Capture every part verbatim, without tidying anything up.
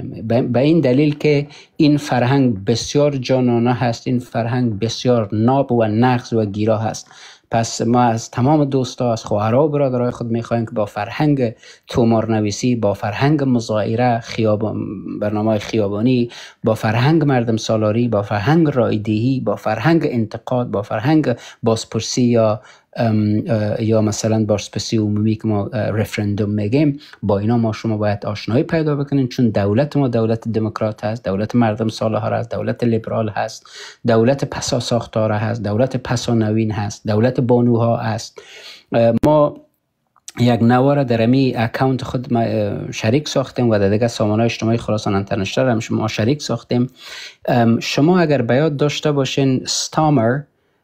به این دلیل که این فرهنگ بسیار جانانه هست، این فرهنگ بسیار ناب و نغز و گیرا هست. پس ما از تمام دوستا، از خواهرها و برادرای خود میخوایم که با فرهنگ تومارنویسی، با فرهنگ مظاهره، خیابان، برنامه خیابانی، با فرهنگ مردم سالاری، با فرهنگ رایدهی، با فرهنگ انتقاد، با فرهنگ بازپرسی یا یا مثلا بازپرسی عمومی که ما رفرندوم میگیم، با اینا ما شما باید آشنایی پیدا بکنین، چون دولت ما دولت دموکرات هست، دولت مردم سالار هست، دولت لیبرال هست، دولت پسا ساختار هست، دولت پسا نوین هست، دولت بانوها هست. ما یک نوار در امی اکاونت خود ما شریک ساختیم و در دیگه سامانه اجتماعی خراسان اینترنشنال هم شما شریک ساختیم. شما اگر بیاد داشته باشین ستامر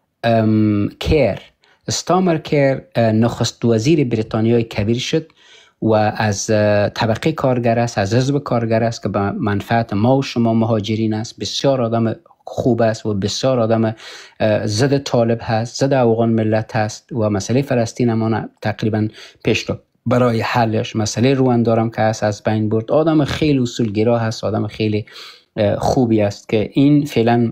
کیر، ستامر کیر نخست وزیر بریتانیای کبیر شد و از طبقه کارگر است، از حزب کارگر است که به منفعت ما و شما مهاجرین است. بسیار آدم خوب است و بسیار آدم ضد طالب هست، ضد افغان ملت هست و مسئله فلسطین ما تقریبا پیش رو برای حلش، مسئله رواندارم که هست از بین برد. آدم خیلی اصولگرا هست، آدم خیلی خوبی است که این فعلا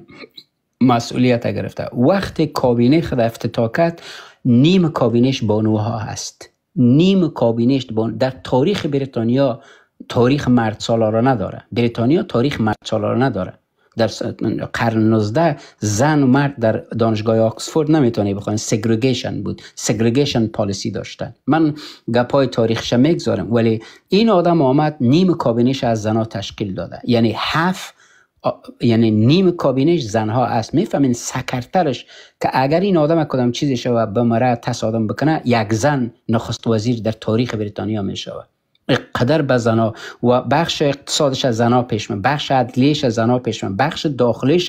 مسئولیت گرفته. وقت کابینه خود افتتاح کرد، نیم کابینش بانوها هست، نیم کابینش بانو. در تاریخ بریتانیا تاریخ مرد سالارانه نداره. بریتانیا تاریخ مرد سالارانه نداره. در قرن نوزده زن و مرد در دانشگاه آکسفورد نمیتونی بخوان، سگریگیشن بود، سگریگیشن پالیسی داشتن. من گپای تاریخش میگذارم، ولی این آدم آمد نیم کابینش از زنها تشکیل داده، یعنی هفت یعنی نیم کابینش زنها است. میفهمین سکرترش که اگر این آدم کدام چیزی شوه بمره تصادم بکنه، یک زن نخست وزیر در تاریخ بریتانیا میشوه. قدر به زنها و بخش اقتصادش از زنها پیش من، بخش عدلیش از زنها پیش من، بخش داخلیش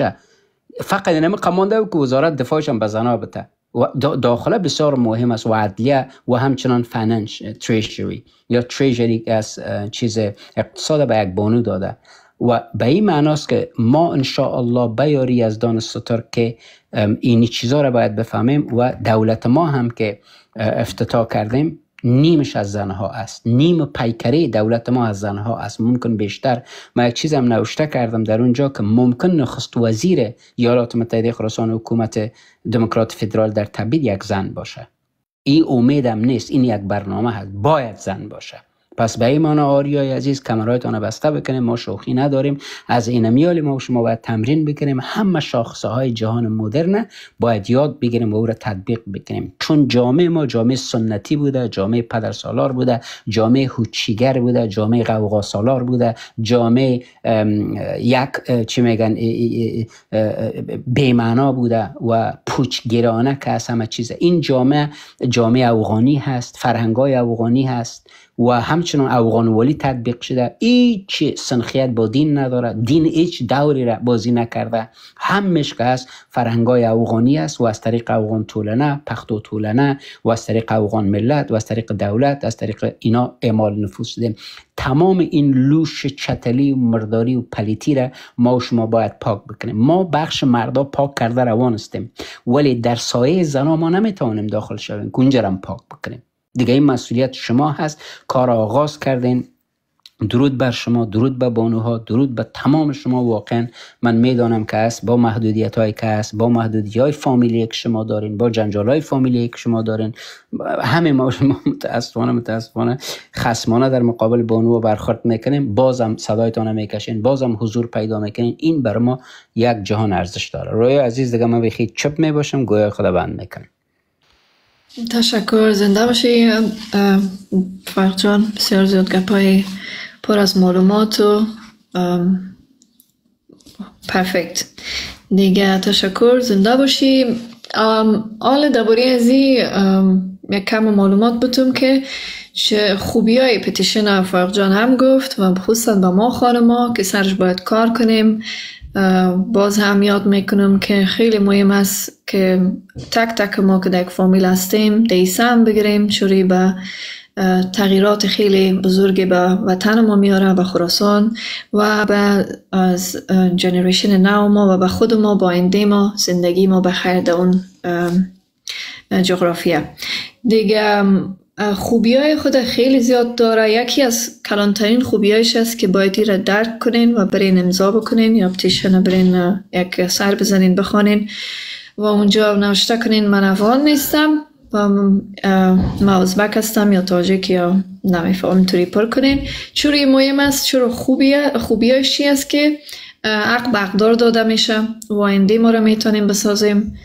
فقط نمی قمانده که وزارت دفاعش هم به زنها بده. و داخله بسیار مهم است و عدلیه و همچنان فینانس تریجری یا تریجری از چیز اقتصاد به یک بانو داده. و به این معناست که ما انشاءالله بیاری از دان ستر که این چیزها را باید بفهمیم و دولت ما هم که افتتاح کردیم نیمش از زنها است، نیم پیکره دولت ما از زنها است، ممکن بیشتر. ما یک چیز هم نوشته کردم در اونجا که ممکن نخست وزیر ایالات متحده خراسان حکومت دموکرات فدرال در تبعید یک زن باشه. این امیدم نیست، این یک برنامه هست، باید زن باشه. پس به این معنی آریای عزیز کمرایتان بسته بکنیم، ما شوخی نداریم. از این میال ما و شما باید تمرین بکنیم، همه شاخصه های جهان مدرن باید یاد بگیریم و او را تطبیق بکنیم، چون جامعه ما جامعه سنتی بوده، جامعه پدر سالار بوده، جامعه هوچیگر بوده، جامعه قوقا سالار بوده، جامعه یک چی میگن بی‌معنا بوده و پوچگرانه که از همه چیز. این جامعه جامعه افغانی هست، فرهنگای افغانی هست و همچنان افغان ولی تطبیق شده. هیچ سنخیت با دین نداره، دین هیچ دوری را بازی نکرده، همش که هست فرهنگای افغانی است و از طریق افغان طولنه، پختو طولنه و از طریق افغان ملت و از طریق دولت، از طریق اینا اعمال نفوذ شده. تمام این لوش چتلی و مرداری و پلیتی را ما و شما باید پاک بکنیم. ما بخش مردا پاک کرده روان هستیم، ولی در سایه زنا ما نمیتونیم داخل شویم، کنجرم پاک بکنیم. دیگه این مسئولیت شما هست. کار آغاز کردین. درود بر شما، درود به بانوها، درود به تمام شما. واقعا من میدانم که است با محدودیت هایی که است، با محدودیت های فامیلی که شما دارین، با جنجال های فامیلی که شما دارین، همه ما شما متاسفانه متاسفانه خصمانه در مقابل بانو برخورد میکنیم، بازم صدایتان میکشین، بازم حضور پیدا میکنین. این برای ما یک جهان ارزش داره. روی عزیز دیگه من بخیر چپ میباشم، گویا خدا بند میکنم. تشکر، زنده باشی فارغ جان. بسیار زیاد گپای پر از معلومات و پرفکت دیگه. تشکر، زنده باشی. حالا درباره ازی یک کم معلومات بتونم که چه خوبی های پتیشن فارغ جان هم گفت و خصوصا به ما خانما که سرش باید کار کنیم. باز هم یاد میکنم که خیلی مهم است که تک تک ما که در یک فامیل هستیم دیسه هم بگیریم، چوری به تغییرات خیلی بزرگی به وطن ما میاره، به خراسان و به از جنریشن نو ما و به خود ما، با آینده ما، زندگی ما بخیر در اون جغرافیا دیگه. خوبی های خود خیلی زیاد داره. یکی از کلانترین خوبی هایش است که باید را درک کنین و برین امضا بکنین یا پتیشن برین یک سر بزنین بخوانین و اونجا نوشته کنین من افغان نیستم و من ازبک هستم یا تاجیک یا نمیفهم اینطوری پر کنین. چوری مهم است، چرا خوبی خوبی هایش است که حق به حقدار داده میشه و آینده ما را میتونیم بسازیم.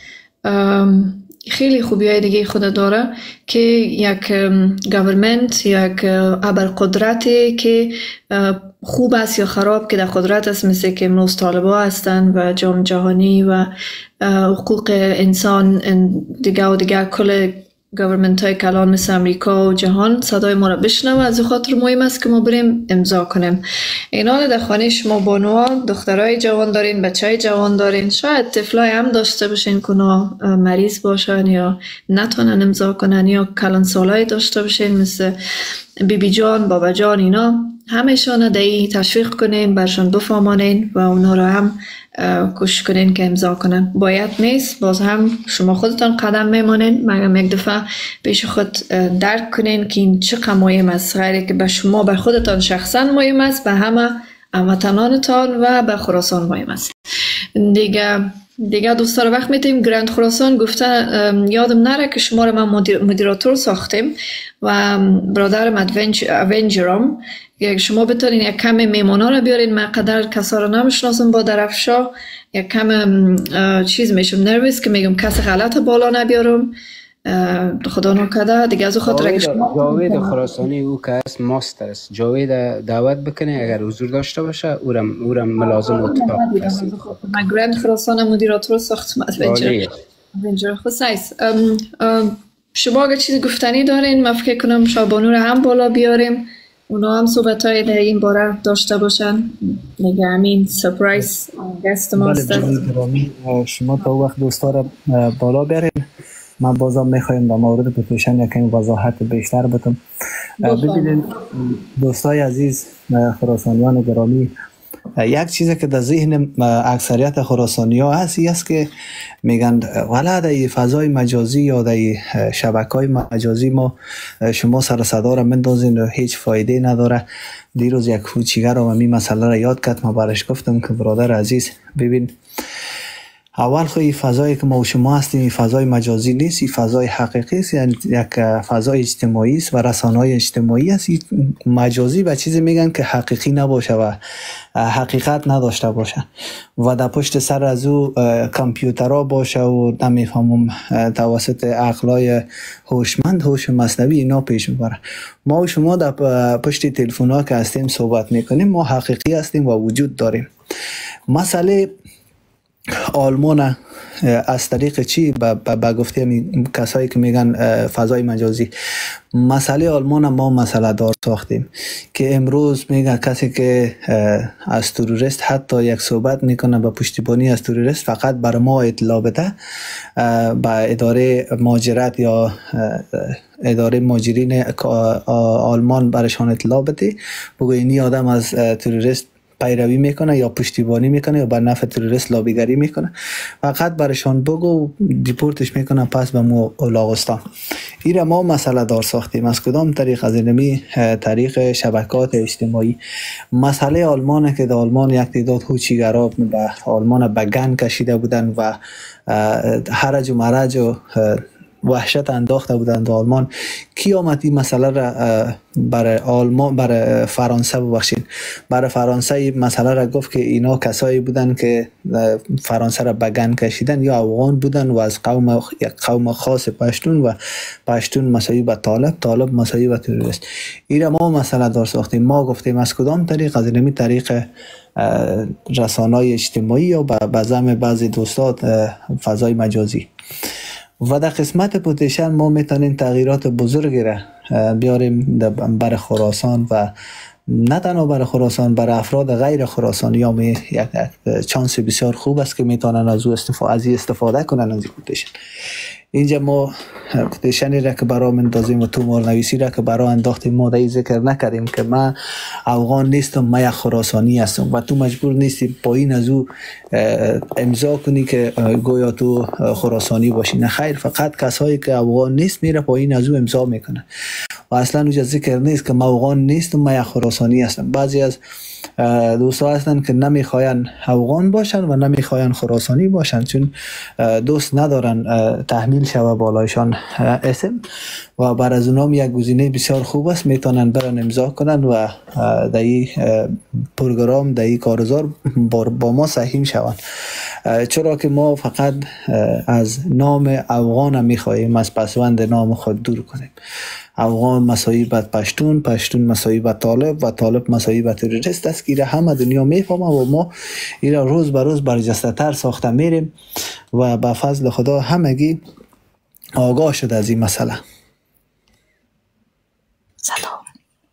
خیلی خوبی های دیگه خود داره که یک گورنمنت، یک ابرقدرتی که خوب است یا خراب که در قدرت است، مثل که امروز طالبان هستند و جام جهانی و حقوق انسان دیگه و دیگه کل گورنمنت های کلان مثل امریکا و جهان صدای ما را بشنوه. از خاطر مهم است که ما بریم امضا کنیم. این حال در خانه شما بانوها دخترای جوان دارین، بچهای جوان دارین، شاید طفلای هم داشته باشین که اونا مریض باشن یا نتونن امضا کنن یا کلان سالای داشته باشین مثل بی بی جان، بابا جان، اینا همشان دایی تشویق کنین، برشان بفهمانین و اونا را هم کوشش کنین که امضا کنن. باید نیست، باز هم شما خودتان قدم میمانین، مگم یک دفعه پیش خود درک کنین که این چقدر مهم است، غیره که به شما به خودتان شخصا مهم است، به همه هموطنانتان و به خراسان مهم است. دیگه دیگه دوستا رو وقت میتیم گرند خراسان گفته یادم نره که شما رو من مدیراتور ساختیم و برادرم اونجرام یک شما بتونین یک کم میمونا رو بیارین. من قدر کسا رو نمیشناسم با درفشا، یک کم چیز میشم نرویس که میگم کسی غلط بالا نبیارم، خدا نکده دیگه. از خاطر اگه شما جاوید خراسانی او که است ماستر است، جاوید دعوت بکنه اگر حضور داشته باشه اورم اورم ملازم اتفاق است. من گرند خراسان مدیراتور ساختم اونجا اونجا خصیص. شما اگر چیزی گفتنی دارین من فکر کنم شابانو رو هم بالا بیاریم، اونا هم صحبت های در این باره داشته باشن. نگه همین سپرایز گست ماست. بله شما تا وقت دوستا رو بالا بیارین. من بازم میخوایم در مورد پتیشن یکم وضاحت بیشتر بدم. ببینید دوستای عزیز خراسانیان گرامی، یک چیزی که در ذهن اکثریت خراسانی ها هست است که میگن والا در فضای مجازی یا در شبکه‌های مجازی ما شما سر صدا را مندازین و هیچ فایده نداره. دیروز یک کوچیگر رو می مسئله را یاد کرد، ما برش گفتم که برادر عزیز ببین اول خو این فضایی که ما و شما هستیم این فضای مجازی نیست، این فضای حقیقی است، یعنی یک فضای اجتماعی است و رسانه‌های اجتماعی است. مجازی به چیزی میگن که حقیقی نباشه و حقیقت نداشته باشه و در پشت سر از او کامپیوترها باشه و نمیفهمم توسط عقلای هوشمند هوش مصنوی اینا پیش میبره. ما و شما در پشت تلفن ها که هستیم صحبت میکنیم، ما حقیقی هستیم و وجود داریم. مسئله آلمان از طریق چی با گفته کسایی که میگن فضای مجازی، مسئله آلمان ما مسئله دار ساختیم که امروز میگه کسی که از تروریست حتی یک صحبت میکنه با پشتیبانی از تروریست فقط بر ما اطلاع بده، با اداره مهاجرت یا اداره مهاجرین آلمان برشان اطلاع بده، بگو اینی آدم از تروریست پیروی میکنه یا پشتیبانی میکنه یا بر نفع تروریست لابیگری میکنه، فقط برشان بگو دیپورتش میکنه پس به مو اولاغستان. این ما مسئله دار ساختیم. از کدام طریق؟ از اینمی طریق شبکات اجتماعی. مسئله آلمان که در آلمان یک تعداد هوچیگرا به آلمان به گن کشیده بودن و حرج و مرج و وحشت انداخته بودند در آلمان. کی آمد این مسئله را برای آلمان برای فرانسه ببخشید برای فرانسه این مسئله را گفت که اینا کسایی بودن که فرانسه را به گن کشیدن یا افغان بودن و از قوم یک قوم خاص پشتون و پشتون مساوی به طالب، طالب مساوی به تروریست. این را ما مسئله دار ساختیم. ما گفتیم از کدام طریق؟ از اینمی طریق رسانه‌های اجتماعی یا به زعم بعضی دوستات فضای مجازی. و در قسمت پتیشن ما میتونیم تغییرات بزرگی را بیاریم برای خراسان و نه تنها برای خراسان، برای افراد غیر خراسانی یا می یک چانس بسیار خوب است که میتونن از او استفاده از استفاده کنن از کوتیشن. اینجا ما کوتیشنی را که برای مندازیم و تومار نویسی را که برای انداختیم ما دایی ذکر نکردیم که من افغان نیستم، من یک خراسانی هستم و تو مجبور نیستی پایین از او امضا کنی که گویا تو خراسانی باشی. نه خیر، فقط کسایی که افغان نیست میره پایین از او امضا میکنه و اصلا اونجا ذکر نیست که من افغان نیستم، من یک خراسانی هستم. بعضی از دوستا هستن که نمیخواین افغان باشن و نمیخواین خراسانی باشن چون دوست ندارن تحمیل شوه بالایشان اسم و بر از اونام یک گزینه بسیار خوب است، میتونن برن امضا کنن و در این پروگرام در این کارزار با ما سهیم شوند، چرا که ما فقط از نام افغان میخواهیم از پسوند نام خود دور کنیم. افغان مساوی به پشتون، پشتون مساوی به طالب و طالب مساوی به تروریست است که همه دنیا میفهمه و ما اینا روز به روز برجسته تر ساخته میریم و به فضل خدا همگی آگاه شد از این مسئله. سلام.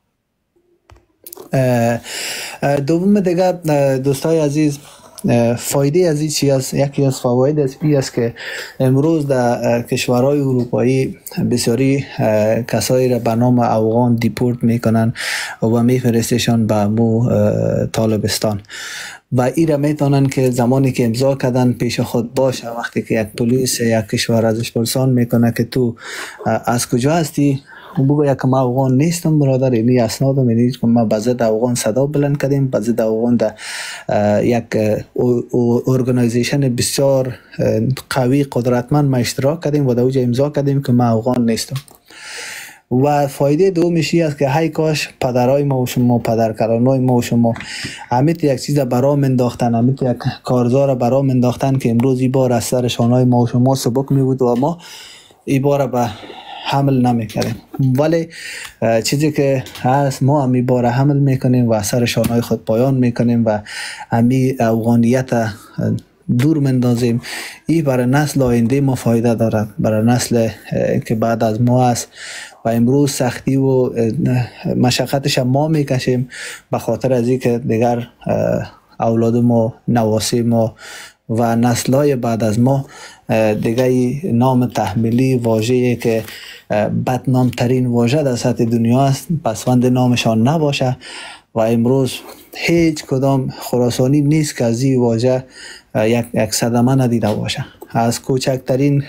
دوم دیگر دوستای عزیز، فایده از این چی است؟ یکی از فواید از این است که امروز در کشورهای اروپایی بسیاری کسایی را به نام افغان دیپورت میکنن و میفرستشان به مو طالبستان و این را میتونن که زمانی که امضا کردن پیش خود باشه. وقتی که یک پلیس یک کشور ازش پرسان میکنه که تو از کجا هستی، بگویا که من افغان نیستم برادر، اینی اسناد میدید که ما به ضد افغان صدا بلند کردیم، به ضد افغان در یک ارگانیزیشن بسیار قوی قدرتمند ما اشتراک کردیم و در اوجا امضا کردیم که من افغان نیستم. و فایده دومش این است که هی کاش پدرای ما و شما، پدرکلانای ما و شما همیت یک چیز برا منداختن، همیت یک کارزار برا منداختن که امروز این بار از سر شانای ما و شما سبک می بود و ما این بار به حمل نمیکنیم، ولی چیزی که هست ما همی بار حمل میکنیم و سر شانهای خود پایان میکنیم و همی افغانیت دور مندازیم. این برای نسل آینده ما فایده دارد، برای نسل که بعد از ما است و امروز سختی و مشقتش ما میکشیم به خاطر از این که دیگر اولاد ما، نواسی ما و نسل‌های بعد از ما دیگه نام تحمیلی واژه‌ای که بدنام ترین واژه در سطح دنیا است پسوند نامشان نباشه و امروز هیچ کدام خراسانی نیست که از این واژه یک, یک صدمه ندیده باشه. از کوچکترین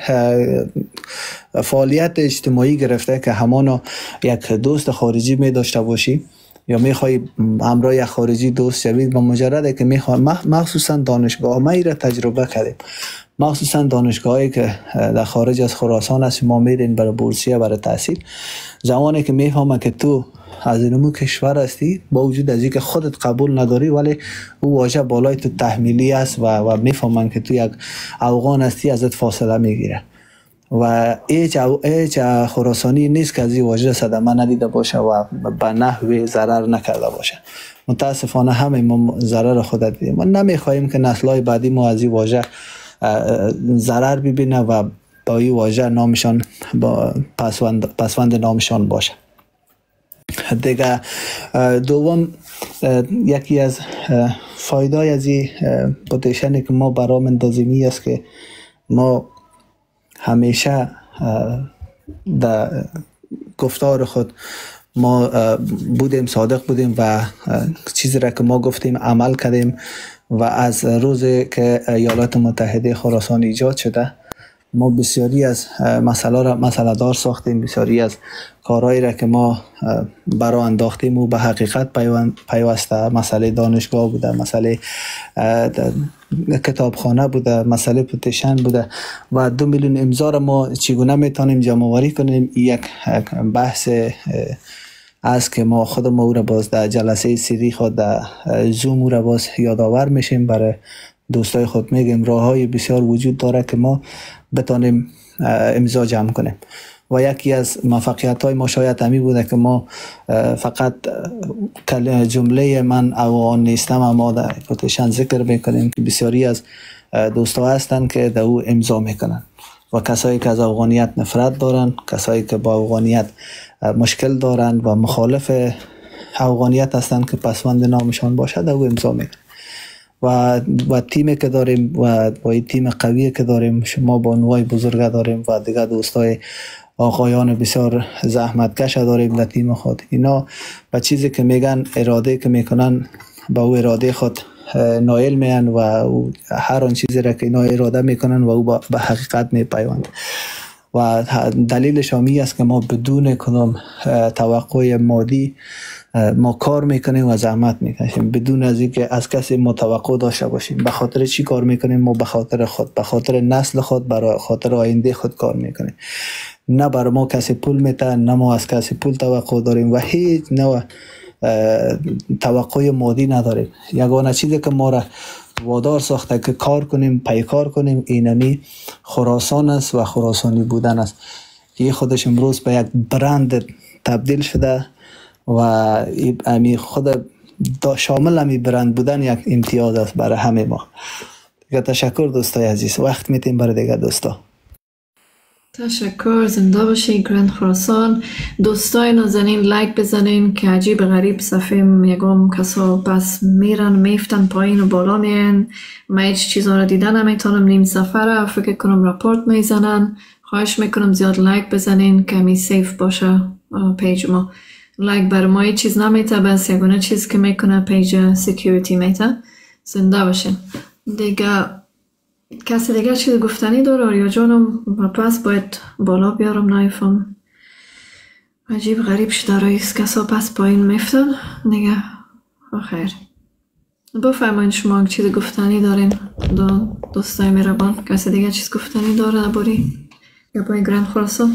فعالیت اجتماعی گرفته که همانا یک دوست خارجی می داشته باشی یا میخوای همراه یک خارجی دوست شوید، با مجرده که میخوای، مخصوصا دانشگاه ما را تجربه کردیم، مخصوصا دانشگاهایی که در خارج از خراسان است ما میرین برای بورسیه برای تحصیل، زمانی که میفهمه که تو از اینمو کشور هستی با وجود از اینکه خودت قبول نداری ولی او واژه بالای تو تحمیلی است و, و میفهمن که تو یک افغان هستی، ازت فاصله میگیره و هیچ هیچ خراسانی نیست که از این واژه صدمه ندیده باشه و به نحوی ضرر نکرده باشه. متاسفانه همه ما ضرر خود دیدیم. ما نمیخواهیم که نسل‌های بعدی ما از این واژه ضرر ببینه و با این واژه نامشان با پسوند پسوند نامشان باشه. دیگه دوم، یکی از فایده‌های از این پوتیشنی که ما برای مندازیمی است که ما همیشه در گفتار خود ما بودیم، صادق بودیم و چیزی را که ما گفتیم عمل کردیم و از روزی که ایالات متحده خراسان ایجاد شده ما بسیاری از مسئله را مسئله دار ساختیم، بسیاری از کارهایی را که ما برای انداختیم و به حقیقت پیوسته، مسئله دانشگاه بوده، مسئله کتابخانه بوده، مسئله پوتیشن بوده و دو میلیون امضا را ما چگونه میتونیم جمع آوری کنیم. یک بحث از که ما خود ما او را باز در جلسه سری خود در زوم او را باز یادآور میشیم، برای دوستای خود میگیم راه های بسیار وجود داره که ما بتانیم امضا جمع کنیم و یکی از موفقیت های ما شاید همی بوده که ما فقط جمله من افغان نیستم اما در پوتیشن ذکر میکنیم که بسیاری از دوستا هستن که در او امضا میکنن و کسایی که از افغانیت نفرت دارن، کسایی که با افغانیت مشکل دارن و مخالف افغانیت هستند که پسوند نامشان باشد او امضا میکنه. و و تیمی که داریم و با این تیم قوی که داریم، شما بانوهای بزرگ داریم و دیگه دوستای آقایان بسیار زحمتکش داریم در تیم خود. اینا به چیزی که میگن اراده که میکنن با او اراده خود نایل میان و هر آن چیزی را که اینا اراده میکنن و او به حقیقت میپیوند. و دلیلش همی است که ما بدون کدام توقع مادی ما کار میکنیم و زحمت میکشیم، بدون از اینکه از کسی ما توقع داشته باشیم. به خاطر چی کار میکنیم؟ ما به خاطر خود، به خاطر نسل خود، برای خاطر آینده خود کار میکنیم. نه برای ما کسی پول میده، نه ما از کسی پول توقع داریم و هیچ نوع توقع مادی نداریم. یگانه چیزی که ما را وادار ساخته که کار کنیم، پیکار کنیم، اینمی خراسان است و خراسانی بودن است. این خودش امروز به یک برند تبدیل شده و امی خود شامل امی برند بودن یک امتیاز است برای همه ما. دیگه تشکر دوستای عزیز، وقت میتیم برای دیگه دوستا. تشکر، زنده باشی گرند خراسان. دوستای نازنین لایک بزنین که عجیب غریب صفحه یکم کسا پس میرن میفتن پایین و بالا میان. من هیچ چیزا را دیدن نمیتونم، نیم صفحه را فکر کنم راپورت میزنن. خواهش میکنم زیاد لایک بزنین که می سیف باشه پیج ما. لایک بر ما هیچ چیز نمیته، بس یگونه چیز که میکنه پیج سکیوریتی میته. زنده باشین. دیگه کسی دیگه چیز گفتنی داره؟ آریا جانم پس باید بالا بیارم، نایفم عجیب غریب شده رئیس کسا پس پایین میفتن دیگه. خیر بفرمایید شما چیز گفتنی دارین دو دوستای میربان؟ کسی دیگه چیز گفتنی داره درباره یا با گرند خراسان؟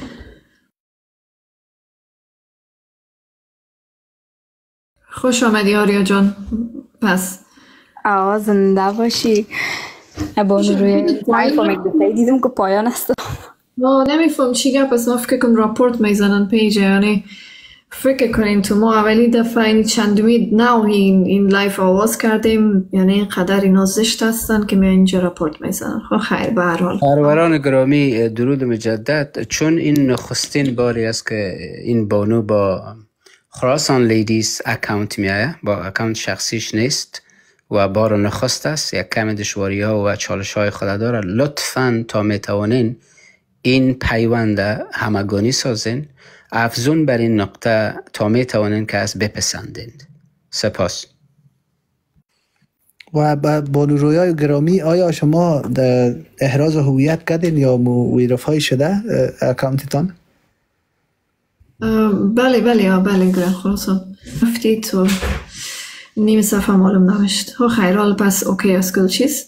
خوش آمدی آریا جان. پس آه زنده باشی. بانو روی نایفهم دیدم که پایان است. ما نمیفهم چی گپ است. ما فکر کنم راپورت میزنن پیج، یعنی فکر کنین تو ما اولی دفعه این چندمی نو این, این لایف آواز کردیم، یعنی اینقدر اینا زشت هستن که می اینجا راپورت میزنن. خب خیر به هر حال سروران گرامی درود مجدد. چون این نخستین باری است که این بانو با خراسان لیدیز اکاونت میایه، با اکاونت شخصیش نیست و بار نخست است، یک کم دشواری ها و چالش های خود داره. لطفاً تا میتوانین این پیوند همگانی سازین، افزون بر این نقطه تا میتوانین که از بپسندین. سپاس. و با رویای گرامی آیا شما احراز هویت کردین یا ویرفای شده اکاونتتان؟ بله بله بله گرند خراسان رفتی تو نیم صفحه معلوم نوشت. ها خیرال پس اوکی از کل چیز؟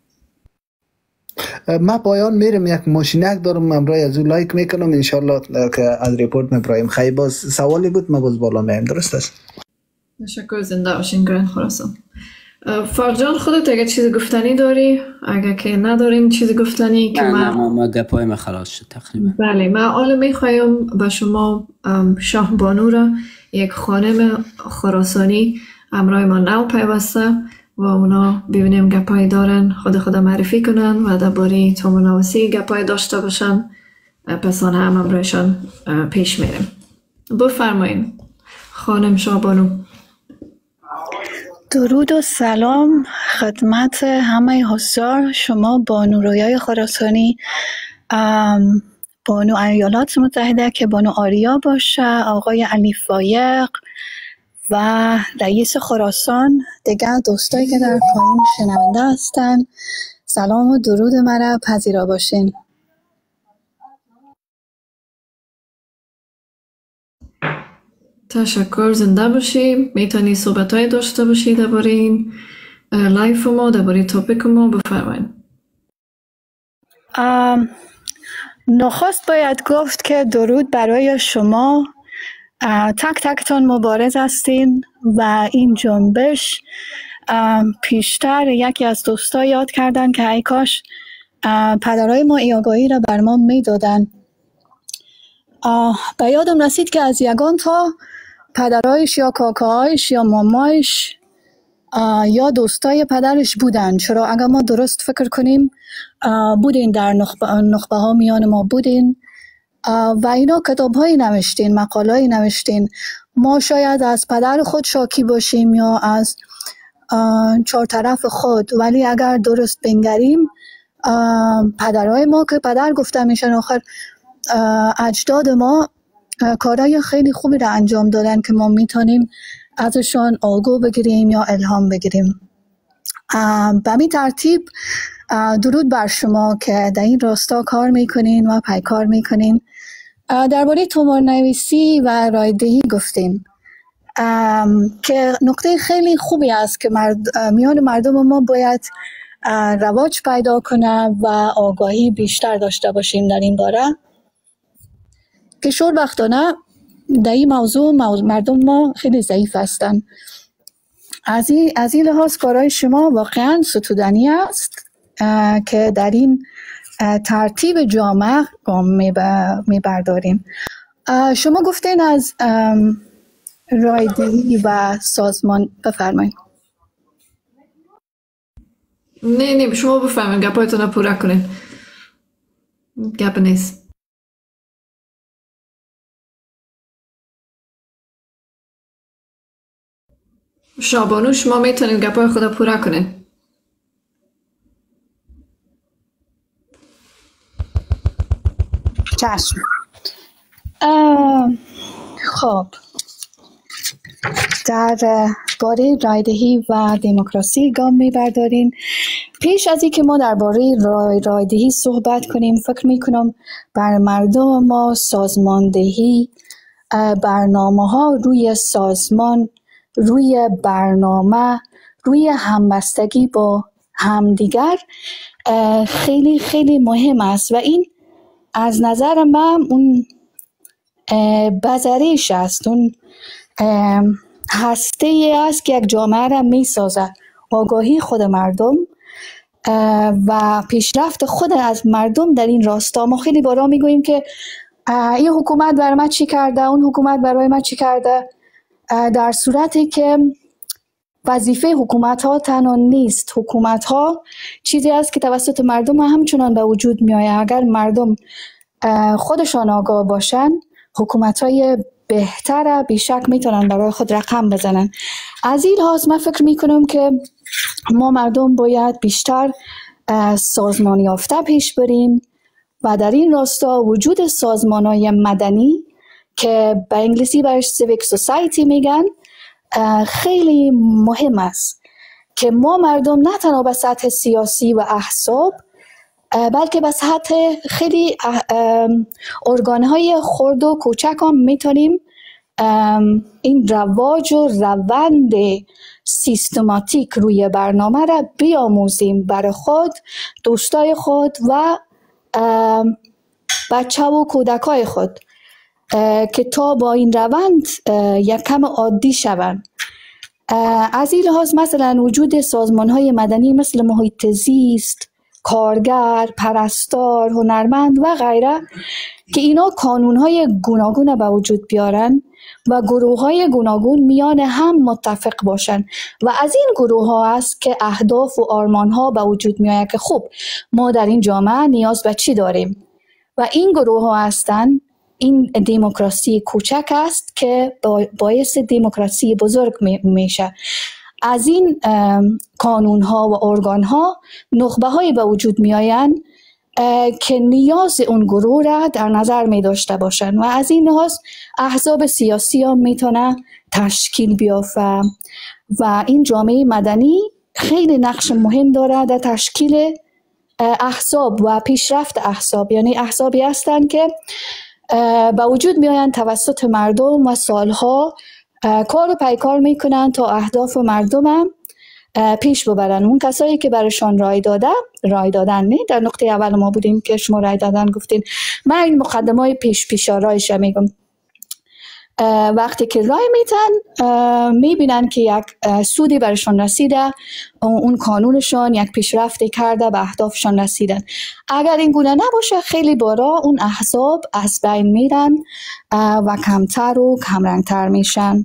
ما پایان میرم، یک ماشینک دارم امرای از او لایک میکنم انشالله که از ریپورت میبرایم. خیلی باز سوالی بود ما باز بالا میم. درست است؟ تشکر، زنده باشین گرند خراسان. فرجان خودت اگه چیز گفتنی داری؟ اگه که ندارین چیز گفتنی که نه من... نه ما, ما گپای ما خلاص شد تقریبا. بله من حالا میخوایم به شما شاه بانو را، یک خانم خراسانی امرای ما نو پیوسته و اونا ببینیم گپای دارن خود خود معرفی کنن و درباره تومناوسی گپای داشته باشن، پس آن هم امرایشان پیش میریم. بفرمایین خانم شاه بانو. درود و سلام خدمت همه حضار شما بانو رویای خراسانی، بانو ایالات متحده که بانو آریا باشه، آقای علی فایق و رئیس خراسان، دیگر دوستایی که در پایین شنونده هستن، سلام و درود مرا پذیرا باشین. تشکر، زنده باشی. میتونی صحبت های داشته باشی درباره این لایف ما، درباره توپیک ما؟ بفرمایید. نخست باید گفت که درود برای شما، تک تکتان مبارز هستین و این جنبش. پیشتر یکی از دوستا یاد کردن که ای کاش پدرای ما ای آگاهی را بر ما می دادن. به یادم رسید که از یگان تا پدرایش یا کاکایش یا مامایش یا دوستای پدرش بودن. چرا اگر ما درست فکر کنیم بودین، در نخبه, نخبه ها میان ما بودین و اینا کتاب هایی نوشتین، مقاله هایی نوشتین ما شاید از پدر خود شاکی باشیم یا از چهار طرف خود، ولی اگر درست بنگریم پدرهای ما که پدر گفته میشن، آخر اجداد ما کارهای خیلی خوبی را انجام دادن که ما میتونیم ازشان الگو بگیریم یا الهام بگیریم. به همین ترتیب درود بر شما که در این راستا کار میکنین و پیکار میکنین. درباره تومار نویسی و رایدهی گفتین که نقطه خیلی خوبی است که مرد، میان مردم ما باید رواج پیدا کنه و آگاهی بیشتر داشته باشیم در این باره، که شوربختانه در این موضوع مردم ما خیلی ضعیف هستند. از این از این لحاظ کارهای شما واقعا ستودنی است که در این ترتیب جامعه گام میبرداریم. شما گفتین از رایدهی و سازمان، بفرمایید. نه نه شما بفرمایید، گپایتون رو پورا کنین، گپ نیست. شابانو شما میتونید گپای خود رو پورا کنین. چشم. خب در باره رایدهی و دموکراسی گام میبردارین. پیش از اینکه ما درباره رای رایدهی صحبت کنیم، فکر میکنم بر مردم ما سازماندهی، برنامه ها روی سازمان، روی برنامه، روی همبستگی با همدیگر خیلی خیلی مهم است و این از نظر من اون بذریش است، اون هسته ای است که یک جامعه را می سازه. آگاهی خود مردم و پیشرفت خود از مردم در این راستا. ما خیلی بارا می گوییم که این حکومت برای ما چی کرده، اون حکومت برای ما چی کرده، در صورتی که وظیفه حکومت ها تنها نیست. حکومت ها چیزی است که توسط مردم همچنان به وجود می آید. اگر مردم خودشان آگاه باشن، حکومت های بهتر بیشک میتونن برای خود رقم بزنن. از این لحاظ من فکر میکنم که ما مردم باید بیشتر سازمان یافته پیش بریم و در این راستا وجود سازمان های مدنی که به انگلیسی برش سیویک سوسایتی میگن خیلی مهم است، که ما مردم نه تنها به سطح سیاسی و احزاب بلکه به سطح خیلی ارگانهای خرد و کوچک هم میتونیم این رواج و روند سیستماتیک روی برنامه را بیاموزیم برای خود، دوستای خود و بچه و کودکای خود، که تا با این روند یک کم عادی شوند. از این لحاظ مثلا وجود سازمان‌های مدنی مثل محیط زیست، کارگر، پرستار، هنرمند و غیره که اینا کانون‌های گوناگون به وجود بیارن و گروه‌های گوناگون میان هم متفق باشن و از این گروه ها است که اهداف و آرمان ها به وجود میآید که خب ما در این جامعه نیاز به چی داریم و این گروه ها هستن. این دموکراسی کوچک است که باعث دموکراسی بزرگ میشه. از این کانون ها و ارگان ها نخبه هایی به وجود می آیند که نیاز اون گروه را در نظر می داشته باشند و از این لحاظ احزاب سیاسی هم می تونه تشکیل بیافته و این جامعه مدنی خیلی نقش مهم داره در تشکیل احزاب و پیشرفت احزاب. یعنی احزابی هستند که به وجود می آیند توسط مردم و سالها کار و پیکار می کنند تا اهداف مردم هم پیش ببرن. اون کسایی که برشان رای داده رای دادن نه در نقطه اول ما بودیم که شما رای دادن گفتین. من این مقدمه پیش پیش رایش میگم. وقتی که رای میتن میبینن که یک سودی برشان رسیده، اون کانونشان یک پیشرفتی کرده، به اهدافشان رسیدن. اگر این گونه نباشه خیلی بارا اون احزاب از بین میرن و کمتر و کمرنگتر میشن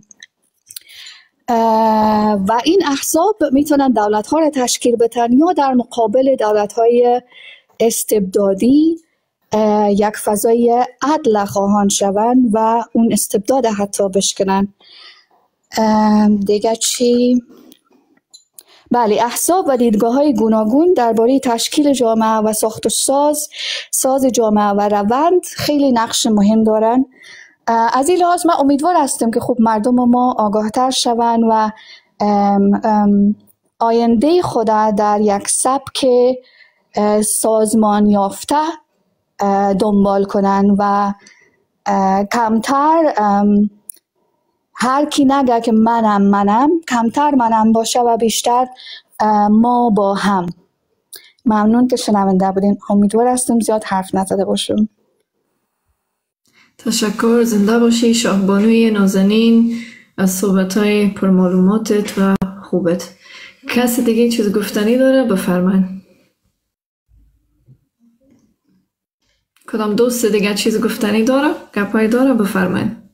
و این احزاب میتونن دولت ها را تشکیل بدن یا در مقابل دولت های استبدادی یک فضای عدل خواهان شوند و اون استبداد حتی بشکنن. دیگه چی؟ بله، احزاب و دیدگاه های گوناگون درباره تشکیل جامعه و ساخت و ساز ساز جامعه و روند خیلی نقش مهم دارن. از این لحاظ من امیدوار هستم که خب مردم ما آگاهتر شوند و ام ام آینده خود در یک سبک سازمان یافته دنبال کنن و کمتر هر کی نگه که منم منم کمتر منم باشه و بیشتر ما با هم. ممنون که شنونده بودین. امیدوار هستم زیاد حرف نزده باشم. تشکر. زنده باشی شاهبانوی نازنین از صحبت‌های پرمعلوماتت و خوبت. کسی دیگه چیز گفتنی داره بفرمایید. کدام دوست دیگه چیز گفتنی داره؟ گپایی داره بفرمایید.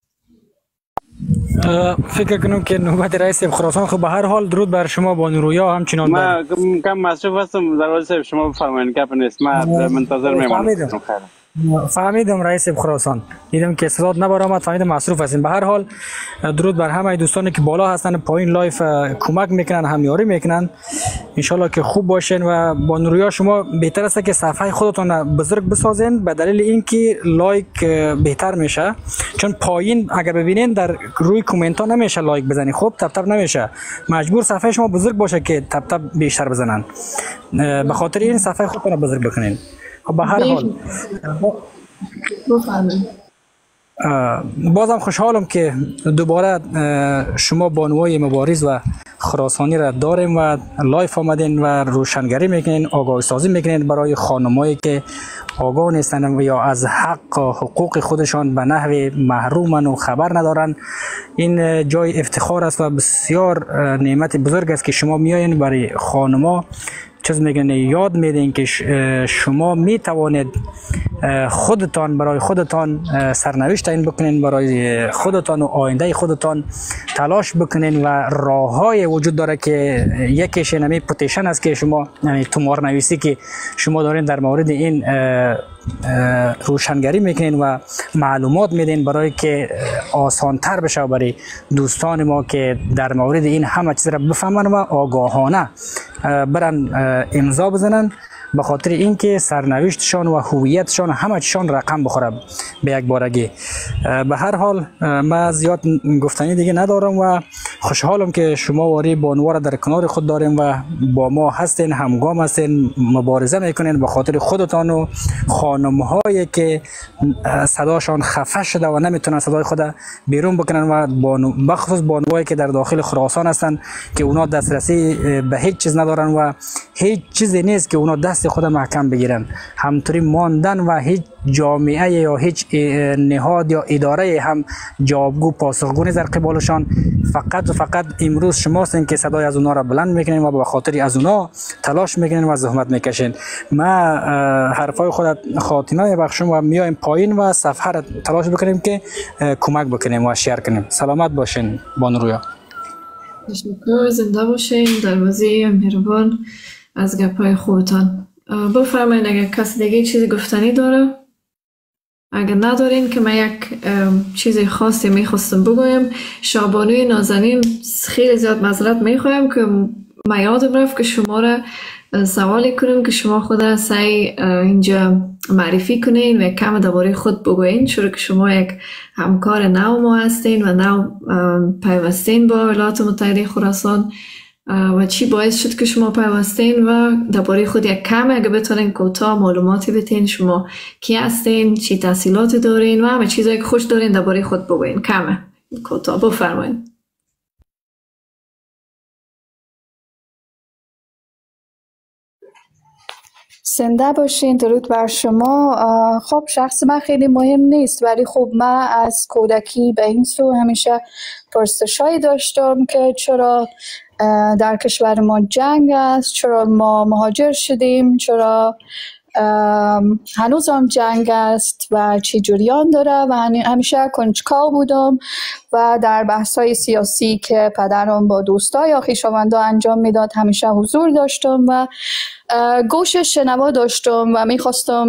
فکر کنم که نوبت رئیس خراسان خب به هر حال درود بر شما بانو رویا همچنان. من کم مصروف هستم در صاحب شما بفرمایید گپ نیست. من منتظر میمونم. فهمیدم رئیس خراسان، دیدم که صدات نبرآمد، فهمیدم مصروف هستین. به هر حال درود بر همه دوستانی که بالا هستن پایین لایف کمک میکنن همیاری میکنن، انشالله که خوب باشین. و با نورویا شما بهتر است که صفحه خودتون بزرگ بسازین به دلیل اینکه لایک بهتر میشه، چون پایین اگر ببینین در روی کامنت ها نمیشه لایک بزنی، خب تپ تپ نمیشه، مجبور صفحه شما بزرگ باشه که تپ تپ بیشتر بزنن. به خاطر این صفحه خودتون بزرگ بکنین. به هر حال بازم خوشحالم که دوباره شما بانوای مبارز و خراسانی را داریم و لایف آمدین و روشنگری میکنین، آگاهی سازی میکنین برای خانمایی که آگاه نیستن و یا از حق و حقوق خودشان به نحو محرومن و خبر ندارن. این جای افتخار است و بسیار نعمت بزرگ است که شما میایین برای خانما چیز میگن یاد میدین که شما می توانید خودتان برای خودتان سرنوشت تعیین بکنین، برای خودتان و آینده خودتان تلاش بکنین و راههای وجود داره که یکیش نمی پوتیشن است که شما یعنی تومار نویسی که شما دارین در مورد این روشنگری میکنین و معلومات میدین برای که آسان تر بشه برای دوستان ما که در مورد این همه چیز را بفهمن و آگاهانه برن امضا بزنن، به خاطر اینکه سرنوشتشان و هویتشان همه چیشان رقم بخوره به یک بارگی. به هر حال من زیاد گفتنی دیگه ندارم و خوشحالم که شما واری بانوار در کنار خود داریم و با ما هستین، همگام هستین، مبارزه میکنین به خاطر خودتان و خانم‌هایی که صداشان خفه شده و نمیتونن صدای خود بیرون بکنن و بانو بخصوص بانوایی که در داخل خراسان هستن که اونا دسترسی به هیچ چیز ندارن و هیچ چیزی نیست که اونا دست خود محکم بگیرن، همطوری ماندن و هیچ جامعه یا هیچ نهاد یا اداره هم جوابگو پاسخگو نیست در قبالشان. فقط و فقط امروز شما هستین که صدای از اونا را بلند میکنین و به خاطر از اونا تلاش میکنین و زحمت میکشین. ما حرفای خود خاتمه بخشم و میایم پایین و صفحه را تلاش بکنیم که کمک بکنیم و شیر کنیم. سلامت باشین بانو رویا. تشکر. زنده باشین. دروازه مهربان از گپای خودتان. بفرمایید اگر کسی دیگه چیزی گفتنی داره. اگر ندارین که من یک چیز خاصی میخواستم بگویم. شاهبانوی نازنین خیلی زیاد معذرت میخوایم که من یادم رفت که شما را سوالی کنم که شما خود سعی اینجا معرفی کنین و کم درباره خود بگوین، چرا که شما یک همکار نو ما هستین و نو پیوستین با ولایت متحده خراسان و چی باعث شد که شما پیوستین و درباره خود یک کم اگه بتونین کوتاه معلوماتی بتین، شما کی هستین، چی تحصیلاتی دارین و همه چیزایی که خوش دارین درباره خود بگوین. کمه کوتاه بفرمایید. زنده باشین. درود بر شما. خب شخص من خیلی مهم نیست، ولی خب من از کودکی به این سو همیشه پرسشایی داشتم که چرا در کشور ما جنگ است، چرا ما مهاجر شدیم، چرا هنوز هم جنگ است و چی جریان داره و همیشه کنجکاو بودم و در بحث‌های سیاسی که پدرم با دوستای یا خویشاوندان انجام میداد همیشه حضور داشتم و گوش شنوا داشتم و میخواستم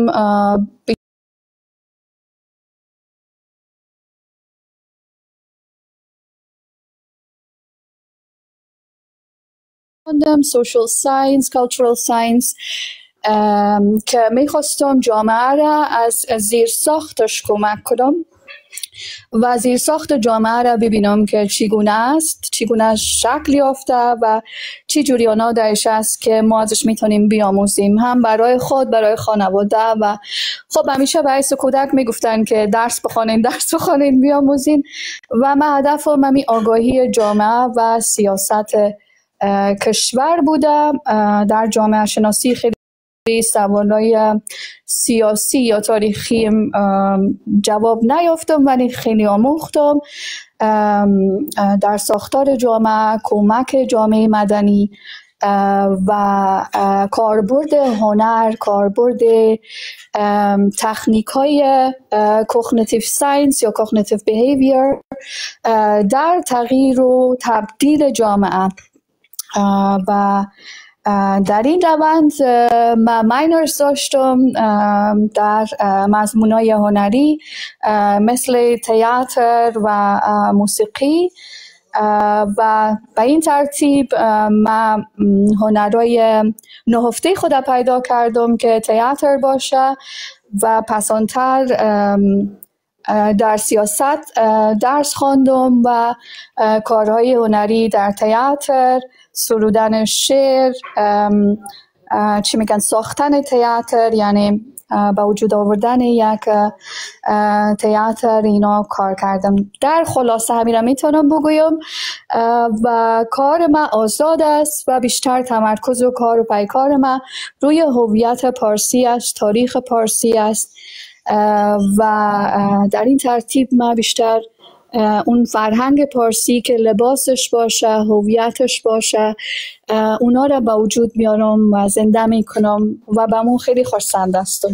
social science, cultural science که میخواستم جامعه را از زیر ساختش کمک کنم و زیر ساخت جامعه را ببینم که چگونه است، چگونه شکل یافته و چی جریانا درش است که ما ازش میتونیم بیاموزیم، هم برای خود، برای خانواده. و خب همیشه باعث کودک میگفتن که درس بخونین درس بخونین بیاموزین و من هدفم همین آگاهی جامعه و سیاست کشور بوده. در جامعه شناسی خیلی سوالای سیاسی یا تاریخی جواب نیافتم ولی خیلی آموختم در ساختار جامعه، کمک جامعه مدنی و کاربرد هنر، کاربرد تکنیک های کوگنیتیو ساینس یا کوگنیتیو بیهیویر در تغییر و تبدیل جامعه. و در این روند من ماینرز داشتم در مضمونای هنری مثل تئاتر و موسیقی و به این ترتیب من هنرهای نهفته خود پیدا کردم که تئاتر باشه و پسانتر در سیاست درس خواندم و کارهای هنری در تئاتر، سرودن شعر، چی میگن ساختن تئاتر، یعنی با وجود آوردن یک تئاتر اینا کار کردم. در خلاصه همین را میتونم بگویم و کار من آزاد است و بیشتر تمرکز و کار و پیکار من روی هویت پارسی است، تاریخ پارسی است و در این ترتیب من بیشتر اون فرهنگ پارسی که لباسش باشه، هویتش باشه، اونا را به وجود میارم و زنده میکنم و به من خیلی خرسند هستم.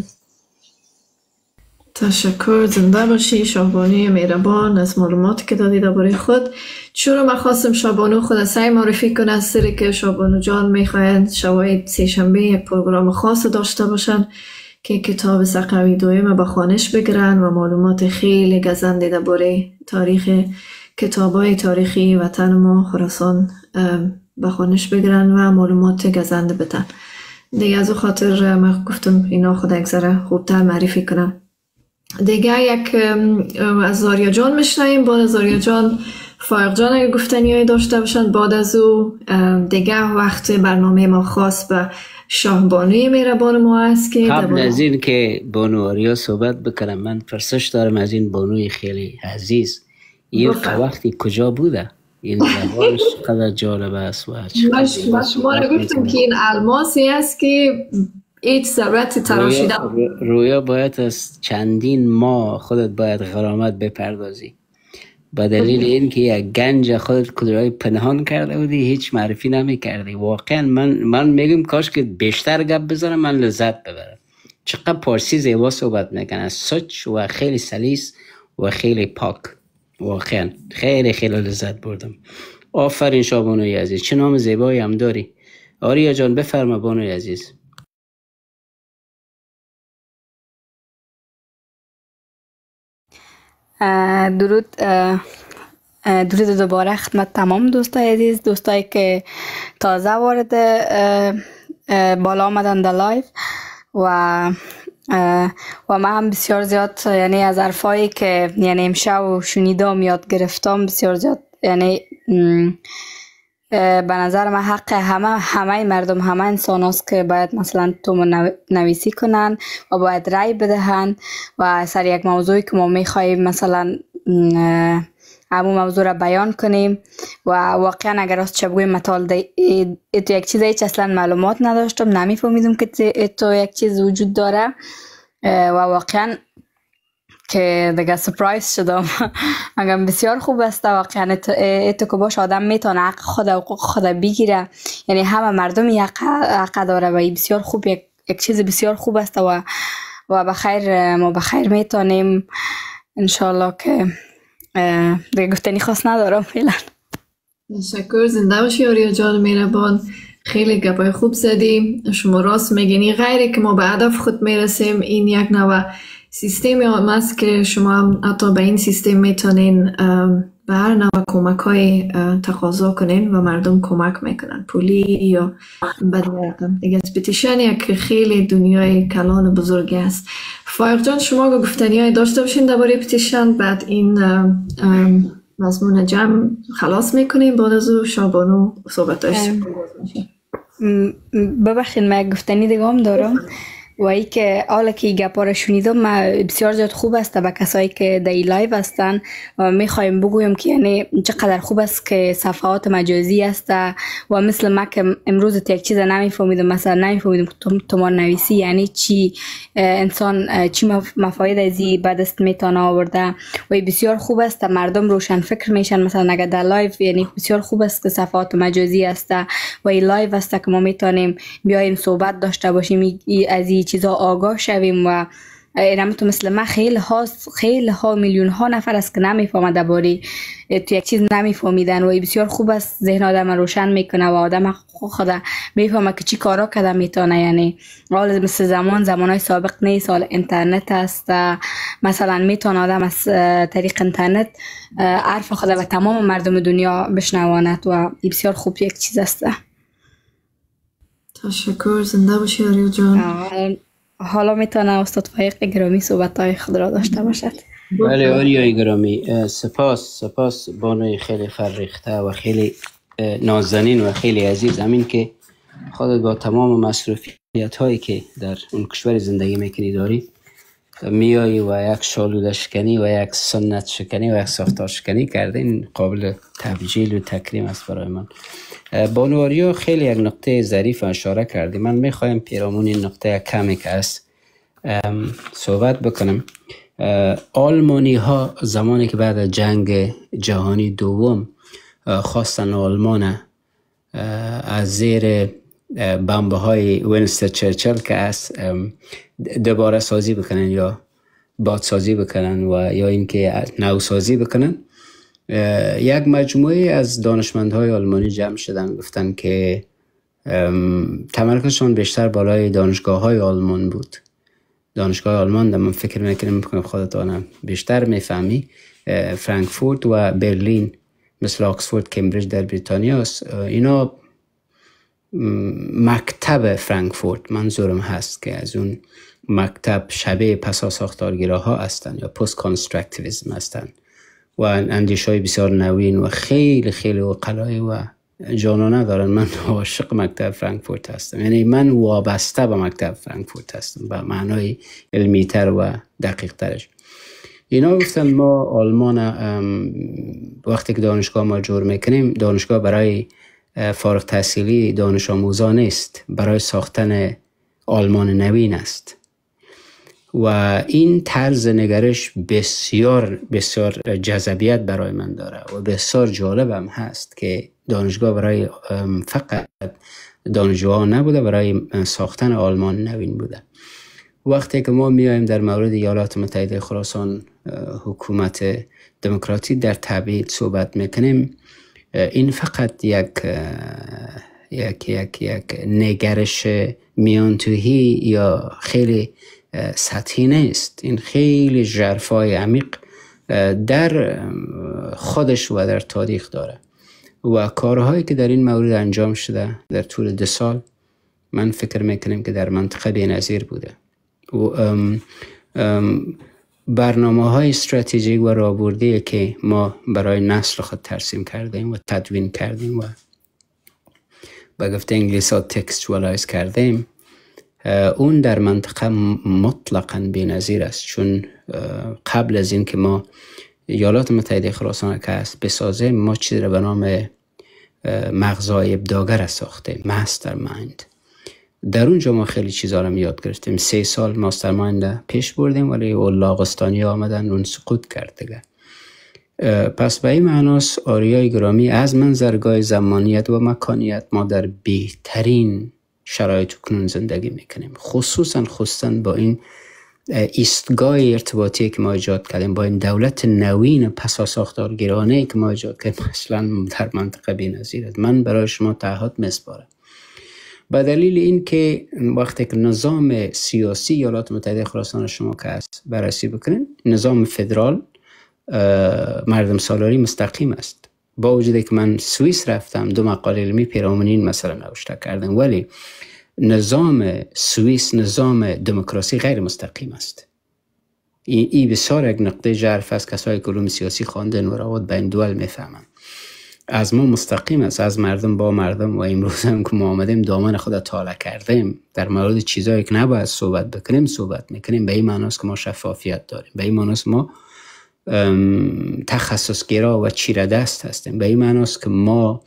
تشکر، زنده باشی شاهبانوی مهربان از معلوماتی که دادی درباره خود. چون من خواستم شاهبانو خود سعی معرفی کنه از سری که شاهبانو جان میخواهند شبای سه شنبه یک پروگرام خاص داشته باشن که کتاب صفحوی دویم به خوانش بگیرن و معلومات خیلی گزنده درباره تاریخ کتابای تاریخی وطن ما خراسان به خوانش بگیرن و معلومات گزنده بدن. دیگه از او خاطر من گفتم اینا خود یک ذره خوبتر معرفی کنم. دیگه یک از زاریا جان میشنیم. بعد از زاریا جان فائق جان اگه گفتنیایی داشته باشن، بعد از او دیگه وقت برنامه ما خاص به شاهبانوی مهربان ما است که قبل از این که بانو آریا صحبت بکنم من پرسش دارم از این بانوی خیلی عزیز. این وقتی کجا بوده؟ این زبانش قدر جالب است و شما رو گفتم که این الماسی است که ایچ ضرورت تراشیدن. رویا باید از چندین ماه خودت باید غرامت بپردازی با دلیل این که یک گنج خودت کدرای پنهان کرده بودی، هیچ معرفی نمی کردی. واقعا من من میگم کاش که بیشتر گپ بزنم من لذت ببرم. چقدر پارسی زیبا صحبت میکنه، سوچ و خیلی سلیس و خیلی پاک. واقعا خیلی خیلی لذت بردم. آفرین شاهبانوی عزیز، چه نام زیبایی هم داری. آریا جان بفرما بانوی عزیز. درود درود دوباره خدمت تمام دوستای عزیز، دوستایی که تازه وارد بالا آمدن در لایف و و من هم بسیار زیاد یعنی از حرفایی که یعنی امشب شنیدم یاد گرفتم بسیار زیاد یعنی به نظر من حق همه همه مردم همه انسان هست که باید مثلا تومون نویسی کنن و باید رای بدهن و سر یک موضوعی که ما میخواییم مثلا همون موضوع را بیان کنیم و واقعا اگر از چه بگویم مطال تو یک چیز هیچ اصلا معلومات نداشتم، نمیفهمیدم که تو یک چیز وجود داره و واقعا که دیگه سپرایز شدم. اگر بسیار خوب است واقعا اتو که باش آدم میتونه حق خود و حقوق خود بگیره، یعنی همه مردم یک حق داره و بسیار خوب یک, یک چیز بسیار خوب است و و بخیر ما بخیر میتونیم انشالله که دیگه گفتنی خواست ندارم فعلا. تشکر، زنده باشی آریا جان مهربان. خیلی گپای خوب زدی. شما راست میگین غیری که ما به هدف خود میرسیم. این یک نوع سیستمی هم است که شما هم حتی به این سیستم میتونین به هر نوع کمک های تقاضا کنین و مردم کمک میکنن، پولی یا بدون رقم دیگه. پتیشن یک خیلی دنیای کلان بزرگی است. فایق جان شما گفتنی های داشته باشین درباره پتیشن، بعد این مضمون جمع خلاص میکنیم، بعد از او شابانو صحبتاش ببخشید من گفتنی دیگه هم دارم و ای که حالا که گپا را شنیدم بسیار زیاد خوب است به کسایی که در لایو هستن و میخوایم بگویم که یعنی چقدر خوب است که صفحات مجازی است و مثل ما که امروز یک چیز نمیفهمیدم، مثلا نمیفهمیدم تومان نویسی یعنی چی، انسان چی مفاید ازی به دست میتونه آورده و بسیار خوب است مردم روشن فکر میشن. مثلا اگر در لایو یعنی بسیار خوب است که صفحات مجازی است و این لایو است که ما میتونیم بیایم صحبت داشته باشیم، از این چیزا آگاه شویم و اینم تو مثل من خیلی ها خیلی ها میلیون ها نفر است که نمیفهمه درباره تو یک چیز نمیفهمیدن و بسیار خوب است ذهن آدم روشن میکنه و آدم خود میفهمه که چی کارا کرده میتونه. یعنی حال مثل زمان زمانهای سابق نیست، حال اینترنت است، مثلا میتونه آدم از طریق اینترنت حرف خود به تمام مردم دنیا بشنواند و بسیار خوب یک چیز است. تشکر، زنده باشی آریا جان. حالا میتونه استاد فایق گرامی صحبت‌های خود را داشته باشد. بله آریای گرامی، سپاس سپاس بانوی خیلی فرریخته و خیلی نازنین و خیلی عزیز. همین که خودت با تمام مصروفیت هایی که در اون کشور زندگی میکنی داری میایی و یک شالوده شکنی و یک سنت شکنی و یک ساختار شکنی کرده، این قابل تبجیل و تکریم است برای من. بانو آریا خیلی یک نقطه ظریف اشاره کردی. من میخوایم پیرامون این نقطه کمی که است صحبت بکنم. آلمانی ها زمانی که بعد از جنگ جهانی دوم خواستن آلمان از زیر بمبه های وینستون چرچل که است دوباره سازی بکنن یا بادسازی بکنن و یا اینکه نو سازی بکنن، یک مجموعه از دانشمندهای آلمانی جمع شدن، گفتن که تمرکزشون بیشتر بالای دانشگاه های آلمان بود. دانشگاه آلمان در من فکر میکنم خودتانم بیشتر میفهمی، فرانکفورت و برلین مثل آکسفورد، کمبریج در بریتانیا است. اینا مکتب فرانکفورت منظورم هست که از اون مکتب شبیه پسا ساختارگیراه ها هستن یا پست کانسترکتیویسم هستن و اندیشه های بسیار نوین و خیلی خیلی عقلایی و جانانه دارن. من عاشق مکتب فرانکفورت هستم، یعنی من وابسته به مکتب فرانکفورت هستم به معنای علمی تر و دقیق ترش. اینا گفتن ما آلمان وقتی که دانشگاه ما جور میکنیم، دانشگاه برای فارغ تحصیلی دانش آموزان است، برای ساختن آلمان نوین است. و این طرز نگرش بسیار بسیار جذابیت برای من داره و بسیار جالبم هست که دانشگاه برای فقط دانشجوها نبوده، برای ساختن آلمان نوین بوده. وقتی که ما میایم در مورد ایالات متحده خراسان حکومت دموکراتی در تبعید صحبت میکنیم، این فقط یک یک یک یک نگرش میانتوهی یا خیلی سطحی نیست. این خیلی ژرفای عمیق در خودش و در تاریخ داره و کارهایی که در این مورد انجام شده در طول دو سال من فکر میکنم که در منطقه بی‌نظیر بوده. و ام ام برنامه های استراتژیک و راهبردی که ما برای نسل خود ترسیم کردیم و تدوین کردیم و به گفته انگلیسی ها تکستوالایز کردیم، اون در منطقه مطلقاً بی‌نظیر است. چون قبل از این که ما ایالات متحده خراسان که است بسازیم، ما چیزی را به نام مغزای ابداگر ساختیم، ماستر مایند. در اونجا ما خیلی چیزا رو یاد گرفتیم. سه سال ماستر مایند پیش بردیم ولی اولاغستانی آمدن اون سقوط کرد دیگه. پس به این معناست آریای گرامی، از منظرگاه زمانیت و مکانیت ما در بهترین شرایط کنون زندگی میکنیم، خصوصا خصوصا با این ایستگاه ارتباطی که ما ایجاد کردیم، با این دولت نوین پسا ساختارگرانه که ما ایجاد کردیم، اصلا در منطقه بی‌نظیر است. من برای شما تعهد میسپارم به دلیل این که وقتی که نظام سیاسی ایالات متحده خراسان شما که هست بررسی بکنین، نظام فدرال مردم سالاری مستقیم است. با وجودی که من سوئیس رفتم دو مقاله علمی پیرامونین مثلا نوشته کردم، ولی نظام سوئیس نظام دموکراسی غیر مستقیم است. این ای بسیار یک نقطه ژرف است. کسایی که علوم سیاسی خواندن و روابط بین دول میفهمن. از ما مستقیم است، از مردم با مردم. و امروز هم که ما آمدیم دامن خود طالع کردیم در مورد چیزایی که نباید صحبت بکنیم صحبت میکنیم. به این معناست که ما شفافیت داریم، به این معناست ما تخصصگرا و چیره دست هستیم، به این معناست که ما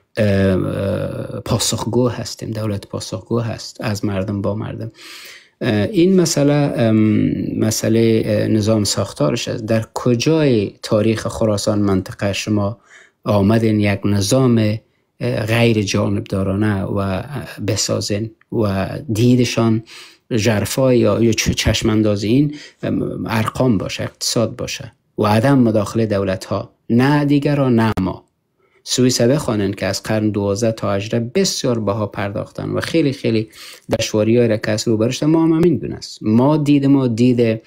پاسخگو هستیم. دولت پاسخگو هست از مردم با مردم. این مسئله مسئله نظام ساختارش است. در کجای تاریخ خراسان منطقه شما آمدین یک نظام غیر جانبدارانه و بسازین و دیدشان ژرفای یا چشمانداز این ارقام باشه، اقتصاد باشه و عدم مداخله دولت ها، نه دیگران نه ما. سوئیس بخوانند که از قرن دوازده تا هجده بسیار بها پرداختن و خیلی خیلی دشواری‌های را که از رو برشتن. ما هم همین گونه است. ما دید ما دید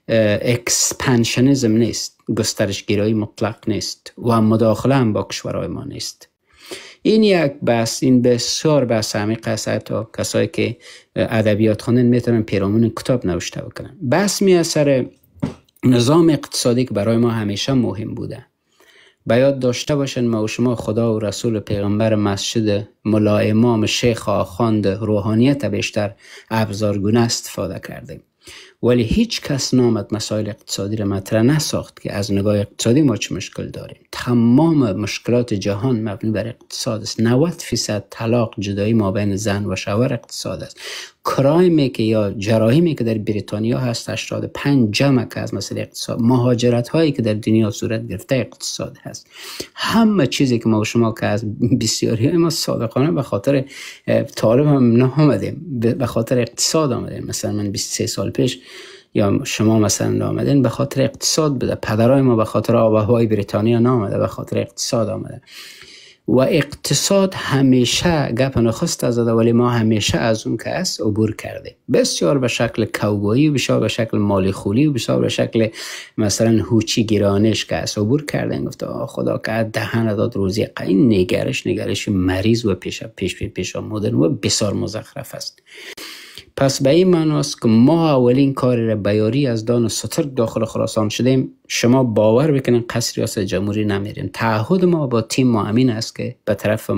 اکسپنشنیزم نیست، گسترشگرایی مطلق نیست و مداخله هم با کشورهای ما نیست. این یک بحث، این بسیار بحث عمیق است. حتی کسایی که ادبیات خوانن میتونن پیرامون کتاب نوشته بکنن. بحث می سر نظام اقتصادی که برای ما همیشه مهم بوده. باید داشته باشن ما و شما خدا و رسول پیغمبر مسجد ملا امام شیخ آخوند روحانیت بیشتر ابزارگونه استفاده کردیم، ولی هیچ کس نامد مسائل اقتصادی را مطرح نساخت که از نگاه اقتصادی ما چه مشکل داریم. تمام مشکلات جهان مبنی بر اقتصاد است. نود فیصد طلاق، جدایی ما بین زن و شوهر اقتصاد است. کرایمی که یا جرایمی که در بریتانیا هست هشتاد و پنج جمع که از مسئله اقتصاد. مهاجرت هایی که در دنیا صورت گرفته اقتصاد هست. همه چیزی که ما و شما که از بسیاری های ما صادقانه به خاطر طالب هم نه آمدیم، به خاطر اقتصاد آمدیم. مثلا من بیست و سه سال پیش یا شما مثلا آمدین به خاطر اقتصاد بوده. پدرای ما به خاطر آب و هوای بریتانیا نامده، به خاطر اقتصاد آمده. و اقتصاد همیشه گپ نخست از داده، ولی ما همیشه از اون که است عبور کرده. بسیار به شکل کوبایی، بسیار به شکل مالی خولی، بسیار به شکل مثلا هوچی گرانش که است عبور کردن. گفت خدا که دهن داد روزی. این نگرش نگرش مریض و پیش پیش پیش, پیش آمدن و بسیار مزخرف است. پس به این معناست که ما اولین کار را بیاری از دان و ستر داخل خراسان شدیم. شما باور بکنین قصر ریاست جمهوری نمیریم. تعهد ما با تیم ما امین است که به طرف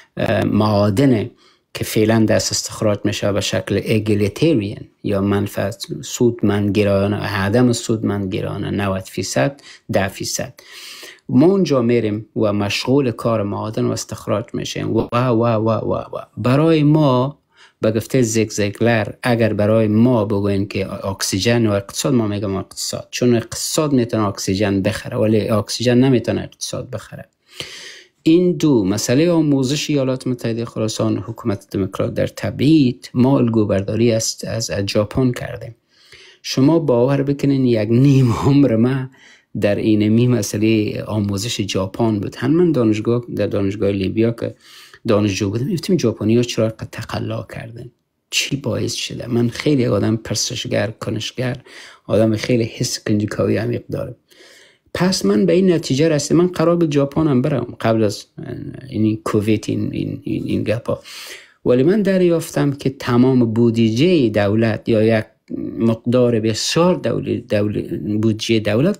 معادن که فعلا دست استخراج میشه به شکل اگلیتریان یا منفعت سودمندگرایانه، عدم سودمندگرایانه، نود فیصد ده فیصد ما اونجا میریم و مشغول کار معادن و استخراج میشیم. و و و و و, و. برای ما به گفته زیگ زیگلر اگر برای ما بگوین که اکسیژن و اقتصاد، ما میگم اقتصاد، چون اقتصاد میتونه اکسیژن بخره ولی اکسیژن نمیتونه اقتصاد بخره. این دو مسئله آموزش ایالات متحده خراسان حکومت دموکرات در تبعید ما الگوبرداری است از ژاپن کردیم. شما باور بکنین یک نیم عمر ما در این می مسئله آموزش ژاپن بود. هم من دانشگاه در دانشگاه لیبیا که دانشجو بودم میفتیم ژاپنی ها چرا تقلا کردن، چی باعث شده. من خیلی آدم پرسشگر، کنشگر، آدم خیلی حس کنجکاوی عمیق دارم. پس من به این نتیجه رسیدم من قرار بود ژاپن هم برم قبل از این کووید این این این, این گپا. ولی من دریافتم که تمام بودجه دولت یا یک مقدار بسیار دولت دولت بودجه دولت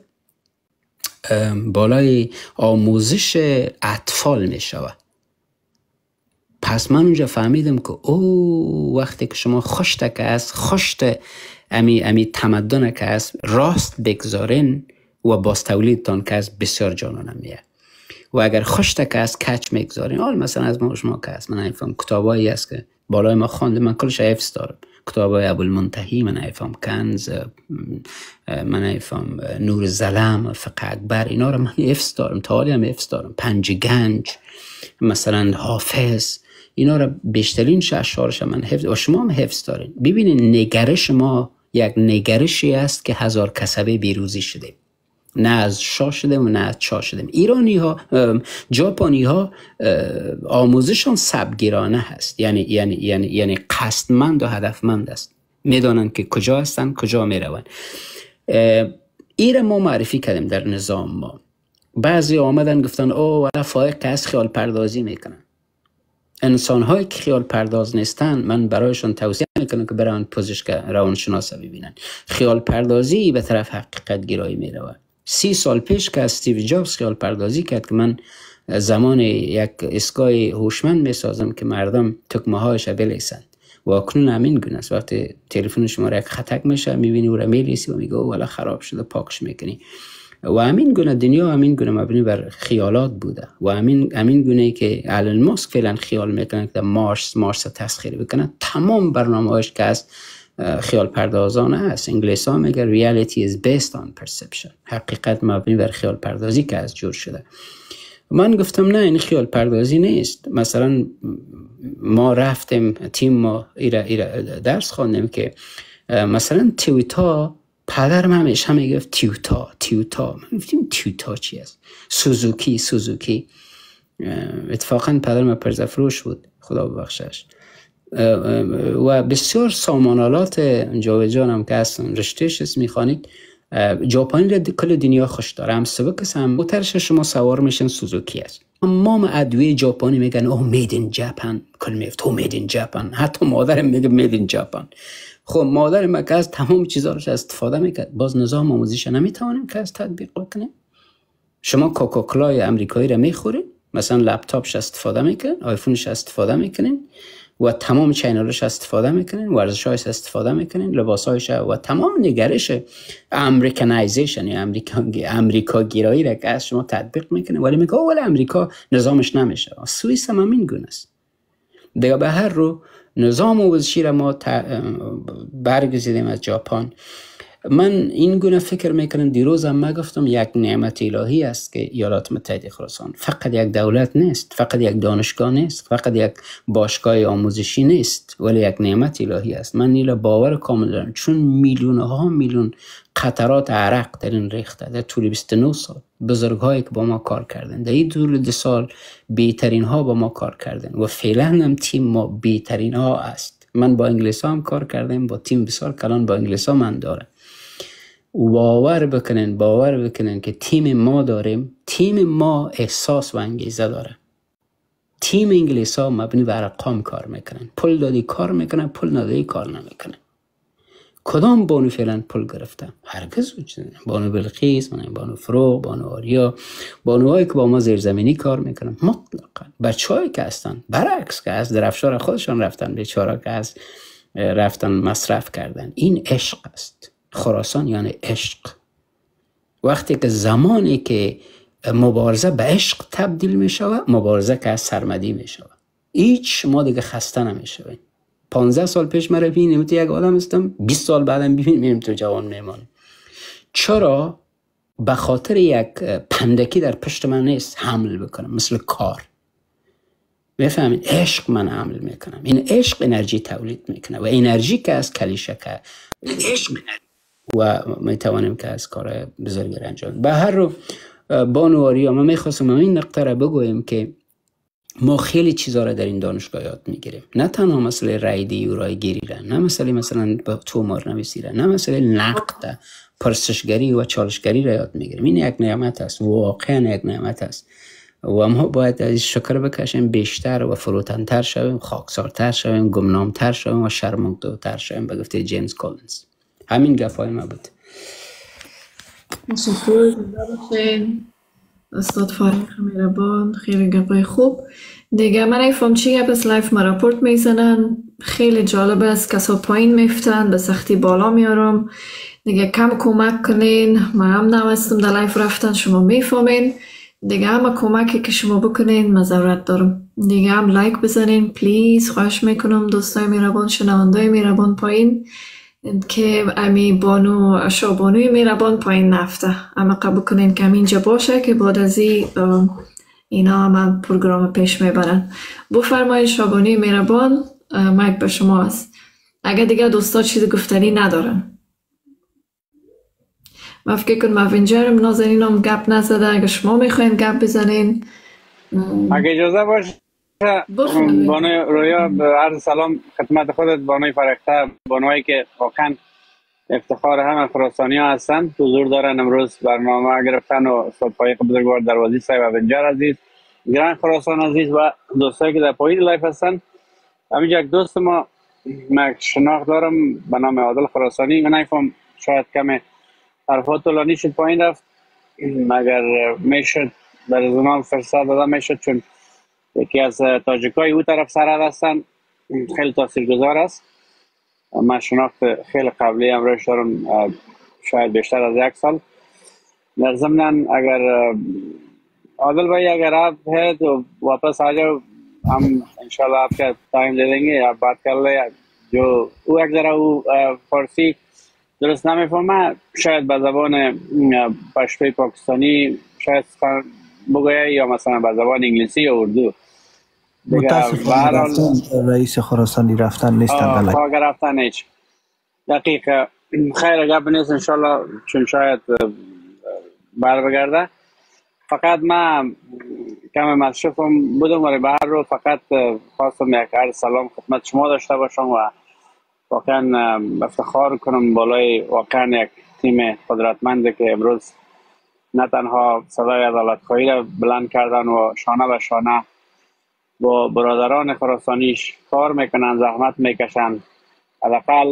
بالای آموزش اطفال می شود. پس من اونجا فهمیدم که او وقتی که شما خشت که است، خشت امی امی تمدن که است راست بگذارین و باز تولیدتان که است بسیار جانانه میه. و اگر خشت که است کچ میگذارین، حال مثلا از ما شما که است من نفهم کتابایی است که بالای ما خوانده، من کلش حفظ دارم. کتابای ابوالمنتهی، من نفهم کنز، من نفهم نور ظلم، فقه اکبر، اینا رو من حفظ دارم، تالی هم حفظ دارم. پنج گنج، مثلا حافظ، اینا رو بیشترین اشعارش من حفظ و شما هم حفظ دارین. ببینید نگرش ما یک نگرشی است که هزار کسبه بیروزی شده. نه از شاه شدیم و نه از چا شدیم. ایرانی ها، ژاپنی ها آموزشان سبگیرانه هست، یعنی یعنی یعنی یعنی قصدمند و هدفمند است، میدانند که کجا هستند، کجا میروند. ایره ما معرفی کردیم در نظام ما. بعضی آمدن گفتن او ولی فائق از خیال پردازی میکنن. انسان هایی که خیال پرداز نیستن من برایشون توصیه میکنم که برن پزشک روانشناس ببینن. خیال پردازی به طرف حقیقت گرایی میروه. سی سال پیش که استیو جابز خیال پردازی کرد که من زمان یک اسکای هوشمند میسازم که مردم تکمه هایش بلیسند و اکنون همین گونه است. وقتی تلفن شما را یک خطک میشه میبینی او را میلیسی و میگه والا خراب شده پاکش میکنی. و همین گونه دنیا همین گونه مبنی بر خیالات بوده و همین همین گونه که ایلان ماسک فعلا خیال میکنه که مارس مارس تسخیر بکنه. تمام برنامه‌اش که از خیال پردازانه است. انگلیسی ها میگه reality is based on perception. حقیقت مبنی بر خیال پردازی که از جور شده. من گفتم نه این خیال پردازی نیست. مثلا ما رفتیم تیم ما ایره ایره درس خواندیم که مثلا تویوتا، پدرم همیشه هم میگفت تویوتا تویوتا. من گفتیم تویوتا چی است؟ سوزوکی سوزوکی. اتفاقا پدرم پرزفروش بود خدا ببخشش. و بسیار سامانالات جاوجان هم که هستن رشتهش اسم میخوانید ژاپنی را کل دنیا خوش داره. هم سبکس هم موترش شما سوار میشن سوزوکی است. اما ادویه ژاپنی میگن او مید این ژاپن، کل میفت او مید این ژاپن. حتی مادرم میگه مید این ژاپن. خب مادر ما که از تمام چیزاش استفاده میکرد. باز نظام آموزشی نمیتونیم که از تطبیق کنیم. شما کوکاکولای امریکایی را میخورید، مثلا لپتاپش استفاده میکنین، آیفونش استفاده میکنین و تمام چینلش استفاده میکنین، ورزشایش استفاده میکنین، لباسایش و تمام نگرش امریکانایزیشن یا امریکا امریکا گرایی را که از شما تطبیق میکنین. ولی میگه ولی امریکا نظامش نمیشه. سوئیس هم همین گونه است. دیگه به هر رو نظام آموزشی را ما برگزیدیم از ژاپن. من این گونه فکر میکنم دیروز هم ما گفتم یک نعمت الهی است که ایالات متحده خراسان فقط یک دولت نیست، فقط یک دانشگاه نیست، فقط یک باشگاه آموزشی نیست، ولی یک نعمت الهی است. من نیلا باور کامل دارم چون میلیون ها میلیون قطرات عرق در این ریخته در طول بیست و نه سال. بزرگ هایی که با ما کار کردن در این طول دو سال بهترین ها با ما کار کردن و فعلا هم تیم ما بهترین ها است. من با انگلیس هم کار کردم، با تیم بسیار کلان با انگلیس ها من دارم. باور بکنن باور بکنن که تیم ما داریم، تیم ما احساس و انگیزه داره. تیم انگلیس ها مبنی بر ارقام کار میکنن. پول دادی کار میکنن، پول ندادی کار نمیکنن. کدام بانو فعلا پول گرفتن؟ هرگز وجود نداره. بانو بلقیس، بانو فروغ، بانو آریا، بانوهایی که با ما زیرزمینی کار میکنن مطلقا. بچه‌هایی که هستن برعکس که از درفشار خودشون رفتن، بیچاره که از رفتن مصرف کردن. این عشق است. خراسان یعنی عشق. وقتی که زمانی که مبارزه به عشق تبدیل می شود، مبارزه که از سرمدی می شود. هیچ ما دیگه خسته نمی شویم. پانزده سال پیش من ببینیم تو یک آدم هستم، بیست سال بعدم ببینیم تو جوان میمانم. چرا؟ به خاطر یک پندکی در پشت من نیست حمل بکنم مثل کار. میفهمین؟ عشق من حمل میکنم. این عشق انرژی تولید میکنه و انرژی که از کلیشه که عشق و میتوانیم که از کار بزرگی انجام. به هر رو بانواری ما میخواستم این نقطه را بگویم که ما خیلی چیزا را در این دانشگاه یاد میگیریم. نه تنها مسئله رایدی و رایگیری را، نه مسئله مثلا با تومار نویسی را، نه مسئله نقد، پرسشگری و چالشگری را یاد میگیریم. این یک نعمت است، واقعا یک نعمت است و ما باید از شکر بکشیم، بیشتر و فروتن‌تر شویم، خاکسارتر شویم، گمنامتر شویم و شرمناک‌تر شویم. به گفته جیمز کولینز. همین گفای ما بود. متشکرم. استاد فارغ مهربان، خیلی گپای خوب. دیگه من ایفام چی گپ از لایف ما راپورت میزنن، خیلی جالب است. کسا پایین میفتن به سختی بالا میارم. دیگه کم کمک کنین. من هم نوستم در لایف رفتن، شما میفهمین. دیگه همه کمکی که شما بکنین مزارت دارم. دیگه هم لایک بزنین پلیز، خواهش میکنم دوستای مهربان، شنوندای مهربان پایین که امی بانو شابانوی مهربان پایین نفته. اما قبول کنین که اینجا باشه که بعد از اینا هم پروگرام پیش میبرن. بفرمایید شابانوی مهربان، مایک به شما است. اگه دیگه دوستا چیز گفتنی ندارن. من فکر کنم اوینجرم نازنین هم گپ نزده. اگه شما میخواین گپ بزنین اگه اجازه باشه بفرمایید. بانوی رویا، عرض سلام خدمت خودت، بانوی فرخته، بانوی که واقعا افتخار همه خراسانی ها هستن، حضور دارن امروز برنامه گرفتن، و استاد فایق بزرگوار دروازی صاحب اوینجر عزیز، گران خراسان عزیز و دوستایی که در پایین لایف هستن. همینجا یک دوست ما من شناخت دارم به نام عادل خراسانی، من نفهم شاید کم حرفات طولانی شد پایین رفت، مگر میشد در زمان فرصت داده میشد، چون یکی از تاجیکای او طرف سرحد هستن، خیلی تاثیرگذار است. من شناخت خیلی قبلی هم روش دارم، شاید بیشتر از یک سال. در ضمن اگر عادل بھائی اگر آپ ہے تو واپس آ جاؤ، ہم انشاءاللہ آپ کا ٹائم دے دیں گے، آپ بات کر لیں. جو او ایک ذرا او فارسی درست نمیفهمه، شاید به زبان پشتوی پاکستانی شاید بگویه، یا مثلا به زبان انگلیسی یا اردو. متاسفانه رفتن رئیس خراسانی رفتن نیستن بله. اگر رفتن هیچ دقیقه خیر گپ نیست انشالله، چون شاید بر بگرده. فقط من کم مصروفم بودم ولی به هر رو فقط خواستم یک عرض سلام خدمت شما داشته باشم و واقعا افتخار کنم بالای واقعا یک تیم قدرتمند که امروز نه تنها صدای عدالت خواهی را بلند کردن و شانه به شانه با برادران خراسانیش کار میکنن، زحمت میکشن. حداقل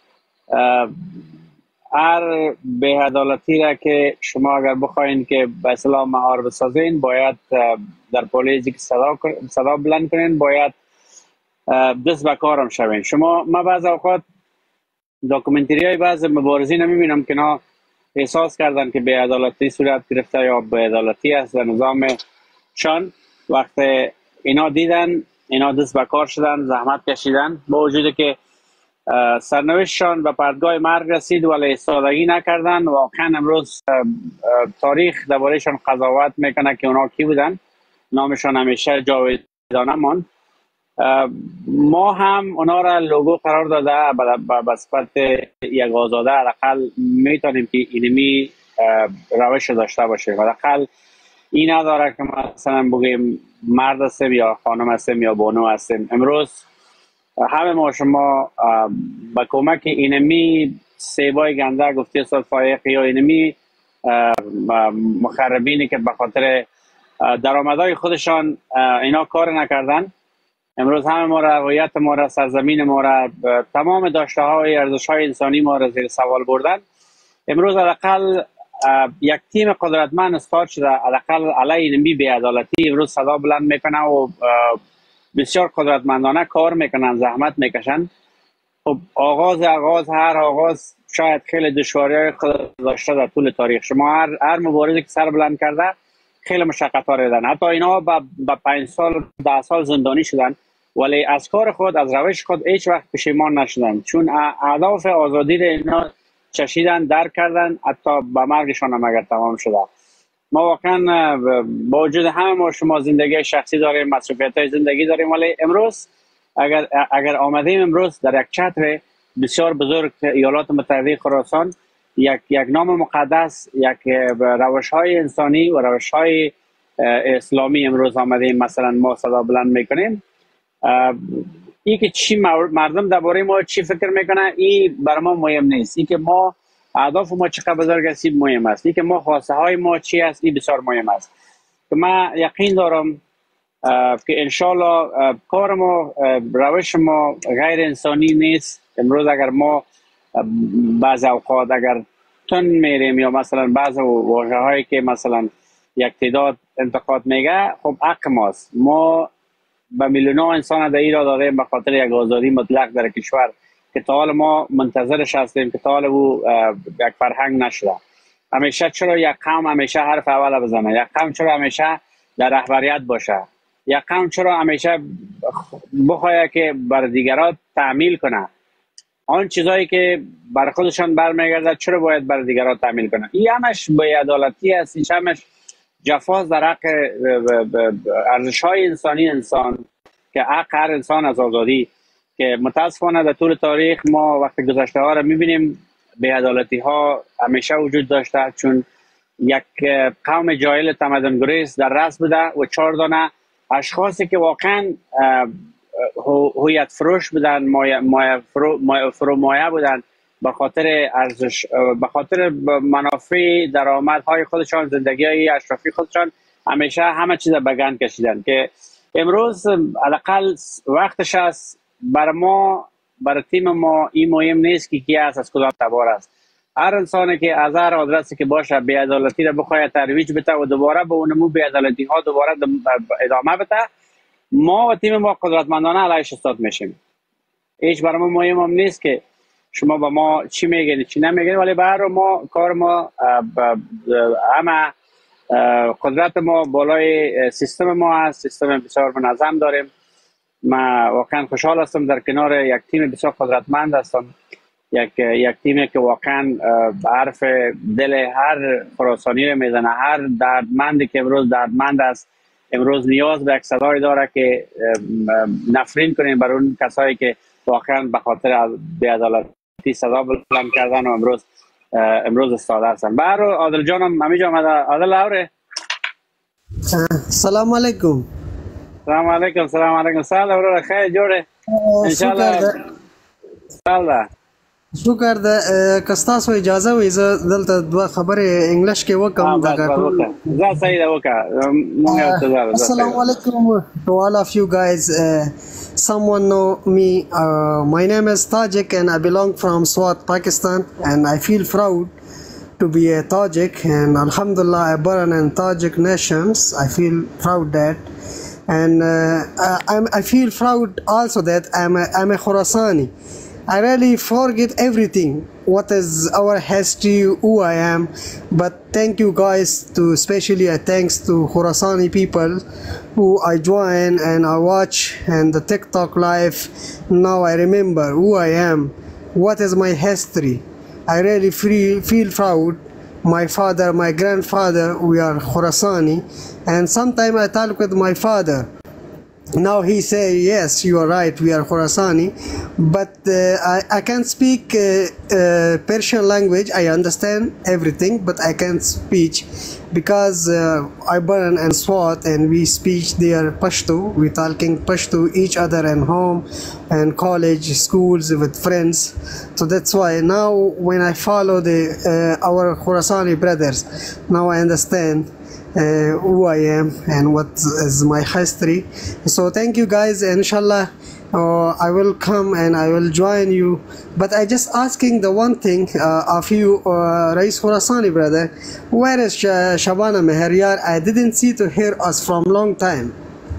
هر بی‌عدالتی را که شما اگر بخواین که به اصطلاح مهار بسازین، باید در پلیسی که صدا صدا بلند کنین، باید دست به کارم شوین. شما ما بعض اوقات داکومنتری های بعض مبارزین میبینم که نا احساس کردن که بی‌عدالتی صورت گرفته یا بی‌عدالتی است در نظام شان. وقتی اینا دیدن، اینا دست به کار شدن، زحمت کشیدن، با وجودی که سرنوشتشان به پرتگاه مرگ رسید ولی ایستادگی نکردن. واقعا امروز تاریخ درباره‌شان قضاوت میکنه که اونا کی بودن، نامشان همیشه جاودانه ماند. ما هم اونا را لوگو قرار داده به صفت یک آزاده، حداقل میتونیم که اینمی روش داشته باشیم. حداقل این نداره که مثلا بگیم مرد هستیم یا خانم هستیم یا بانو هستیم. امروز همه ما شما با کمک اینمی سیبای گنده گفتی استاد فایق یا اینمی مخربینی که به خاطر درآمدهای خودشان اینا کار نکردن، امروز همه ما را، هویت ما را، سرزمین ما را، تمام داشته های ارزش های انسانی ما را زیر سوال بردن. امروز حداقل یک تیم قدرتمند استارت شده، حداقل علیه اینمی بی‌عدالتی امروز صدا بلند میکنه و بسیار قدرتمندانه کار میکنن، زحمت میکشن. خب آغاز آغاز هر آغاز شاید خیلی دشواری‌های خود داشته در طول تاریخ. شما هر هر مبارزی که سر بلند کرده خیلی مشقت‌ها دیدن، حتی اینا با با پنج سال ده سال زندانی شدن ولی از کار خود، از روش خود هیچ وقت پشیمان نشدن، چون اهداف آزادی را اینا چشیدن، درک کردن، حتی به مرگشان هم اگر تمام شده. ما واقعا با وجود همه ما شما زندگی شخصی داریم، مسئولیت‌های زندگی داریم، ولی امروز اگر اگر آمدیم امروز در یک چتر بسیار بزرگ ایالات متحده خراسان، یک یک نام مقدس، یک روش‌های انسانی و روش‌های اسلامی امروز آمدیم مثلا ما صدا بلند میکنیم. این که چی مردم درباره ما چی فکر میکنه این برای ما مهم نیست، این که ما اهداف ما چقدر بزرگ است مهم است، این که ما خواسته های ما چی است این بسیار مهم است. که من یقین دارم که انشالله کار ما، روش ما غیر انسانی نیست. امروز اگر ما بعض اوقات اگر تن میریم یا مثلا بعض واژه هایی که مثلا یک تعداد انتقاد میگه، خب حق ماست. ما به میلیون ها انسان در ایران داریم به خاطر یک آزادی مطلق در کشور که تا حال ما منتظرش هستیم، که تا حال او یک فرهنگ نشده. همیشه چرا یک قوم همیشه حرف اول بزنه؟ یک قوم چرا همیشه در رهبریت باشه؟ یک قوم چرا همیشه بخواه که بر دیگران تعمیل کنه؟ آن چیزایی که بر خودشان برمیگرده چرا باید بر دیگران تعمیل کنه؟ این همش بی‌عدالتی است، این همش جفاست در حق ارزش‌های انسانی انسان، که حق هر انسان از آزادی، که متاسفانه در طول تاریخ ما وقتی گذشته ها را می‌بینیم بی‌عدالتی ها همیشه وجود داشته، چون یک قوم جاهل تمدن گریز در رأس بوده و چهار دانه اشخاصی که واقعا هویت فروش بودن، مایه مایه فرو مایه فرو مایه بودن، به خاطر ارزش، به خاطر منافع درآمدهای خودشان، زندگی های اشرافی خودشان، همیشه همه چیز به گند کشیدن. که امروز حداقل وقتش است بر ما، بر تیم ما این مهم نیست که کی است، از کدام تبار است. هر انسانی که از هر آدرسی که باشه بی‌عدالتی را بخواد ترویج بده و دوباره به اونمو بی‌عدالتی ها دوباره ادامه بده، ما و تیم ما قدرتمندانه علیش ایستاد میشیم. هیچ برای ما مهم هم نیست که شما به ما چی میگین چی نمیگین، ولی برای ما کار ما همه قدرت ما بالای سیستم ما هست. سیستم بسیار منظم داریم. من واقعا خوشحال هستم در کنار یک تیم بسیار قدرتمند هستم، یک یک تیمی که واقعا حرف دل هر خراسانی رو میزنه. هر دردمندی که امروز دردمند است، امروز نیاز به یک صدای داره که نفرین کنیم بر اون کسایی که واقعا به خاطر بی‌عدالتی صدا بلند کردن و امروز امروز استاده هستن. برو عادل جانم همی جا آمده. عادل اوره. سلام علیکم. سلام علیکم. سلام علیکم. سلام برو خیر جوړه ان شاء الله. سلام. شکر ده که تاسو اجازه وي زه دلته دوه خبرې انګلیش کې وکم. دا صحیح ده وکړه. مونږ یو څه ده. السلام علیکم to all of you guys. Uh, someone know me. Uh, my name is Tajik and I belong from Swat, Pakistan, and I feel proud to be a Tajik, and Alhamdulillah I born in Tajik nations. I feel proud that, and uh, I'm, I feel proud also that I'm a, I'm a Khorasani. I really forget everything, what is our history, who I am, but thank you guys, to especially a thanks to Khorasani people who I join and I watch and the TikTok live. Now I remember who I am, what is my history. I really feel, feel proud. My father, my grandfather, we are Khorasani, and sometimes I talk with my father. Now he say, yes, you are right, we are Khorasani, but uh, I, I can't speak uh, uh, Persian language. I understand everything, but I can't speak because uh, I born in Swat and we speak there Pashto. We talking Pashto each other in home and college, schools, with friends. So that's why now when I follow the uh, our Khorasani brothers, now I understand Uh, who I am and what is my history. So thank you guys, and inshallah uh, I will come and I will join you. But I just asking the one thing uh, of you, uh, Rais Khorasani brother, where is Sh Shabana Meheryar? I didn't see to hear us from long time.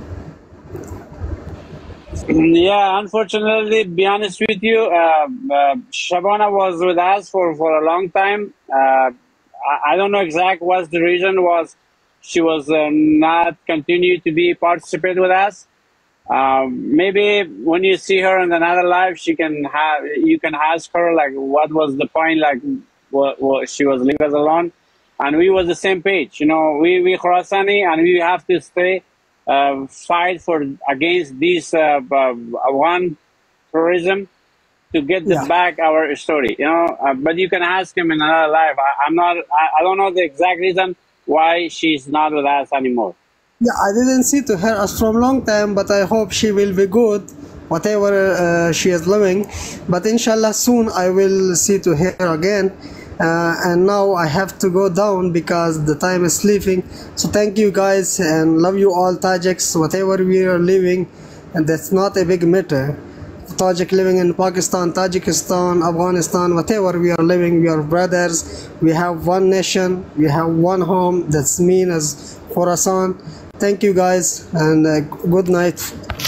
Yeah, unfortunately, to be honest with you, uh, uh, Shabana was with us for, for a long time. Uh, I, I don't know exact what the reason was. She was uh, not continue to be participate with us. Um, maybe when you see her in another life, she can have you can ask her like what was the point, like what, what she was leave us alone, and we was the same page. You know, we we Khorasani and we have to stay uh, fight for against this uh, uh, one tourism to get this yeah. back our story. You know, uh, but you can ask him in another life. I, I'm not. I, I don't know the exact reason why she's not with us anymore. Yeah, I didn't see to her as from long time, but I hope she will be good, whatever uh, she is living. But inshallah soon I will see to her again. Uh, and now I have to go down because the time is sleeping. So thank you guys and love you all Tajiks, whatever we are living, and that's not a big matter. Tajik living in Pakistan, Tajikistan, Afghanistan, whatever we are living, we are brothers. We have one nation, we have one home. That's mean as Khorasan. Thank you guys and uh, good night.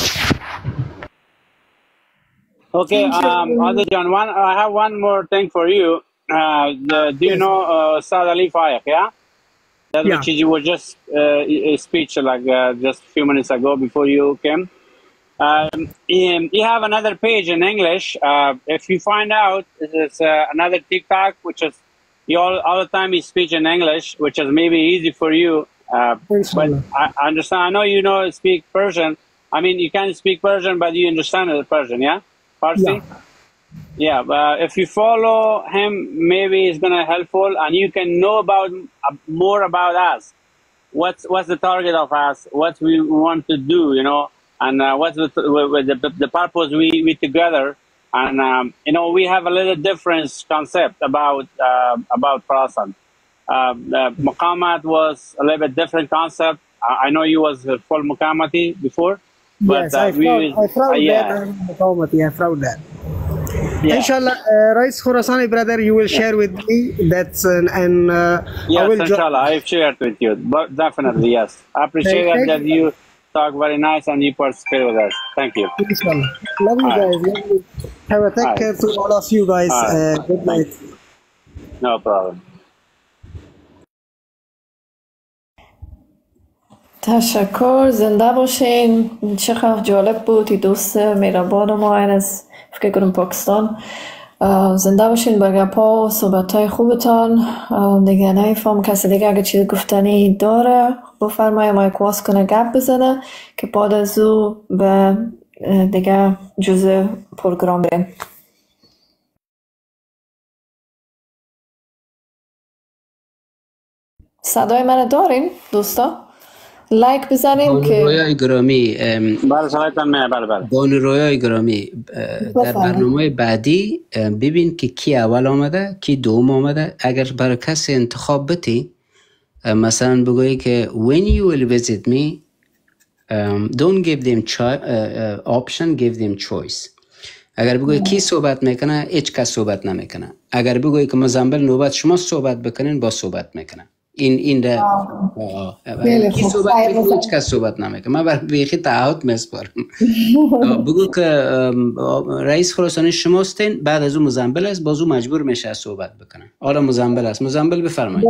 Okay, um, Adil John, one, I have one more thing for you. Uh, the, do you know uh, Saad Ali Fayek, yeah? That yeah. Which you were just uh, a speech like uh, just a few minutes ago before you came. Um, you have another page in English. Uh, if you find out, there's uh, another TikTok, which is you all, all the time you speak in English, which is maybe easy for you. Uh, but I, I understand. I know you know speak Persian. I mean, you can speak Persian, but you understand the Persian, yeah? Farsi? Yeah. Yeah, but if you follow him, maybe it's gonna helpful, and you can know about uh, more about us. What's what's the target of us? What we want to do, you know, and uh, what's the, the the purpose we we together. And um, you know, we have a little different concept about uh, about Khorasan. Uh, uh, Muqamat was a little bit different concept. I, I know you was full Muqamati before, but yes, uh, I we found, I found uh, yeah. that Muqamati, I found that. Yeah. Inshallah, uh, Rais Khorasani brother, you will share with me. That's an, and uh, yes, I will inshallah, I've shared with you, but definitely yes. I appreciate Thank that you talk very nice and you participate with us. Thank you. Inshallah. Love you guys. Love you. Have a take All care right. to all of you guys. All right. Uh, good night. No problem. تشکر، زنده باشین. چقدر جالب بود این دوست مهربان ما این از فکر کنم پاکستان. زنده باشین با گپا و صحبت های خوبتان. دیگه نمیفهم کسی دیگه اگه چیز گفتنی داره بفرمایه، مایک واس کنه گپ بزنه که بعد از او به دیگه جزء پروگرام بریم. صدای من دارین دوستا؟ لایک بزنین که رویای گرامی بله صدایتان میاد. بله بله بانو رویای گرامی در برنامه بعدی ببین که کی اول آمده کی دوم آمده. اگر برای کسی انتخاب بتی مثلا بگویی که when you will visit me um, don't give them cho- uh, uh, option, give them choice. اگر بگویی کی صحبت میکنه هیچ کس صحبت نمیکنه. اگر بگویی که مزنبل نوبت شما صحبت بکنین با صحبت میکنه. این این ده کی صحبت میکنه هیچ کس صحبت نمیکنه. من برای بیخی تعهد میسپارم. بگو که رئیس خراسانی شماستین، بعد از اون مزنبل است، باز اون مجبور میشه صحبت بکنه. حالا مزنبل است، مزنبل بفرمایید.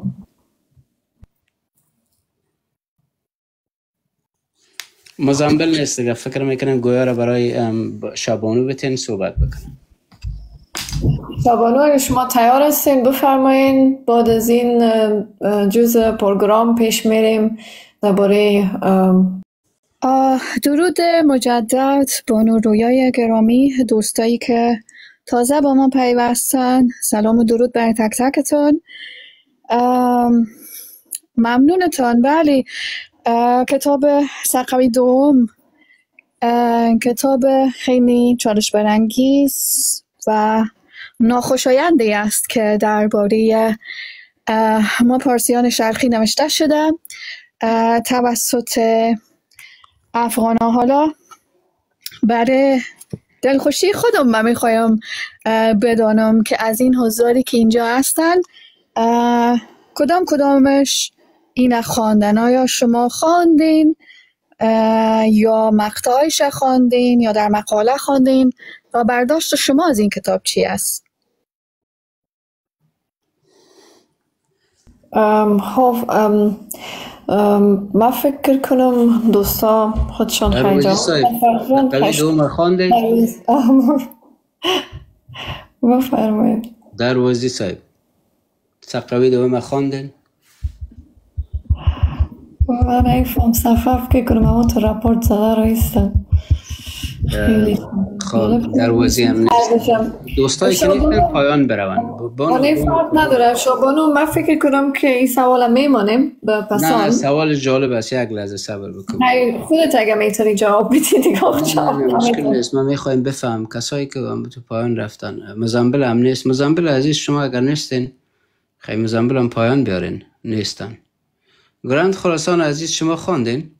مزنبل نیست دیگه، فکر میکنم گویا را برای شابانو بتین صحبت بکنم. شابانو اگه شما تیار هستین بفرمایین، بعد از این جزء پروگرام پیش میریم درباره. درود مجدد بانو رویای گرامی، دوستایی که تازه با ما پیوستن، سلام و درود بر تک تکتون. ممنونتان. بله، کتاب سقوی دوم کتاب خیلی چالش برانگیز و ناخوشایندی است که درباره ما پارسیان شرقی نوشته شده توسط افغان‌ها. حالا برای دلخوشی خودم من میخوایم بدانم که از این حضاری که اینجا هستن کدام کدامش این خواندن؟ آیا شما خواندین یا مقطعایش خواندین یا در مقاله خواندین و برداشت شما از این کتاب چی است؟ خب من فکر کنم دوستا خودشان خیلی جا سقوی دوم خواندین؟ بفرمایید. دروازی صاحب سقوی دوم خواندین؟ من نمیفهم صفحه که کنم اما تو راپورت زده رایستم. خب دروازی هم نیست. دوستایی که نیستن پایان بروند. من فرق نداره شابانو. من فکر کنم که این سوال میمانیم به پسان. نه سوال جالب است، یک لحظه صبر بکن. نه خودت اگه میتونی جواب بدی دیگه جواب مشکل نیست. من میخوایم بفهم کسایی که تو پایان رفتن. مزنبل هم نیست. مزنبل عزیز شما اگر نیستین خیلی مزنبل هم پایان بیارین. نیستن. گراند خراسان عزیز شما خواندین؟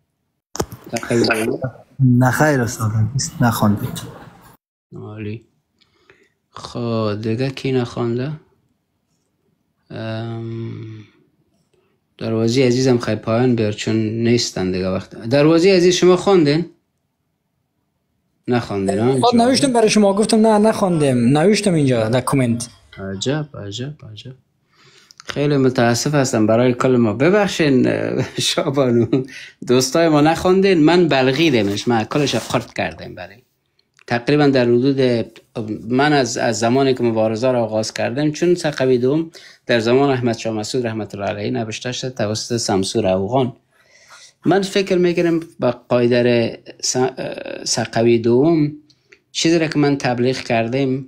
نه خیر استاد عزیز نخواندید. عالی. خب دیگه کی نخوانده؟ دروازی عزیزم خیلی پایان بیار چون نیستن دیگه وقت. دروازی عزیز شما خواندین؟ نخواندین ها؟ خود نوشتم برای شما، گفتم نه نخواندم، نوشتم اینجا در کامنت. عجب عجب عجب. خیلی متاسف هستم برای کل ما. ببخشین شابانو دوستای ما نخوندین. من بلغیدمش، من کلش قرد کردم. برای تقریبا در حدود من از از زمانی که مبارزه را آغاز کردم، چون سقوی دوم در زمان احمد شاه مسعود رحمت الله علیه نوشته شد توسط سمسور اوغان. من فکر میکنم با قاعده سقوی دوم چیزی را که من تبلیغ کردم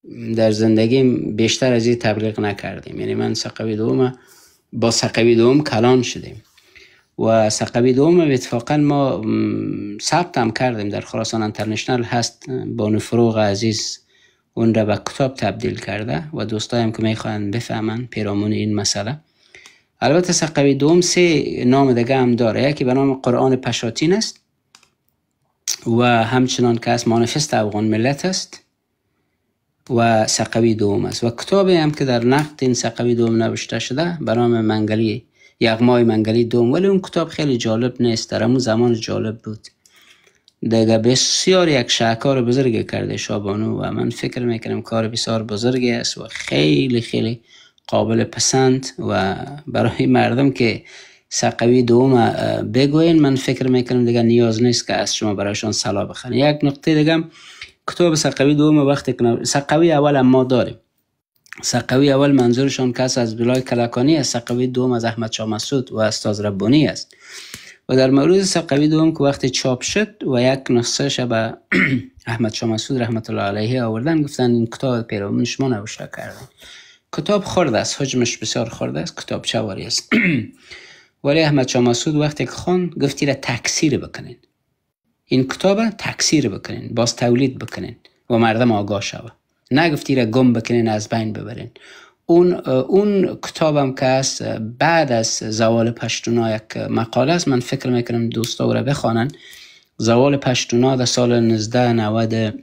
در زندگیم بیشتر از این تبلیغ نکردیم. یعنی من سقوی دوم با سقوی دوم کلان شدیم و سقوی دوم اتفاقا ما ثبت هم کردیم در خراسان انترنشنال هست. بانو فروغ عزیز اون را به کتاب تبدیل کرده و دوستایم که میخوان بفهمن پیرامون این مسئله. البته سقوی دوم سه نام دیگه هم داره. یکی به نام قرآن پشاتین است و همچنان که از مانیفست افغان ملت است و سقوی دوم است و کتابی هم که در نقد این سقوی دوم نوشته شده به نام منگلی یغمای منگلی دوم، ولی اون کتاب خیلی جالب نیست. در همون زمان جالب بود دیگه. بسیار یک شاهکار بزرگی کرده شابانو و من فکر میکنم کار بسیار بزرگی است و خیلی خیلی قابل پسند و برای مردم که سقوی دوم بگوین من فکر میکنم دیگه نیاز نیست که از شما برایشان سلا بخوان. یک نقطه دیگه کتاب سقوی دوم وقتی که سقوی اول ما داریم. سقوی اول منظورشان کس از عبدالله کلکانی است، سقوی دوم از احمد شاه مسعود و استاد ربانی است. و در مورد سقوی دوم که وقتی چاپ شد و یک نسخه شب احمد شاه مسعود رحمت الله علیه آوردن، گفتن این کتاب پیرامون شما نوشته کردن. کتاب خرد است، حجمش بسیار خرد است، کتاب چواری است. ولی احمد شاه مسعود وقتی که خوان گفتی را تکثیر بکنین، این کتاب تکثیر بکنین، باز تولید بکنین و مردم آگاه شوه، نگفتی را گم بکنین از بین ببرین. اون اون کتابم که است بعد از زوال پشتونا یک مقاله است. من فکر میکنم دوستا را بخوانن. زوال پشتونا در سال نوزده نود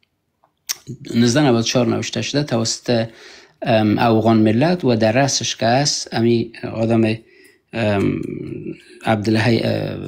و چهار نوشته شده توسط افغان ملت و در رأسش که است امی آدم عبدالله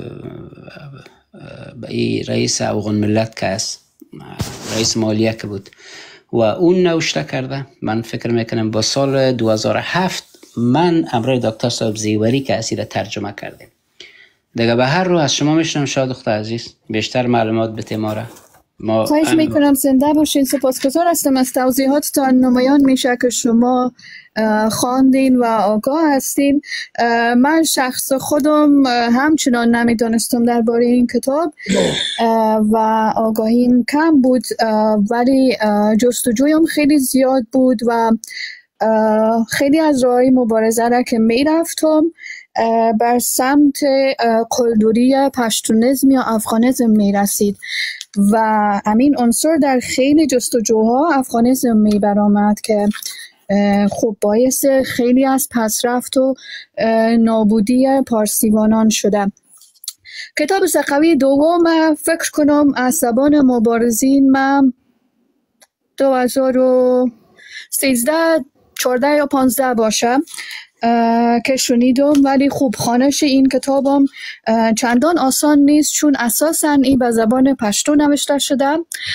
رئیس افغان ملت که است، رئیس مالیه که بود و اون نوشته کرده. من فکر میکنم با سال دو هزار و هفت من امروی دکتر صاحب زیوری که اسی را ترجمه کردیم. دیگه به هر رو از شما میشنم شاد دختر عزیز بیشتر معلومات بده ما را. ما خواهش میکنم زنده باشین. سپاسگزار هستم از توضیحاتتان. نمایان میشه که شما خواندین و آگاه هستین. من شخص خودم همچنان نمیدانستم درباره این کتاب و آگاهیم کم بود، ولی جستجویم خیلی زیاد بود و خیلی از راهی مبارزه را که میرفتم بر سمت قلدری پشتونیسم یا افغانیسم میرسید و همین عنصر در خیلی جستجوها افغانیسم می برآمد که خب باعث خیلی از پسرفت و نابودی پارسیوانان شده. کتاب سقوی دوم فکر کنم از زبان مبارزین من دو هزار و سیزده چهارده یا پانزده باشه که شنیدم، ولی خوب خوانش این کتابم چندان آسان نیست چون اساساً این به زبان پشتو نوشته شده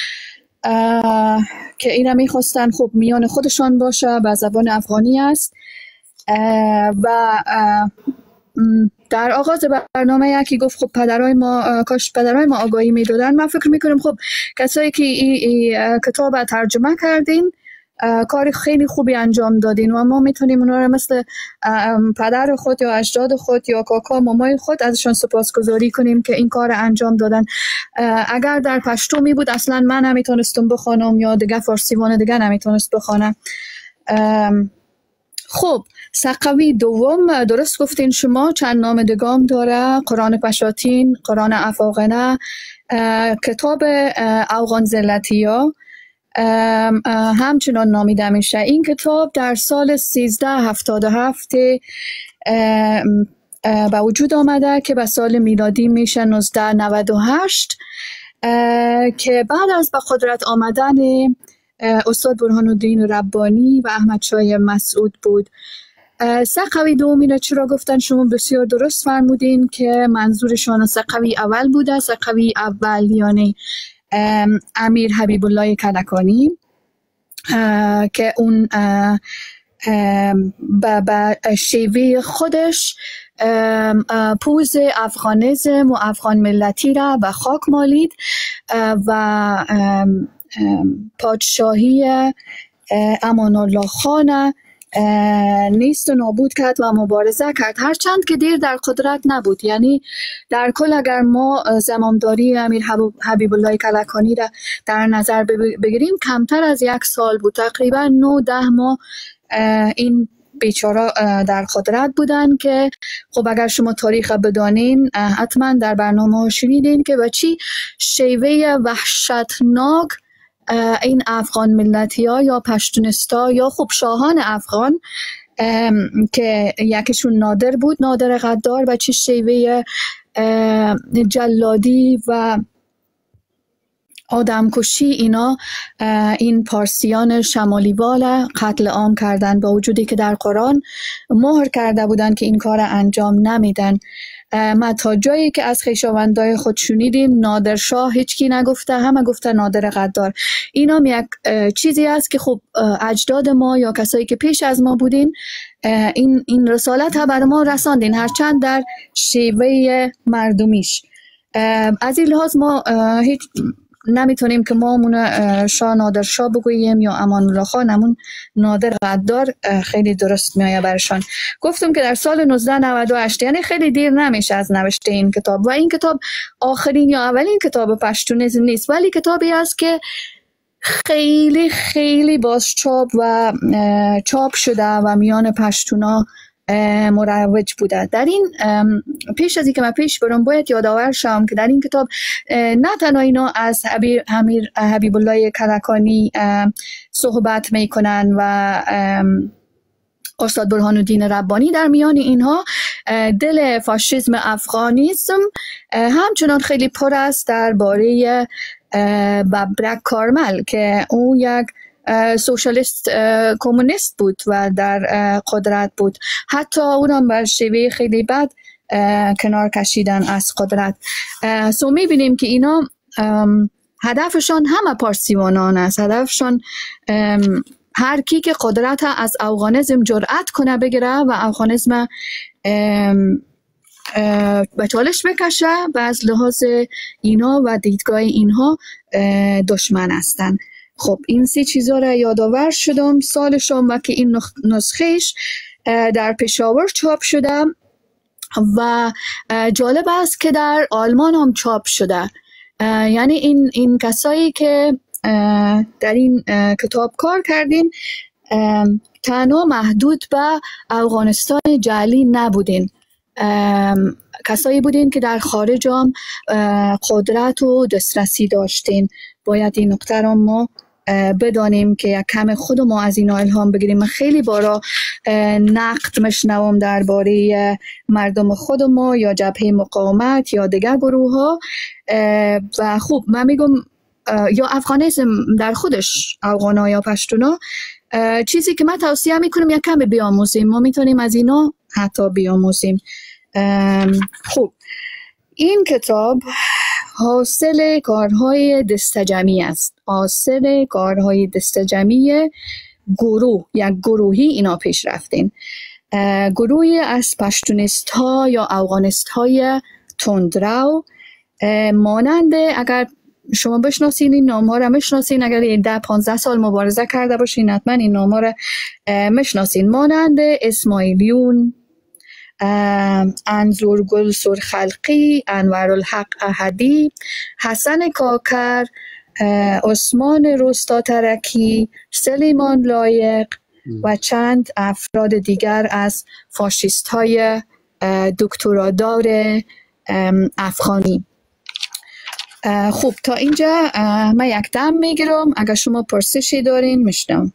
که اینا میخواستن خب میان خودشان باشه، به زبان افغانی است و در آغاز برنامه یکی گفت خب پدرای ما کاش پدرای ما آگاهی میدادن. من فکر میکنم خب کسایی که این ای کتاب ترجمه کردین کار خیلی خوبی انجام دادین و ما میتونیم اونا رو مثل پدر خود یا اجداد خود یا کاکا مامای خود ازشان سپاسگزاری کنیم که این کار انجام دادن. اگر در پشتو می بود اصلا من نمیتونستم بخوانم یا دیگه فارسیوان دیگه نمیتونست بخوانم. خب سقوی دوم درست گفتین شما، چند نام دگام داره: قرآن پشاتین، قرآن افاقنه، کتاب افغان زلتیا همچنان نامیده میشه. این کتاب در سال سیزده هفتاد و هفت به وجود آمده که به سال میلادی میشه نوزده نود و هشت که بعد از به قدرت آمدن استاد برهان الدین ربانی و احمد شاه مسعود بود. سقوی دوم چرا گفتن شما بسیار درست فرمودین که منظورشان سقوی اول بوده. سقوی اول یعنی امیر حبیب الله کلکانی که اون به شیوه خودش پوز افغانیسم و افغان ملتی را به خاک مالید و پادشاهی امان الله خان نیست و نابود کرد و مبارزه کرد، هرچند که دیر در قدرت نبود. یعنی در کل اگر ما زمامداری امیر حبیب الله کلکانی را در نظر بگیریم کمتر از یک سال بود، تقریبا نه ده ماه این بیچاره در قدرت بودن که خب اگر شما تاریخ بدانین حتما در برنامه شنیدین که به چی شیوه وحشتناک این افغان ملتی ها یا پشتونستا یا خب شاهان افغان که یکیشون نادر بود، نادر غدار، به چه شیوه جلادی و آدمکشی اینا این پارسیان شمالی والا قتل عام کردن، با وجودی که در قرآن مهر کرده بودن که این کار انجام نمیدن. ما تا جایی که از خویشاوندای خود شنیدیم نادرشاه هیچکی نگفته، همه گفته نادر غدار. اینا یک چیزی است که خب اجداد ما یا کسایی که پیش از ما بودین این این رسالت ها بر ما رساندین، هرچند در شیوه مردمیش. از این لحاظ ما هیچ نمیتونیم که ما مونه شاه نادرشاه بگوییم یا امان الله خان، همون نادر غدار خیلی درست میایه برشان. گفتم که در سال نوزده نود و هشت، یعنی خیلی دیر نمیشه از نوشته این کتاب، و این کتاب آخرین یا اولین کتاب پشتونیسم نیست، ولی کتابی است که خیلی خیلی باز چاپ و چاپ شده و میان پشتونا مروج بوده. در این پیش از اینکه من پیش برم باید یادآور شم که در این کتاب نه تنها اینا از امیر حبیب الله کلکانی صحبت میکنن و استاد برهان الدین ربانی، در میان اینها دل فاشیسم افغانیسم همچنان خیلی پر است درباره ببرک کارمل که او یک سوشالیست کمونیست بود و در قدرت بود، حتی اونم بر شیوه خیلی بد کنار کشیدن از قدرت. سو میبینیم که اینا هدفشان همه پارسیوانان است، هدفشان هر کی که قدرت از افغانیسم جرأت کنه بگیره و افغانیسم به چالش بکشه و از لحاظ اینا و دیدگاه اینها دشمن هستند. خب این سه چیزا را یادآور شدم سالشم و که این نسخهش در پشاور چاپ شده و جالب است که در آلمان هم چاپ شده. یعنی این این کسایی که در این کتاب کار کردین تنها محدود به افغانستان جعلی نبودین، کسایی بودین که در خارج هم قدرت و دسترسی داشتین. باید این نکته را ما بدانیم که یک کم خود ما از اینا الهام بگیریم. من خیلی بارا نقد مشنوم درباره مردم خود ما یا جبهه مقاومت یا دیگر گروه ها و خوب من میگم یا افغانیسم در خودش افغانا یا پشتونا، چیزی که من توصیه میکنم یک کم بیاموزیم، ما میتونیم از اینا حتی بیاموزیم. خوب این کتاب حاصل کارهای دستجمعی است، حاصل کارهای دستجمعی گروه، یک گروهی اینا پیش رفتین، گروهی از پشتونیست ها یا افغانیست های تندرو، مانند اگر شما بشناسین این نام ها را میشناسین، اگر ده پانزده سال مبارزه کرده باشین حتما این نام ها را میشناسین، مانند اسماعیلیون، انظورگل سرخلقی، انورالحق احدی، حسن کاکر، عثمان رستا ترکی، سلیمان لایق و چند افراد دیگر از فاشیست های دکترادار افغانی. خوب تا اینجا من یک دم میگیرم، اگر شما پرسشی دارین میشنم.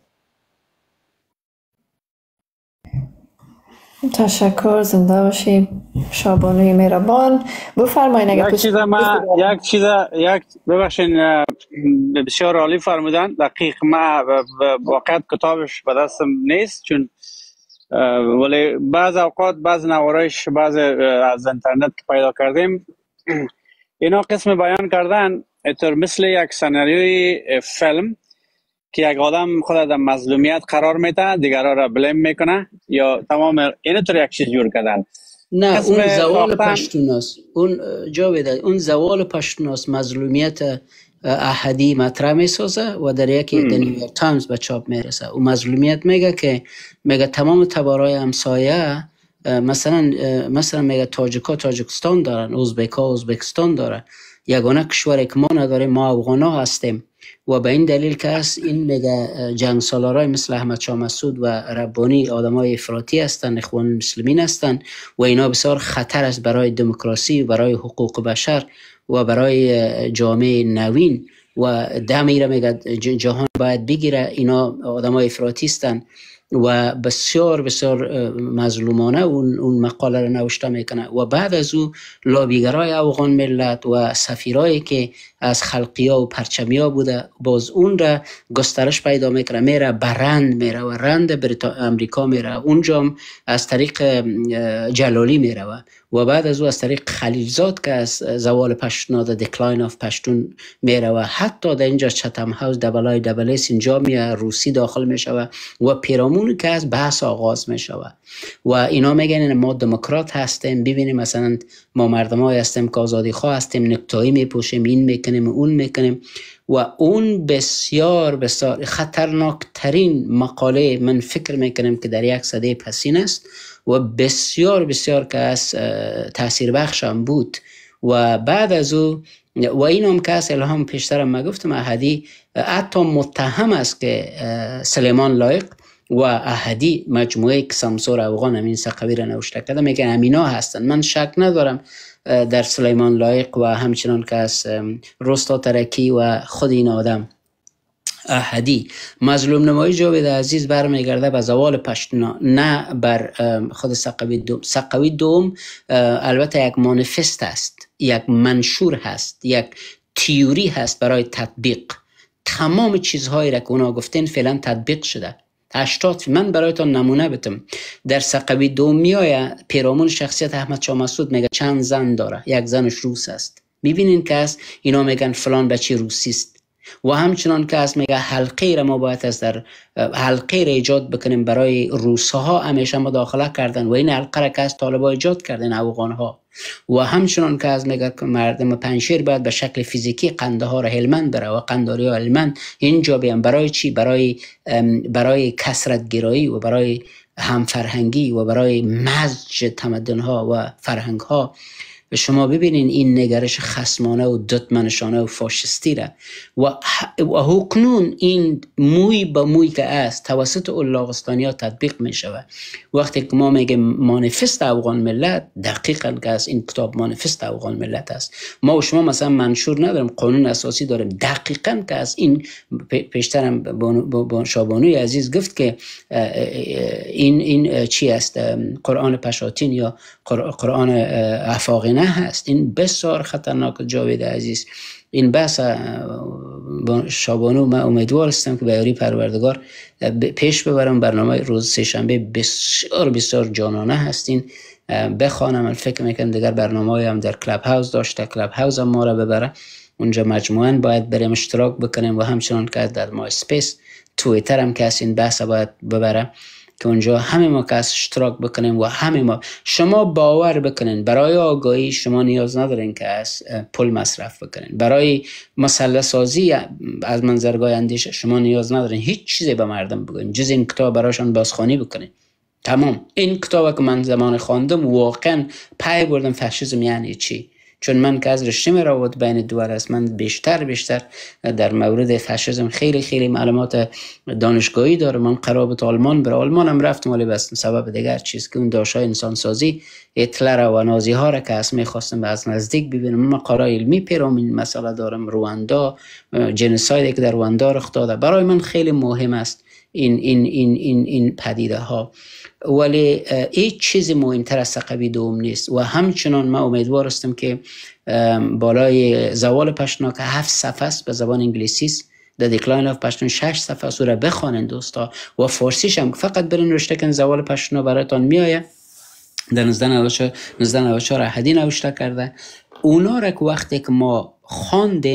تشکر، زنده باشی شابانوی مهربان. بفرمایید. اگر یک چیز ما یک چیز یک ببخشین بسیار عالی فرمودن، دقیق ما واقعا کتابش به دستم نیست، چون ولی بعض اوقات بعض نوارایش بعض از اینترنت پیدا کردیم اینا قسم بیان کردن اینطور مثل یک سناریوی فیلم که یک آدم خود در مظلومیت قرار میده، دیگرها را بلیم میکنه یا تمام اینطور یک چیز جور کردن. نه اون زوال پشتوناست، اون جاوید اون زوال پشتوناست، مظلومیت احدی مطرح میسازه و در یکی در نیویورک تایمز به چاپ میرسه و مظلومیت میگه که میگه تمام تبارای همسایه مثلا مثلا میگه تاجیکا تاجیکستان دارن، ازبکا ازبکستان داره، یگانه کشوری که ما نداریم ما افغانا هستیم و به این دلیل که است این میگه جنگ سالارای مثل احمد شاه مسعود و ربانی آدمای افراطی هستند، اخوان المسلمین هستند و اینا بسیار خطر است برای دموکراسی و برای حقوق بشر و برای جامعه نوین و دمیره میگه جهان باید بگیره. اینا آدمای افراطی هستند و بسیار بسیار مظلومانه اون, اون مقاله رو نوشته میکنه و بعد از او لابیگرای افغان ملت و سفیرایی که از خلقیا و پرچمیا بوده باز اون را گسترش پیدا میکنه، میره برند میره و رند بریتا امریکا میره، اونجا از طریق جلالی میره و بعد از او از طریق خلیلزاد که از زوال پشتون د دکلاین آف پشتون میره و حتی در اینجا چتم هاوس دبل آی دبل اس اینجا میره، روسی داخل میشه و پیرامون که از بحث آغاز میشه و اینا میگن ما دموکرات هستیم، ببینیم مثلا ما مردمای هستیم که آزادی خواه هستیم، نکتایی میپوشیم، این میکنیم اون میکنیم و اون بسیار بسیار خطرناک ترین مقاله من فکر میکنم که در یک سده پسین است و بسیار بسیار که از تاثیر بخش هم بود و بعد از او و این هم که از الهام پیشترم ما گفتم احدی حتی متهم است که سلیمان لایق و احدی مجموعه که سمسور افغان امین سقوی را نوشته کرده میگن امینا هستن. من شک ندارم در سلیمان لایق و همچنان که از رستا ترکی و خود این آدم احدی. مظلوم نمایی جاوید عزیز برمیگرده به زوال پشتونا، نه بر خود سقوی دوم. سقوی دوم البته یک مانیفست است، یک منشور هست، یک تیوری هست برای تطبیق. تمام چیزهایی را که اونا گفتن فعلا تطبیق شده. هشتاد من برایتان نمونه بتم. در سقوی دوم میایه پیرامون شخصیت احمد شاه مسعود میگه چند زن داره، یک زنش روس است. میبینین که از اینا میگن فلان بچه روسی است و همچنان که از میگه حلقه را ما باید از در حلقه را ایجاد بکنیم برای روسها همیشه مداخله کردن و این حلقه را که از طالبا ایجاد کردن افغان ها و همچنان که از میگه مردم پنشیر باید به شکل فیزیکی قندهار هلمند بره و قنداری ها هلمند اینجا بیان. برای چی؟ برای برای کثرت گرایی و برای همفرهنگی و برای مزج تمدن ها و فرهنگ ها. و شما ببینین این نگرش خصمانه و دشمنشانه و فاشisتی را و و حکنون این موی به موی که است توسط اولاغستانی ها تطبیق می شود. وقتی که ما میگیم مانیفست افغان ملت، دقیقاً که از این کتاب مانیفست افغان ملت است. ما و شما مثلا منشور نداریم، قانون اساسی داریم. دقیقاً که از این پیشترم با شابانوی عزیز گفت که این این چی است، قرآن پشاتین یا قرآن افاقینه هست. این بسیار خطرناک جاوید عزیز. این بحث شابانو من امیدوار هستم که به یاری پروردگار پیش ببرم. برنامه روز سه‌شنبه بسیار بسیار جانانه هستین. بخوانم. من فکر میکنم دیگر برنامه هم در کلاب هاوس داشته، کلاب هاوس هم ما را ببره اونجا مجموعاً باید بریم اشتراک بکنیم و همچنان که در ما اسپیس تویتر هم که این بحث باید ببره که اونجا همه ما که اشتراک بکنیم و همه ما. شما باور بکنین برای آگاهی شما نیاز ندارین که از پول مصرف بکنین. برای مسئله سازی از منظرگاه اندیشه شما نیاز ندارین هیچ چیزی به مردم بگین جز این کتاب براشون بازخوانی بکنین. تمام. این کتاب که من زمان خواندم واقعا پای بردم فاشیسم یعنی چی. چون من که از رشته می روابط بین دول است، من بیشتر بیشتر در مورد فاشیسم خیلی خیلی معلومات دانشگاهی دارم. من قرابت آلمان بر آلمان هم رفتم ولی بس سبب دیگر چیز که اون داشای انسان سازی هیتلر و نازی ها را که از میخواستم از نزدیک ببینم. من مقاله علمی پیرام این مسئله دارم. رواندا، جنسایدی که در رواندا رخ داده برای من خیلی مهم است این این این این این پدیده ها. ولی هیچ چیزی مهمتر از سقوی دوم نیست و همچنان من امیدوار هستم که بالای زوال پشتونا که هفت صفحه است به زبان انگلیسی است، The Decline of Pashtun شش صفحه است، را بخوانید دوستا و فارسیش هم فقط برین نوشته کن زوال پشتونا براتون میآید. در نوزده نود و چهار احدی نوشته کرده. اونا را که وقتی که ما خواندیم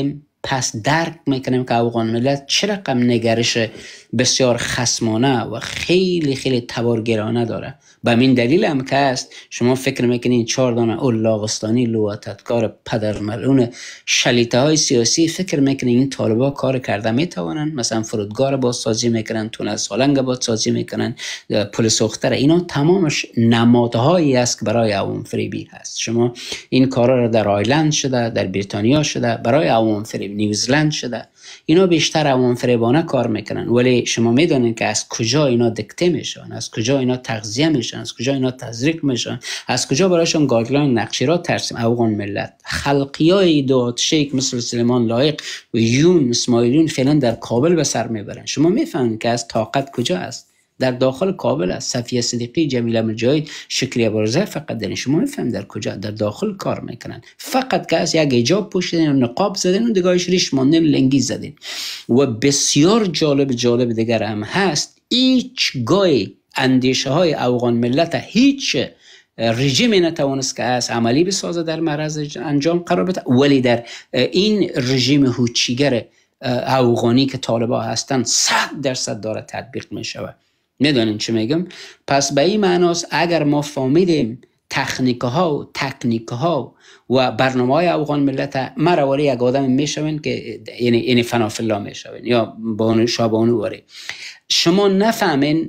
پس درک میکنیم که افغان ملت چه رقم نگرش بسیار خصمانه و خیلی خیلی تبارگرانه داره. به همین دلیل هم که است شما فکر میکنین چهار دانه اولاغستانی لواطتکار پدر ملعون شلیته های سیاسی فکر میکنین این طالبا کار کرده میتوانن؟ مثلا فرودگاه بازسازی میکنن، تونل سالنگ بازسازی میکنن، پل سوختر، اینا تمامش نمادهایی است که برای عوام فریبی هست. شما این کارا را در آیلند شده، در بریتانیا شده، برای عوام فریب، نیوزلند شده، اینا بیشتر عوام فریبانه کار میکنن. ولی شما میدونین که از کجا اینا دکته میشن، از کجا اینا تغذیه میشن، از کجا اینا تزریق میشن، از کجا برایشون گایدلاین نقشیات ترسیم. افغان ملت خلقیای داد شیک مثل سلیمان لایق و یون اسماعیلیون فعلا در کابل به سر میبرن. شما میفهمین که از طاقت کجا است؟ در داخل کابل است. صفیه صدیقی، جمیله مجاهد، شکریه بارزه فقط در شما میفهم در کجا، در داخل کار میکنن. فقط که از یک حجاب پوشیدن و نقاب زدن و دیگهش ریش ماندن لنگی زدن. و بسیار جالب جالب دیگر هم هست، هیچ گاهی اندیشه های افغان ملت هیچ رژیمی نتوانست که از عملی بسازه در معرض انجام قرار بده، ولی در این رژیم هوچیگر افغانی که طالبا هستن صد درصد داره تطبیق میشود. میدونین چی میگم؟ پس به این معناست اگر ما فهمیدیم تکنیک ها و تکنیک ها و برنامه های افغان ملت مرواری یک آدم میشوین که یعنی یعنی فنافلا میشوین یا بانو شابانو واری، شما نفهمین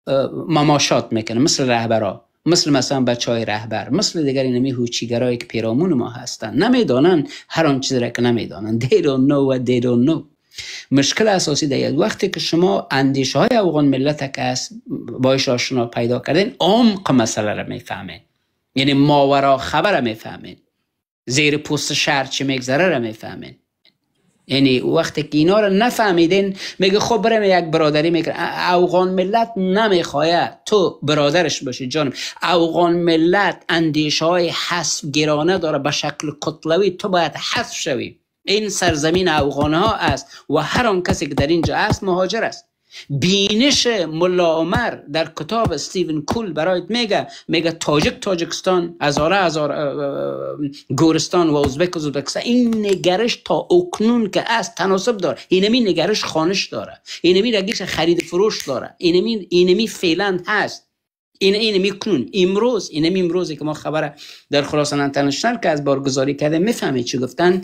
مماشات میکنه مثل رهبرا، مثل مثلا بچه های رهبر، مثل دیگر اینمی هوچیگرایی که پیرامون ما هستن، نمیدانن هر آن چیزی را که نمیدانن. they don't know what they don't know. مشکل اساسی دیگه وقتی که شما اندیشه های افغان ملت که است باش آشنا پیدا کردین، عمق مسئله را میفهمین، یعنی ماورا خبر را میفهمین، زیر پوست شهر چی میگذره را میفهمین. یعنی وقتی که اینا رو نفهمیدین میگه خب بریم یک برادری میکنه. افغان ملت نمیخواه تو برادرش باشی جانم. افغان ملت اندیشه های حذف گرانه داره به شکل کتلوی، تو باید حذف شوی. این سرزمین افغان ها است و هر آن کسی که در اینجا است مهاجر است. بینش ملا عمر در کتاب استیون کول برایت میگه میگه تاجک تاجکستان، هزاره هزار گورستان و ازبک ازبکستان. این نگرش تا اکنون که است تناسب داره. اینمی نگرش خانش داره، اینمی نگرش خرید فروش داره، اینمی اینمی فعلا هست. این اینمی کنون امروز اینمی امروزی که ما خبر در خراسان انترنشنال که از بارگذاری کرده میفهمید چی گفتن.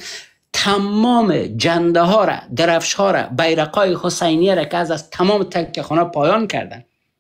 تمام جنده ها را، درفش ها را، بیرقای حسینیه را که از, از تمام تکه خانه پایان کردن،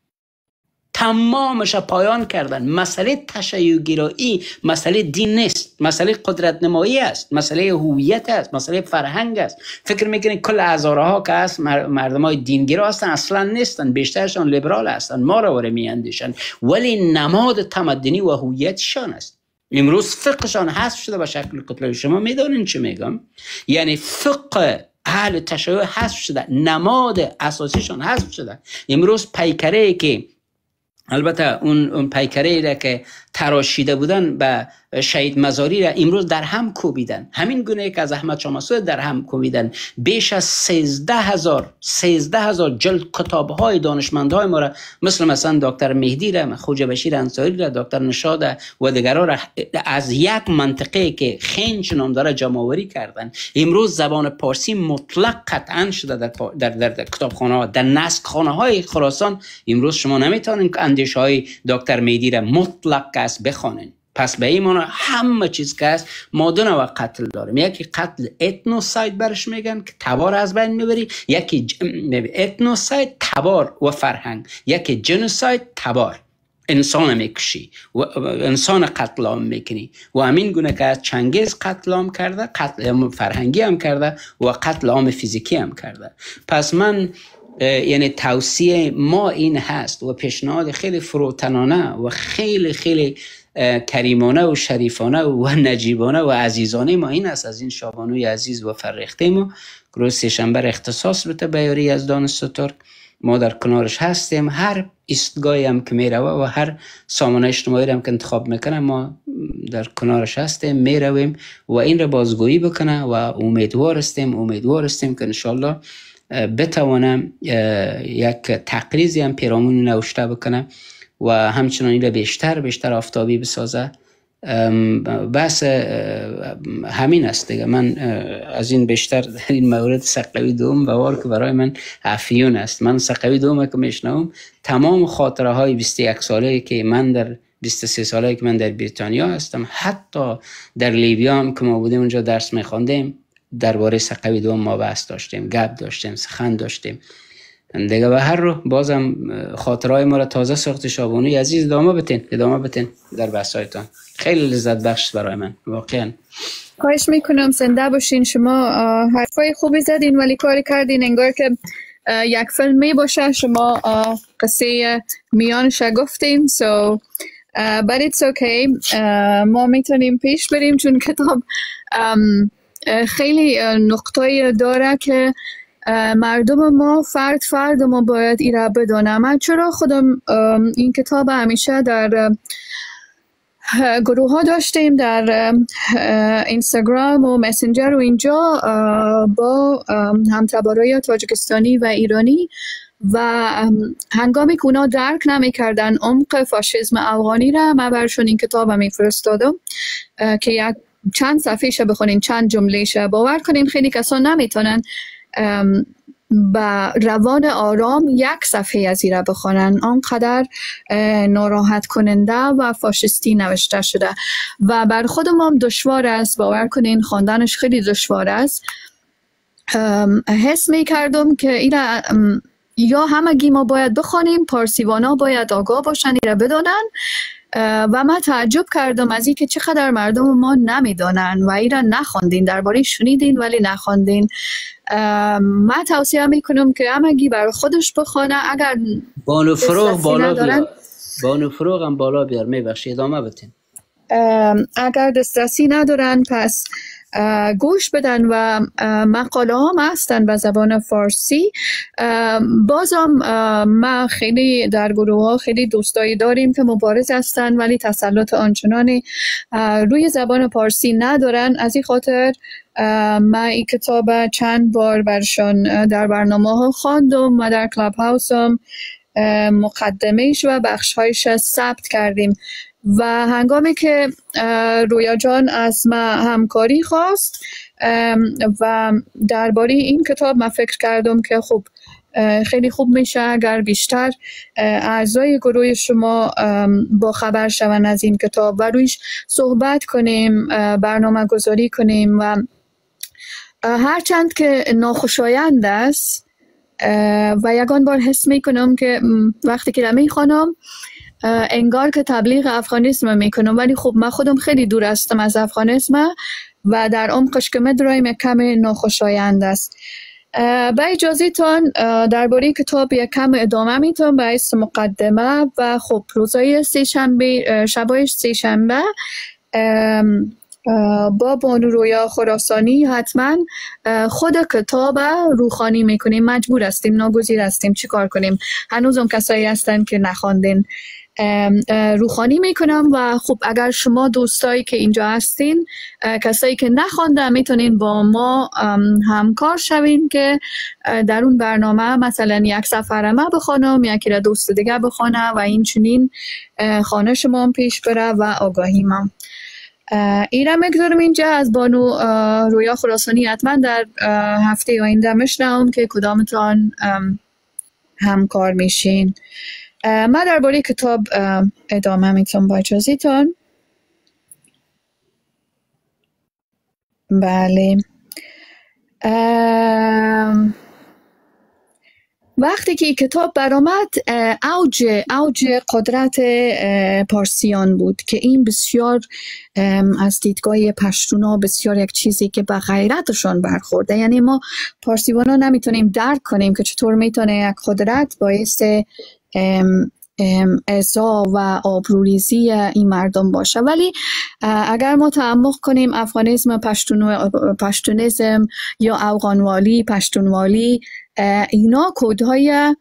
تمامش پایان کردن. مسئله تشیع‌گرایی مسئله دین نیست، مسئله قدرت نمایی است، مسئله هویت است، مسئله فرهنگ است. فکر میکنید کل هزاره ها که است مردم های دینگرا هستن؟ اصلا نیستن، بیشترشان لیبرال هستن، ما را وره میاندیشن، ولی نماد تمدنی و هویتشان است. امروز فقهشان حذف شده به شکل کتلوی. شما میدونین چی میگم؟ یعنی فقه اهل تشیع حذف شده، نماد اساسیشان حذف شده. امروز پیکره که البته اون اون پیکره را که تراشیده بودن به شهید مزاری را امروز در هم کوبیدن، همین گونه که از احمد شاه مسعود در هم کوبیدن. بیش از سیزده هزار سیزده هزار جلد کتاب های دانشمندهای ما را مثل مثلا دکتر مهدی را، خواجه بشیر انصاری را، دکتر نشاد و دیگران را از یک منطقه که خنج نام داره جمع آوری کردن. امروز زبان پارسی مطلق قطعا شده در در, در, در کتابخانه ها، در نسخ خانه های خراسان. امروز شما نمیتونین که اندیشه های دکتر مهدی را مطلق است بخوانین. پس به این معنی همه چیز که است ما دو نوع قتل داریم. یکی قتل اتنوساید برش میگن که تبار از بین میبری، یکی ج... اتنوساید تبار و فرهنگ، یکی جنوساید تبار انسان میکشی و انسان قتل عام میکنی. و همین گونه که از چنگیز قتل عام کرده، قتل فرهنگی هم کرده و قتل عام فیزیکی هم کرده. پس من یعنی توصیه ما این هست و پیشنهاد خیلی فروتنانه و خیلی خیلی کریمانه و شریفانه و نجیبانه و عزیزانه ما این است از این شابانوی عزیز و فرخته ما روز سه‌شنبه اختصاص بده به یاری یزدان سترگ. ما در کنارش هستیم، هر ایستگاهی هم که میروه و هر سامانه اجتماعی هم که انتخاب میکنه ما در کنارش هستیم، میرویم و این را بازگویی بکنه و امیدوار هستیم امیدوار هستیم که انشالله بتوانم یک تقریزی هم پیرامون نوشته بکنم و همچنان این را بیشتر بیشتر آفتابی بسازه بس همین است دیگه. من از این بیشتر در این مورد سقوی دوم بوار که برای من افیون است. من سقوی دوم که میشنوم تمام خاطره های بیست و یک ساله که من در بیست و سه ساله که من در بریتانیا هستم، حتی در لیبیا هم که ما بودیم اونجا درس میخواندیم، درباره سقوی دوم ما بحث داشتیم، گپ داشتیم، سخن داشتیم دیگه. به هر رو بازم خاطرهای ما را تازه ساخت. شابونی عزیز ادامه بتین ادامه بتین در بحثایتان، خیلی لذت بخش برای من واقعا. خواهش میکنم، زنده باشین. شما حرفای خوبی زدین ولی کاری کردین انگار که یک فیلم می باشه. شما قصه میانش گفتیم، so uh, but it's okay. uh, ما میتونیم پیش بریم چون کتاب um, خیلی نقطه داره که مردم ما فرد فرد ما باید ایره بدانم. من چرا خودم این کتاب همیشه در گروه ها داشتیم، در اینستاگرام و مسنجر و اینجا با همتبارای تاجیکستانی و ایرانی، و هنگامی که اونا درک نمی کردن عمق فاشیسم افغانی را، من برشون این کتاب می فرستادم که یک چند صفحه‌ش بخونین، چند جمله‌ش. باور کنین خیلی کسان نمیتونن با روان آرام یک صفحه از این را بخونن، آنقدر ناراحت کننده و فاشیستی نوشته شده و بر خودم هم دشوار است. باور کنین خواندنش خیلی دشوار است. حس می کردم که این را یا همگی ما باید بخونیم، پارسیوانا باید آگاه باشن، این را بدانن، و من تعجب کردم از این که چقدر مردم ما نمیدانن و این را نخوندین، درباره شنیدین ولی نخوندین. من توصیه میکنم که همگی برای خودش بخونه. اگر بانو فروغ بالا بیار، بانو فروغ هم بالا بیار، میبخشی ادامه بتین. اگر دسترسی ندارن پس گوش بدن و مقاله هم هستن به زبان فارسی. بازم ما خیلی در گروه ها خیلی دوستایی داریم که مبارز هستن ولی تسلط آنچنانی روی زبان فارسی ندارن. از این خاطر ما این کتاب چند بار برشان در برنامه ها خواندم و در کلاب هاوس هم مقدمهش و بخشهایش ثبت کردیم و هنگامی که رویا جان از ما همکاری خواست و درباره این کتاب من فکر کردم که خب خیلی خوب میشه اگر بیشتر اعضای گروه شما با خبر شون از این کتاب و رویش صحبت کنیم، برنامه گذاری کنیم. و هرچند که ناخوشایند است و یگان بار حس میکنم که وقتی که میخوانم انگار که تبلیغ افغانیسم میکنم، ولی خب من خودم خیلی دور هستم از افغانیسم و در عمقش که میدرایم یک کم ناخوشایند است. با اجازهتان درباره کتاب یک کم ادامه میتونم به اسم مقدمه و خب روزای سه شنبه، شبای سه شنبه با بانو رویا خراسانی حتما خود کتاب روخانی میکنیم. مجبور هستیم، ناگزیر هستیم، چی کار کنیم؟ هنوز هم کسایی هستن که نخواندین. روخانی میکنم و خب اگر شما دوستایی که اینجا هستین کسایی که نخوانده میتونین با ما همکار شوین که در اون برنامه مثلا یک سفر ما بخوانم، یکی را دوست دیگه بخوانه و این چنین خانه شما هم پیش بره و آگاهی ما. ایرم میگذارم اینجا از بانو رویا خراسانی. حتما در هفته آینده میشنوم که کدامتان همکار میشین. من درباره کتاب ادامه میتونم با اجازهتان. بله، وقتی که کتاب برآمد اوج اوج قدرت پارسیان بود که این بسیار از دیدگاه پشتونا بسیار یک چیزی که به غیرتشان برخورده. یعنی ما پارسیوانا نمیتونیم درک کنیم که چطور میتونه یک قدرت باعث ازا و آبروریزی این مردم باشه. ولی اگر ما تعمق کنیم افغانیسم، پشتونیزم یا افغانوالی، پشتونوالی، اینا کودهای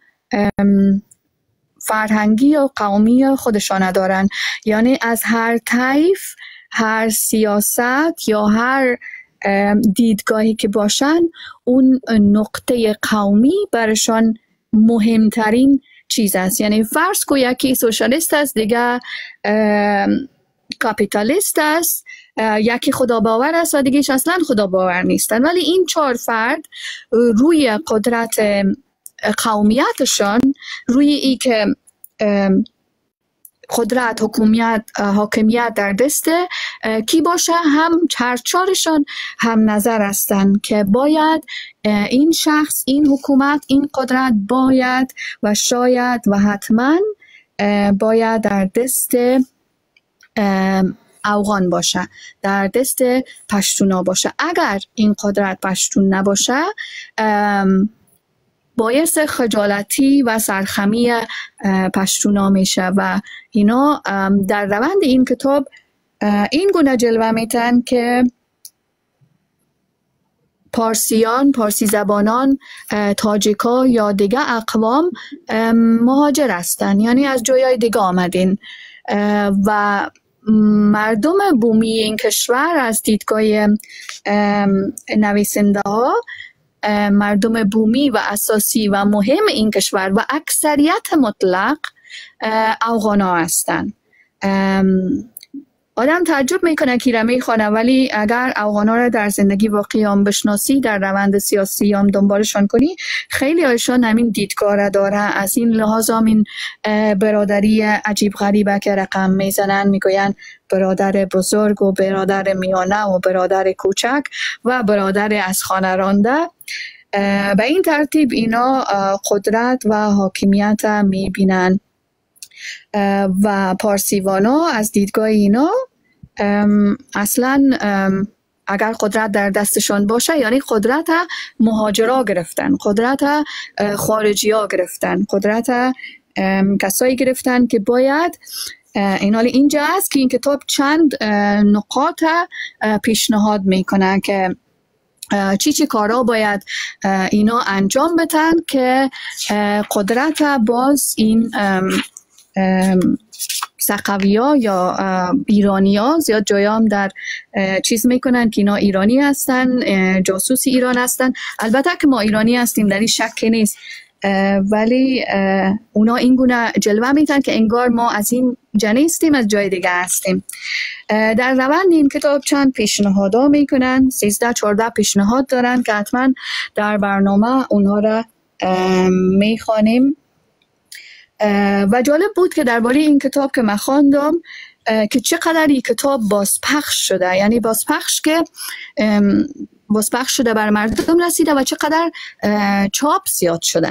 فرهنگی و قومی خودشان دارن. یعنی از هر طیف، هر سیاست یا هر دیدگاهی که باشن اون نقطه قومی برشان مهمترین چیز است. یعنی فرض کو یکی سوشالیست است، دیگه کاپیتالیست است، یکی خدا باور است و دیگهش اصلا خدا باور نیستن. ولی این چهار فرد روی قدرت قومیتشان، روی ای که قدرت حکومیت حاکمیت در دست کی باشه، هم هر چهارشان هم نظر هستند که باید این شخص، این حکومت، این قدرت باید و شاید و حتما باید در دست اوغان باشه، در دست پشتونا باشه. اگر این قدرت پشتون نباشه باعث خجالتی و سرخمی پشتونا میشه و اینا در روند این کتاب این گونه جلوه میتن که پارسیان، پارسی زبانان، تاجیکا یا دیگه اقوام مهاجر هستن، یعنی از جایای دیگه آمدین و مردم بومی این کشور از دیدگاه نویسنده ها مردم بومی و اساسی و مهم این کشور و اکثریت مطلق اوغانا هستند. آدم تعجب میکنه که رمی خانه، ولی اگر اوغانا را در زندگی واقعی هم بشناسی، در روند سیاسی هم دنبالشان کنی، خیلی هایشان همین دیدگاه را داره. از این لحاظ هم این برادری عجیب غریبه که رقم میزنن، میگوین برادر بزرگ و برادر میانه و برادر کوچک و برادر از خانه رانده. به این ترتیب اینا قدرت و حاکمیت میبینن و پارسیوانا از دیدگاه اینا اصلا اگر قدرت در دستشان باشه یعنی قدرت مهاجرا گرفتن، قدرت خارجی ها گرفتن، قدرت کسایی گرفتن که باید این حال اینجا است که این کتاب چند نقاط پیشنهاد میکنه که چی چی کارا باید اینا انجام بدن که قدرت باز این سقوی ها یا ایرانی ها، زیاد جای هم در چیز میکنن که اینا ایرانی هستن، جاسوسی ایران هستن. البته که ما ایرانی هستیم، در این شک نیست، ولی اونا این گونه جلوه میتن که انگار ما از این جنیستیم، از جای دیگه هستیم. در روند این کتاب چند پیشنهادها میکنن، سیزده چهارده پیشنهاد دارن که حتما در برنامه اونها را میخوانیم. و جالب بود که درباره این کتاب که من خواندم که چقدر این کتاب بازپخش شده، یعنی بازپخش که بازپخش شده بر مردم رسیده و چقدر چاپ زیاد شده.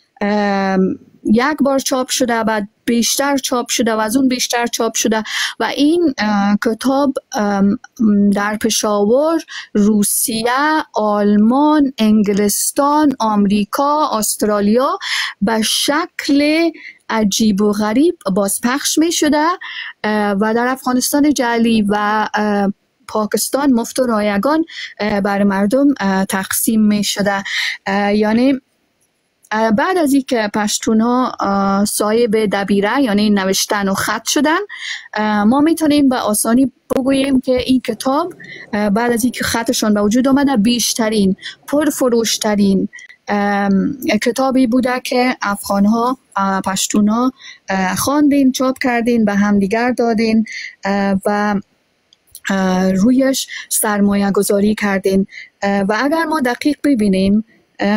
یک بار چاپ شده، بعد بیشتر چاپ شده و از اون بیشتر چاپ شده و این کتاب در پشاور، روسیه، آلمان، انگلستان، آمریکا، استرالیا به شکل عجیب و غریب بازپخش می شده و در افغانستان جعلی و پاکستان مفت و رایگان بر مردم تقسیم می شده. یعنی بعد از اینکه پشتون ها صاحب دبیره یعنی نوشتن و خط شدن، ما میتونیم به آسانی بگوییم که این کتاب بعد از اینکه خطشون به وجود آمده بیشترین، پرفروشترین کتابی بوده که افغان ها، پشتون ها خواندین، چاپ کردین، به همدیگر دادین و رویش سرمایه گذاری کردین. و اگر ما دقیق ببینیم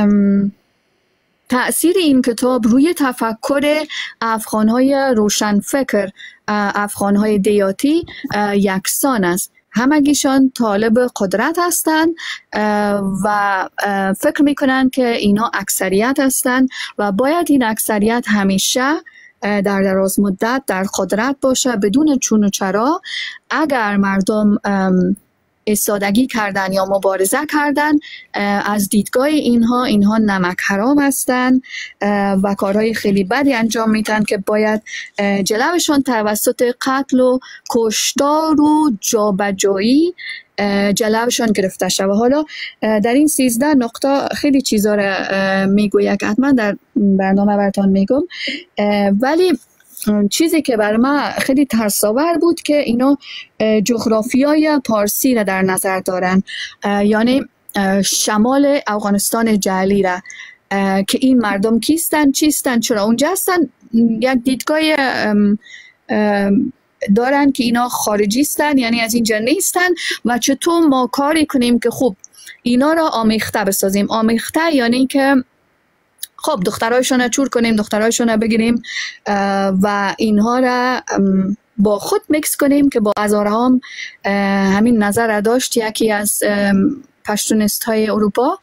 تأثیر این کتاب روی تفکر افغان‌های روشنفکر، افغان‌های دیاتی یکسان است. همگیشان طالب قدرت هستند و فکر میکنن که اینا اکثریت هستند و باید این اکثریت همیشه در دراز مدت در قدرت باشه بدون چون و چرا. اگر مردم ایستادگی کردن یا مبارزه کردن، از دیدگاه اینها اینها نمک حرام هستند و کارهای خیلی بدی انجام میدن که باید جلوشان توسط قتل و کشتار و جابجایی جلوشان گرفته شد. و حالا در این سیزده نقطه خیلی چیزا را میگویم که حتما در برنامه براتون میگم، ولی چیزی که بر من خیلی ترس‌آور بود که اینا جغرافیای پارسی را در نظر دارن، یعنی شمال افغانستان جعلی را که این مردم کیستن، چیستن، چرا اونجا هستن. یک دیدگاه دارن که اینا خارجی هستن، یعنی از اینجا نیستن و چطور ما کاری کنیم که خوب اینا را آمیخته بسازیم. آمیخته یعنی که خب دخترایشون رو چور کنیم، دخترایشون رو بگیریم و اینها را با خود میکس کنیم که با ازارهام همین نظر داشت یکی از پشتونیست های اروپا.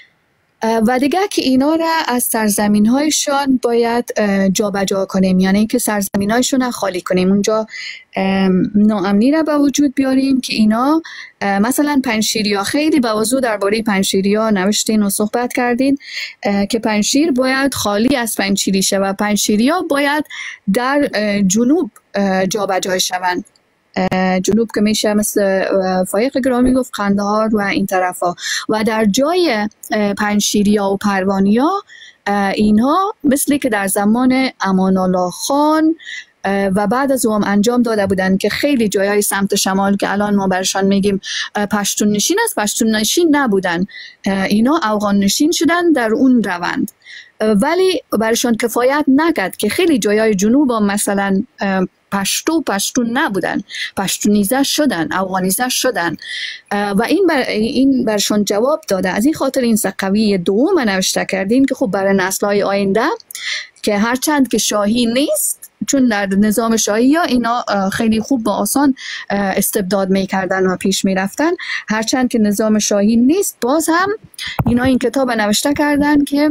و دیگه که اینا را از سرزمین هایشان باید جا بجا کنیم، یعنی که سرزمین هایشون را خالی کنیم، اونجا ناامنی را به وجود بیاریم که اینا مثلا پنجشیری ها، خیلی به وضوح درباره پنجشیری ها نوشتین و صحبت کردین که پنجشیر باید خالی از پنجشیری شه و پنجشیری ها باید در جنوب جا بجا شوند. جنوب که میشه مثل فایق گرامی گفت قندهار و این طرف ها، و در جای پنجشیری ها و پروانی ها اینها مثلی که در زمان امان الله خان و بعد از او هم انجام داده بودن که خیلی جایهای سمت شمال که الان ما برشان میگیم پشتون نشین است، پشتون نشین نبودن، اینا افغان نشین شدن در اون روند، ولی برشان کفایت نکرد که خیلی جایهای جنوب هم مثلا پشتو پشتون نبودن، پشتونیزه شدن، افغانیزه شدن و این بر این برشان جواب داده. از این خاطر این سقوی دوم نوشته کردیم که خب برای نسل‌های آینده که هرچند که شاهی نیست، چون در نظام شاهی ها اینا خیلی خوب با آسان استبداد میکردن و پیش میرفتن، هرچند که نظام شاهی نیست باز هم اینا این کتاب نوشته کردن که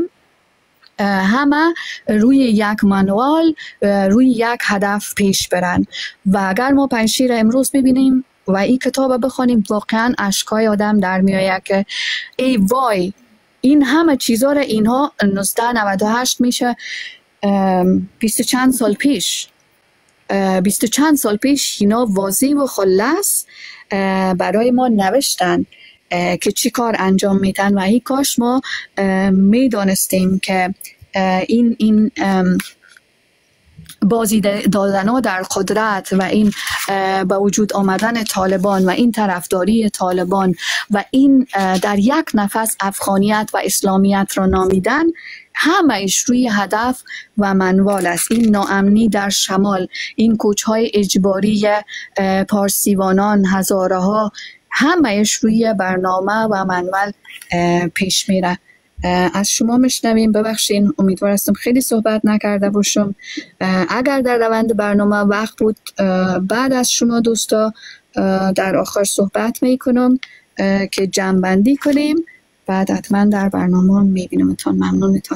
همه روی یک منوال، روی یک هدف پیش برن. و اگر ما پنجشیر امروز ببینیم و این کتاب بخونیم واقعا اشکای آدم در میآید که ای وای این همه چیزا را اینها نوزده نود و هشت میشه بیست چند سال پیش بیست چند سال پیش اینا واضح و خلاص برای ما نوشتن که چی کار انجام میدن و هی کاش ما میدانستیم که این این بازی دادن ها در قدرت و این به وجود آمدن طالبان و این طرفداری طالبان و این در یک نفس افغانیت و اسلامیت را نامیدن همه‌اش روی هدف و منوال است. این ناامنی در شمال، این کوچهای اجباری پارسیوانان، هزاره ها، همه‌اش روی برنامه و منوال پیش میره. از شما میشنویم، ببخشین امیدوار هستم خیلی صحبت نکرده باشم. اگر در روند برنامه وقت بود بعد از شما دوستا در آخر صحبت میکنم که جمع‌بندی کنیم، بعد حتما در برنامه میبینمتون. ممنونتون.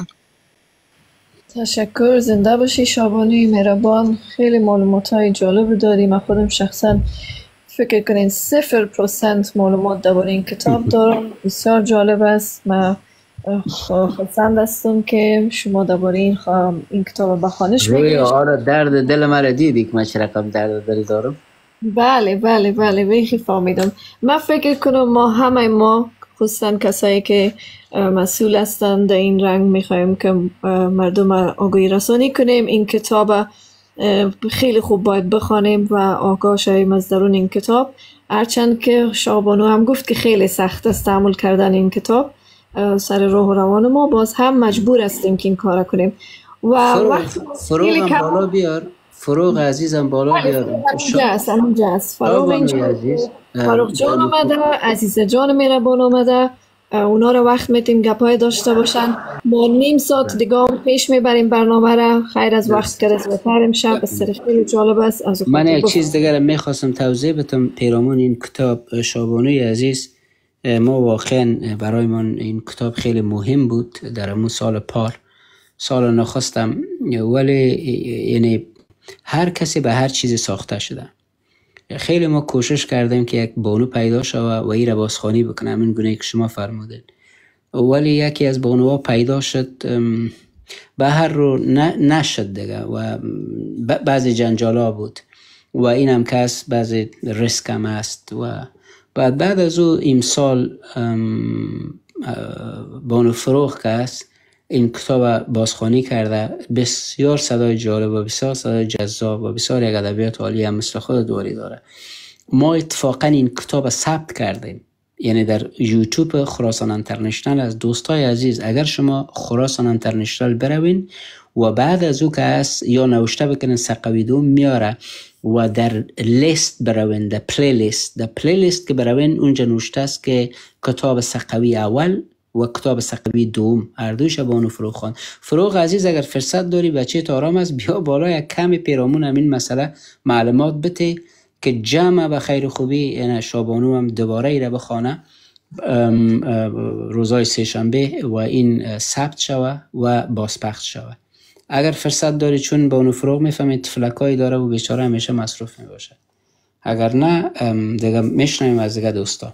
تشکر، زنده باشی شابانی مهربان. خیلی معلومات های جالب داری. من خودم شخصا فکر کنین صفر پروسنت معلومات درباره این کتاب دارم. بسیار جالب است. من خواستم هستم که شما درباره این این کتاب بخوانش بگید. روی آره درد دل مرا دیدی که من چه رقم درد دل دارم. بله بله بله بیخی فهمیدم. من فکر کنم ما همه ما خصوصا کسایی که مسئول هستن در این رنگ میخوایم که مردم آگاهی رسانی کنیم. این کتاب خیلی خوب باید بخوانیم و آگاه شویم از درون این کتاب. هرچند که شابانو هم گفت که خیلی سخت است تعامل کردن این کتاب سر راه و روان ما، باز هم مجبور هستیم که این کار کنیم. و فروغ, فروغ هم کم... بالا بیار. فروغ عزیزم بالا بیار. جاست همون جاست. فروغ اینجا. فروغ جان آمده، عزیز جان مهربان آمده. اونا رو وقت میتیم گپای داشته باشن. ما نیم ساعت دیگه هم پیش میبریم برنامه را. خیر از وقت که از بهتر امشب بسیار خیلی جالب است. از من یک چیز دیگر میخواستم توضیح بدم پیرامون این کتاب شابانوی عزیز. ما واقعا برای من این کتاب خیلی مهم بود در همون سال پار، سال نخستم، ولی یعنی هر کسی به هر چیزی ساخته شده. خیلی ما کوشش کردیم که یک بانو پیدا شود و این را بازخوانی بکنه، همین گونه که شما فرمودید، ولی یکی از بانوها پیدا شد به هر رو نشد دیگه و بعضی جنجالا بود و این هم کس بعضی ریسک هم است. و بعد بعد از او امسال بانو فروغ که است این کتاب بازخوانی کرده، بسیار صدای جالب و بسیار صدای جذاب و بسیار یک ادبیات عالی هم مثل خود دوری داره. ما اتفاقا این کتاب ثبت کردیم یعنی در یوتیوب خراسان انترنشنال از دوستای عزیز، اگر شما خراسان انترنشنال بروین و بعد از او که هست یا نوشته بکنین سقوی دوم میاره و در لیست بروین، در پلی لیست، در پلی لیست که بروین اونجا نوشته است که کتاب سقوی اول و کتاب سقوی دوم هر دوش بانو فروغ خان. فروغ عزیز اگر فرصت داری بچه آرام است بیا بالا یک کمی پیرامون همین مسئله معلومات بده که جمع به خیر خوبی یعنی شابانو هم دوباره ایره بخوانه روزای سه شنبه و این ثبت شوه و بازپخش شوه. اگر فرصت داری، چون بانو فروغ میفهمید تفلکایی داره و بیچاره همیشه مصروف میباشه. اگر نه دیگه میشنویم از دیگه دوستا.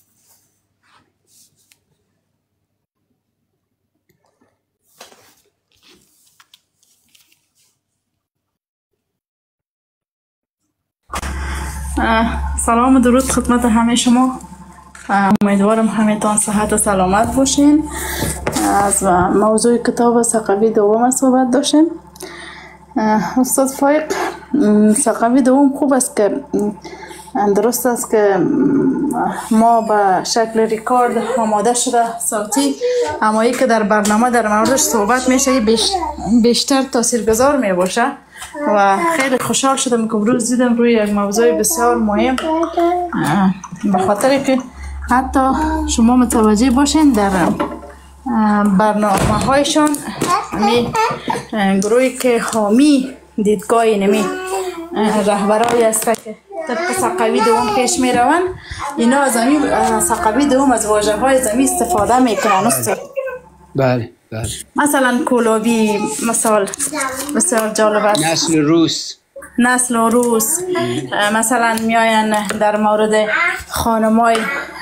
سلام و درود خدمت همه شما. امیدوارم همه‌تان صحت و سلامت باشین. از موضوع کتاب سقوی دوم صحبت داشتیم. استاد فایق، سقوی دوم خوب است که درست است که ما به شکل ریکارد آماده شده صوتی، اما ای که در برنامه در موردش صحبت میشه بیش بیشتر تاثیرگذار می باشه و خیلی خوشحال شدم که امروز دیدم روی یک موضوع بسیار مهم، به خاطر که حتی شما متوجه باشین در برنامه هایشان می گروهی که حامی دیدگاه نمی رهبرای است که طبق سقوی دوم پیش می روند، اینا از همین سقوی دوم از واژه های زمین استفاده می کنند استاد. بله بله. مثلا کولابی مثال بسیار جالب است. نسل روس نسل روس مثلا میاین در مورد خانمای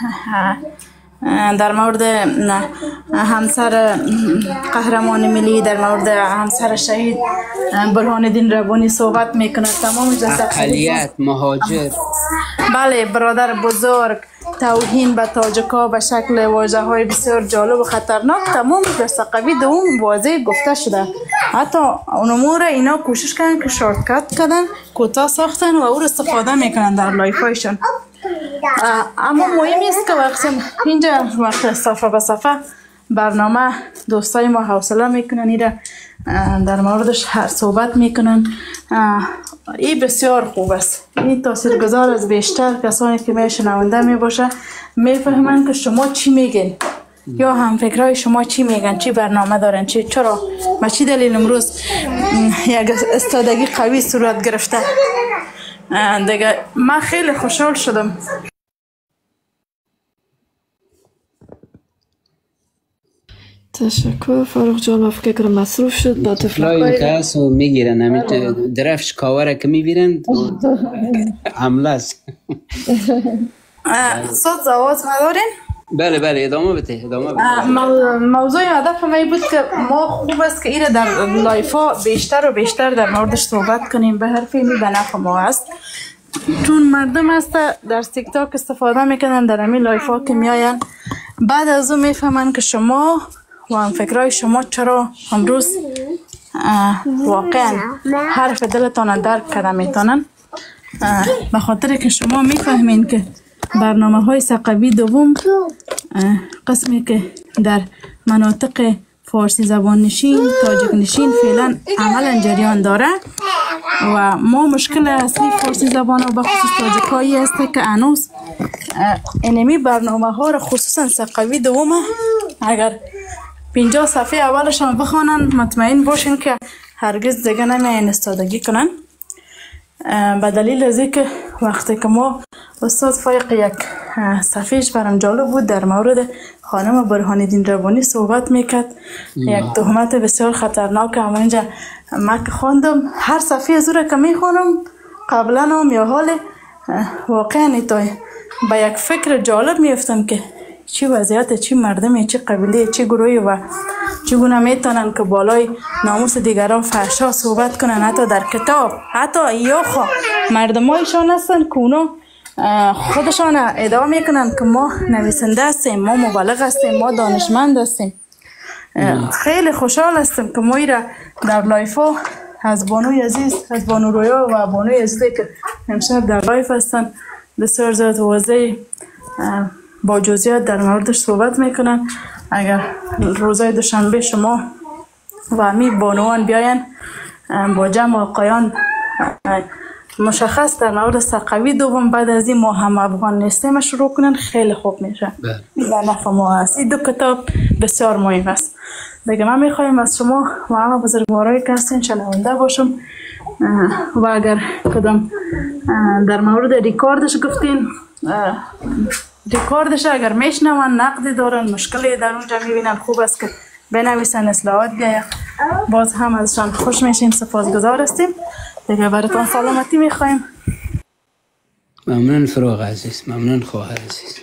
در مورد همسر قهرمان ملی، در مورد همسر شهید برهان الدین ربانی صحبت میکنه. تمام اقلیت، مهاجر، بله، برادر بزرگ، توهین به تاجکا به شکل واژه های بسیار جالب و خطرناک تمام در سقوی دوم واضح گفته شده. حتی اون امور اینا کوشش کردن که شورتکات کردن، کوتاه ساختن و او استفاده میکنن در لایف هایشان. اما مهم است که وقتی اینجا وقت صفحه به صفحه برنامه دوستای ما حوصله میکنن ایره در موردش هر صحبت میکنن، این بسیار خوب است. این تاثیرگذار از بیشتر کسانی که میشنونده میباشه، میفهمن که شما چی میگین یا هم فکرهای شما چی میگن، چی برنامه دارن، چی چرا ما چی دلیل امروز یک استادگی قوی صورت گرفته. دیگه من خیلی خوشحال شدم. تشکر فاروق جان. من فکر کنم مصروف شد با تفلای که هست و میگیرن همین درفش کاوره که میبیرن حمله است. صوت آواز ندارین؟ بله بله ادامه بده ادامه بده. موضوع هدف ما بود که ما خوب است که ایره در لایف ها بیشتر و بیشتر در موردش صحبت کنیم، به هر فیلمی به نفع ما است. چون مردم است در تیک تاک استفاده میکنن در همین لایف ها که میاین، بعد از اون میفهمن که شما و هم فکرهای شما چرا امروز واقعا حرف دلتان درک کرده میتونن، به خاطر که شما میفهمین که برنامه های سقوی دوم قسمی که در مناطق فارسی زبان نشین، تاجیک نشین فعلا عملا جریان داره و ما مشکل اصلی فارسی زبان و بخصوص تاجیکایی است که هنوز اینمی برنامه ها را خصوصا سقوی دوم اگر پنجاه صفحه اولش هم بخوانن مطمئن باشین که هرگز دیگه نمیاین استادگی کنن. به دلیل از اینکه وقتی که ما استاد فایق یک صفحهش برام جالب بود در مورد خانم برهان الدین ربانی صحبت میکرد، یک تهمت بسیار خطرناک. اما اینجا من که خواندم هر صفحه از رو که میخوانم قبلا هم یا حال واقعا ایتای به یک فکر جالب میفتم که چی وضعیت، چی مردمی، چی قبیله، چی گروهی و چگونه میتونن که بالای ناموس دیگران فحشا صحبت کنن، حتی در کتاب، حتی یا خوا مردمایشان هستن که اونا خودشان ادعا میکنن که ما نویسنده هستیم، ما مبلغ هستیم، ما دانشمند هستیم. خیلی خوشحال هستم که ما ایره در لایف ها از بانوی عزیز، از بانو رویا و بانوی عزیزی که امشب در لایف هستن بسیار زیاد واضح با جزئیات در موردش صحبت میکنن. اگر روزای دوشنبه شما و امی بانوان بیاین با جمع آقایان مشخص در مورد سقوی دوم بعد از این ما هم افغان نیستیم شروع کنن، خیلی خوب میشه. این در نفع ما هست. این دو کتاب بسیار مهم است. دیگه من میخوایم از شما و همه بزرگوارایی که هستین شنونده باشم و اگر کدام در مورد ریکاردش گفتین، ریکاردش اگر میشنون نقدی دارن مشکلی در اونجا میبینن خوب است که بنویسن اصلاحات بیاید، باز هم ازشان خوش میشیم، سپاسگزار هستیم. دیگه براتون سلامتی میخوایم. ممنون فراغ عزیز، ممنون خواهر عزیز.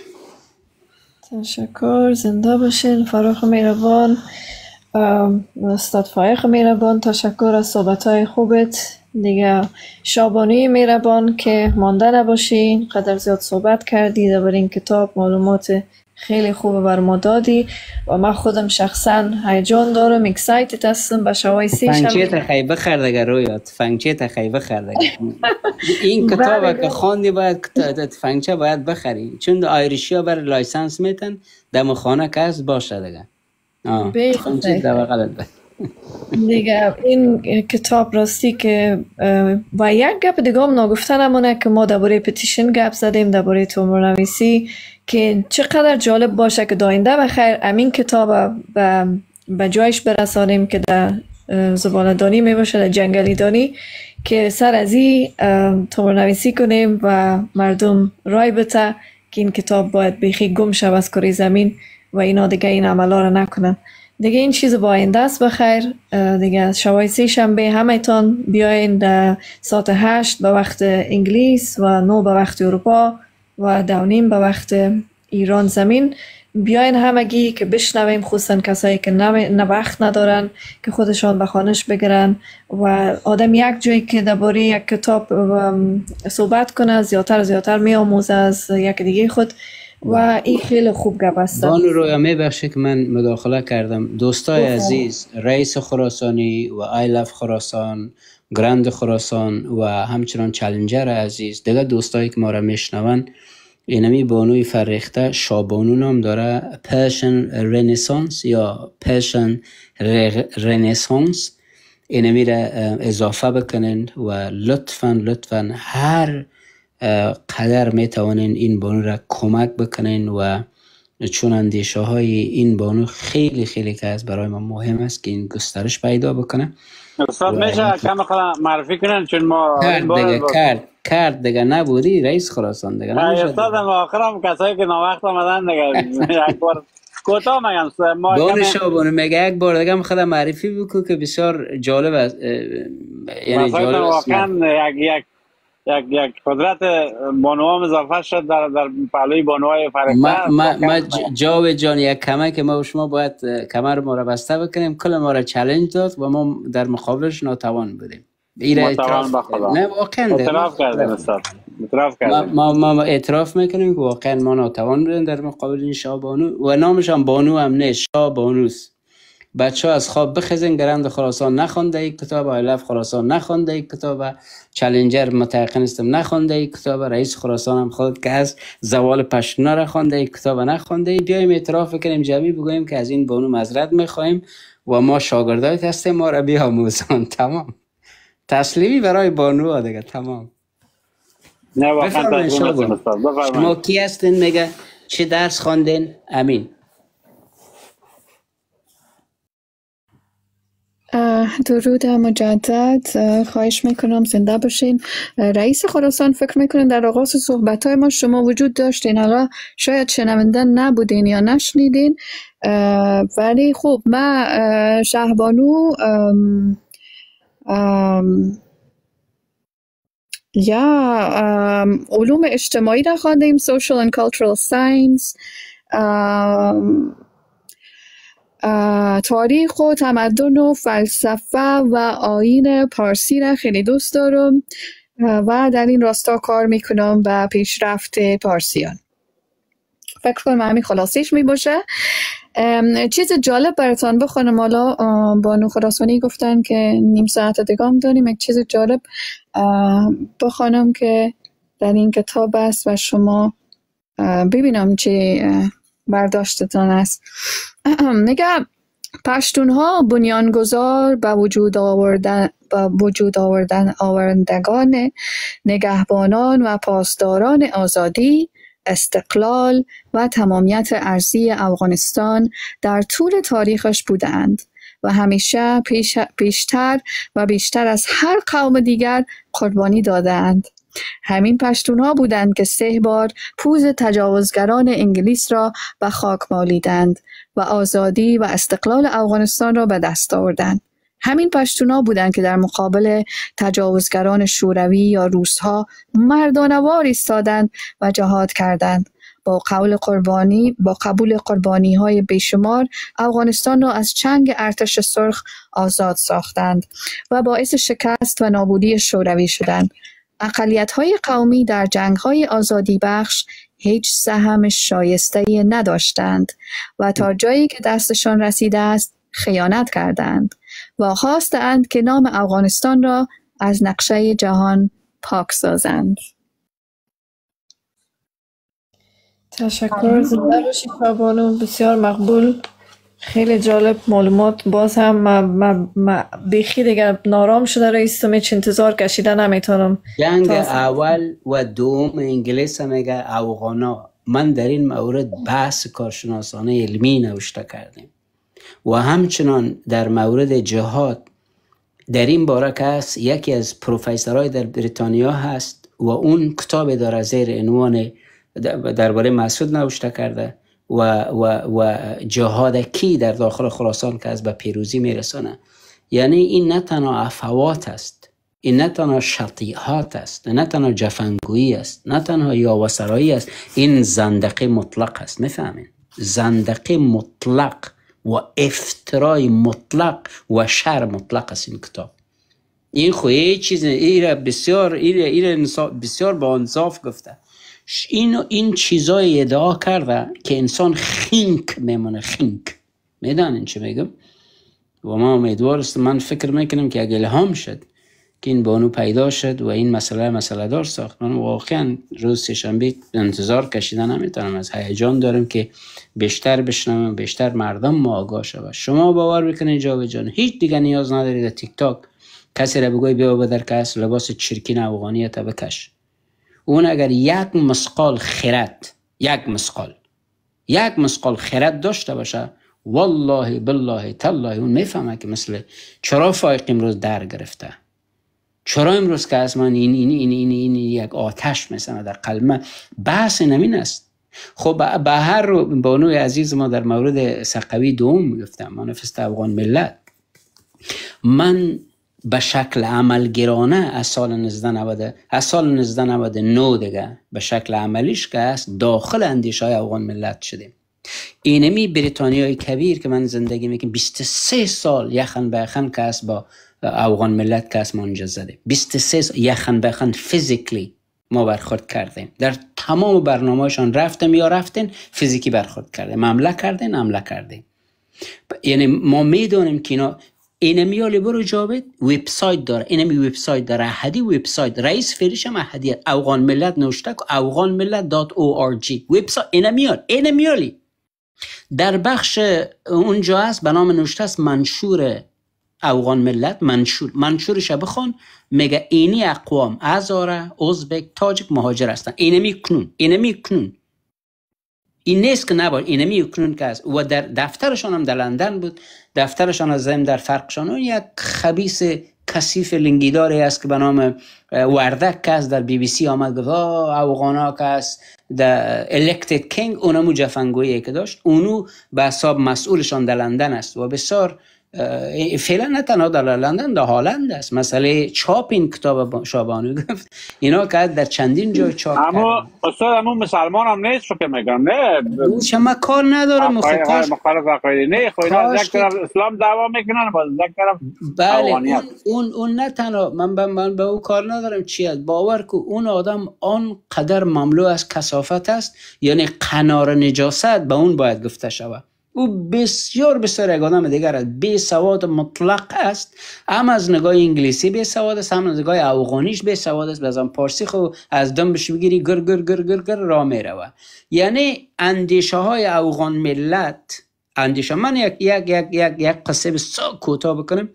تشکر، زنده باشین. فراغ مهربان، استاد فایق مهربان، تشکر از صحبتهای خوبت. دیگه شابانی مهربان که مانده نباشین، قدر زیاد صحبت کردی درباره این کتاب، معلومات خیلی خوب بر ما دادی و من خودم شخصا هیجان دارم، اکسایتد هستم به شوای سی شب. فنچه تخیی بخر دیگه رویات، فنچه تخیی بخر دیگه. این کتاب که خواندی باید فنچه باید بخری، چون آیریشی ها برای لایسنس میتن دم خانه که هست باشه دیگه. آه فنچه دوا غلط بد دیگه. این کتاب راستی که و یک گپ دیگه هم نگفته نمونه که ما درباره پتیشن گپ زدیم، درباره تومورنویسی که چقدر جالب باشه که داینده بخیر امین کتاب به جایش برسانیم که در زباله‌دانی می باشه، در جنگلی دانی، که سر از این تومورنویسی کنیم و مردم رای بته که این کتاب باید بیخی گم شود از کره زمین و اینا دیگه این عملا رو نکنن. دیگه این چیز با آینده است بخیر. دیگه شبای سه شنبه همه تان بیاین در ساعت هشت به وقت انگلیس و نو به وقت اروپا و دونیم به وقت ایران زمین. بیاین همگی که بشنویم، خصوصا کسایی که نه وقت ندارن که خودشان به خانش بگیرن و آدم یک جایی که درباره یک کتاب صحبت کنه زیادتر زیادتر می آموزه از یک دیگه خود و این خیلی خوب گپ است. بانو رویا میبخشه که من مداخله کردم. دوستای عزیز، رئیس خراسانی و آی لف خراسان، گراند خراسان و همچنان چالنجر عزیز، دیگه دوستایی که ما را میشنون، اینمی بانوی فرخته شابانو نام داره، پرشن رنسانس یا پرشن رنسانس، اینمی را اضافه بکنند و لطفاً لطفاً هر قدر میتوانین این بانو را کمک بکنین و چون اندیشه های این بانو خیلی خیلی که از برای ما مهم است که این گسترش پیدا بکنه. استاد میشه کم خلا معرفی کنن چون ما کرد دیگه کرد کرد دیگه نبودی رئیس خراسان دیگه نمیشه. استاد ما آخرام کسایی که ناوقت آمدن دیگه یک بار کوتاه میگم ما بانو شابانو میگه یک بار دیگه میخواد معرفی بکنه که بسیار جالب است، یعنی جالب است. واقعا یک یک یک یک قدرت بانوام اضافه شد در در پهلوی بانوهای فرقه. ما ما, ما جاو جان یک کمک که ما و شما باید کمر ما را بسته بکنیم، کل ما را چالش داد و ما در مقابلش ناتوان بودیم. ایره اعتراف نه واقعا اعتراف کردیم استاد، اعتراف کردیم. ما ما ما اعتراف میکنیم که واقعا ما ناتوان بودیم در مقابل این شابانو و نامش هم بانو هم نه، شابانوست. بچه ها از خواب بخزین، گراند خراسان نخونده یک کتاب، آیلف خراسان نخونده یک کتاب، چالنجر متعقن استم نخونده یک کتاب، رئیس خراسان هم خود که از زوال پشتونا را خونده یک کتاب نخونده. بیایم اعتراف کنیم جمعی بگوییم که از این بانو معذرت میخوایم و ما شاگردایت هستیم، ما را بیاموزان. تمام تسلیمی برای بانو ها دیگه تمام. نه واقعا شما کی هستین؟ میگه چه درس خواندین؟ امین. درود مجدد، خواهش میکنم زنده باشین. رئیس خراسان فکر میکنم در آغاز صحبت های ما شما وجود داشتین، حالا شاید شنونده نبودین یا نشنیدین، ولی خب ما شهبانو ام ام یا علوم اجتماعی را خواندیم، social and cultural science، تاریخ و تمدن و فلسفه و آیین پارسی را خیلی دوست دارم و در این راستا کار میکنم به پیشرفت پارسیان. فکر کنم همین خلاصیش می باشه. چیز جالب براتان بخونم، حالا بانو خراسانی گفتن که نیم ساعت دیگه هم داریم، یک چیز جالب بخونم که در این کتاب است و شما ببینم چه برداشتتان است. میگه پشتون ها بنیانگذار به وجود آوردن به وجود آوردن آورندگان نگهبانان و پاسداران آزادی، استقلال و تمامیت ارضی افغانستان در طول تاریخش بودند و همیشه پیش پیشتر و بیشتر از هر قوم دیگر قربانی دادند. همین پشتونها بودند که سه بار پوز تجاوزگران انگلیس را به خاک مالیدند و آزادی و استقلال افغانستان را به دست آوردند. همین پشتونها بودند که در مقابل تجاوزگران شوروی یا روسها مردانه‌وار ایستادند و جهاد کردند. با قول قربانی با قبول قربانی های بیشمار افغانستان را از چنگ ارتش سرخ آزاد ساختند و باعث شکست و نابودی شوروی شدند. اقلیت‌های قومی در جنگ‌های آزادی بخش هیچ سهم شایسته نداشتند و تا جایی که دستشان رسیده است خیانت کردند و خواستند که نام افغانستان را از نقشه جهان پاک سازند. تشکر. زنده باشید بانو، بسیار مقبول. خیلی جالب معلومات. باز هم ما, ما, ما بیخی دیگه نارام شده رئیستم، هیچ انتظار کشیده نمیتونم. جنگ اول و دوم انگلیس میگه افغانا. من در این مورد بحث کارشناسانه علمی نوشته کردیم و همچنان در مورد جهاد در این باره که هست یکی از پروفیسورهای در بریتانیا هست و اون کتاب داره زیر عنوان درباره مسعود نوشته کرده و, و, و جهاد کی در داخل خراسان که از به پیروزی میرسانه. یعنی این نه تنها افوات است، این نه تنها شطیحات است، نه تنها جفنگویی است، نه تنها یاوسرایی است، این زندقه مطلق است. میفهمین؟ زندقه مطلق و افترای مطلق و شر مطلق است این کتاب. این خویه چیز ایره بسیار ایره ایره بسیار با انصاف گفته. این این چیزای ادعا کرده که انسان خینک میمونه. خینک میدانین چه میگم؟ و ما امیدوار است، من فکر میکنم که اگه الهام شد که این بانو پیدا شد و این مسئله مسئله دار ساخت، من واقعا روز سه‌شنبه انتظار کشیدن نمیتونم. از هیجان دارم که بیشتر بشنوم، بیشتر مردم ما آگاه شود. شما باور بکنید جاوید جان، هیچ دیگه نیاز ندارید تیک تاک کسی را بگوی بیا بدر کس لباس چرکین افغانیت بکش. اون اگر یک مسقال خرد یک مسقال یک مسقال خرد داشته باشه، والله بالله تالله اون میفهمه که مثل چرا فایق امروز در گرفته، چرا امروز که از من این این این این, این, این یک آتش مثلا در قلبم. بحث نمین است. خب به هر بانوی عزیز ما در مورد سقوی دوم گفتم، مانیفست افغان ملت، من به شکل عملگرانه از سال نوزده نود از سال نوزده نود و نه دیگه به شکل عملیش که است داخل اندیشه های افغان ملت شدیم. اینمی بریتانیای کبیر که من زندگی میکنم بیست و سه سال یخن به یخن که است با افغان ملت که است منجز زده. بیست و سه سال یخن به یخن فیزیکلی ما برخورد کردیم. در تمام برنامه‌شان رفتم یا رفتن فیزیکی برخورد کردیم، حمله کردن حمله کردیم. یعنی ما میدونیم که اینا اینمی ها برو جاوید وبسایت داره، اینمی وبسایت داره، احدی وبسایت، رئیس فعلیش هم احدی، افغان ملت نوشته که افغان ملت دات او آر جی وبسایت اینمی ها اینمی در بخش اونجا است به نام نوشته است منشور افغان ملت. منشور منشورش بخون، میگه اینی اقوام هزاره، ازبک، تاجک مهاجر هستن. اینمی کنون اینمی کنون این نیست که نباید، اینمی کنون که است. و در دفترشان هم در لندن بود، دفترشان از زمین در فرقشان اون یک خبیث کثیف لنگیداری است که به نام وردک که است در بی بی سی آمد گفت افغانا که است در elected king، اونمو جفنگویی که داشت اونو به حساب مسئولشان در لندن است و بسیار فعلا نه تنها در لندن، در هالند است. مسئله چاپ این کتاب شابانو گفت اینا که در چندین جای چاپ کردن. اما استاد همون مسلمان هم نیست که میگم نه شما کار ندارم مخالف عقاید نه خو اینا یک طرف اسلام دعوا میکنن باز یک طرف بله اون اون اون نه تنها من به من به او کار ندارم چی است، باور کو اون آدم آن قدر مملو از کثافت است، یعنی قنار نجاست به اون باید گفته شود. او بسیار بسیار یک آدم دیگر است، بی سواد مطلق است، هم از نگاه انگلیسی بی سواد است، هم از نگاه افغانیش بی سواد است. بازم پارسی خو از دم بش بگیری گر گر گر گر گر راه میروه. یعنی اندیشه های افغان ملت، اندیشه، من یک یک یک یک یک قصه بسیار کوتاه بکنم.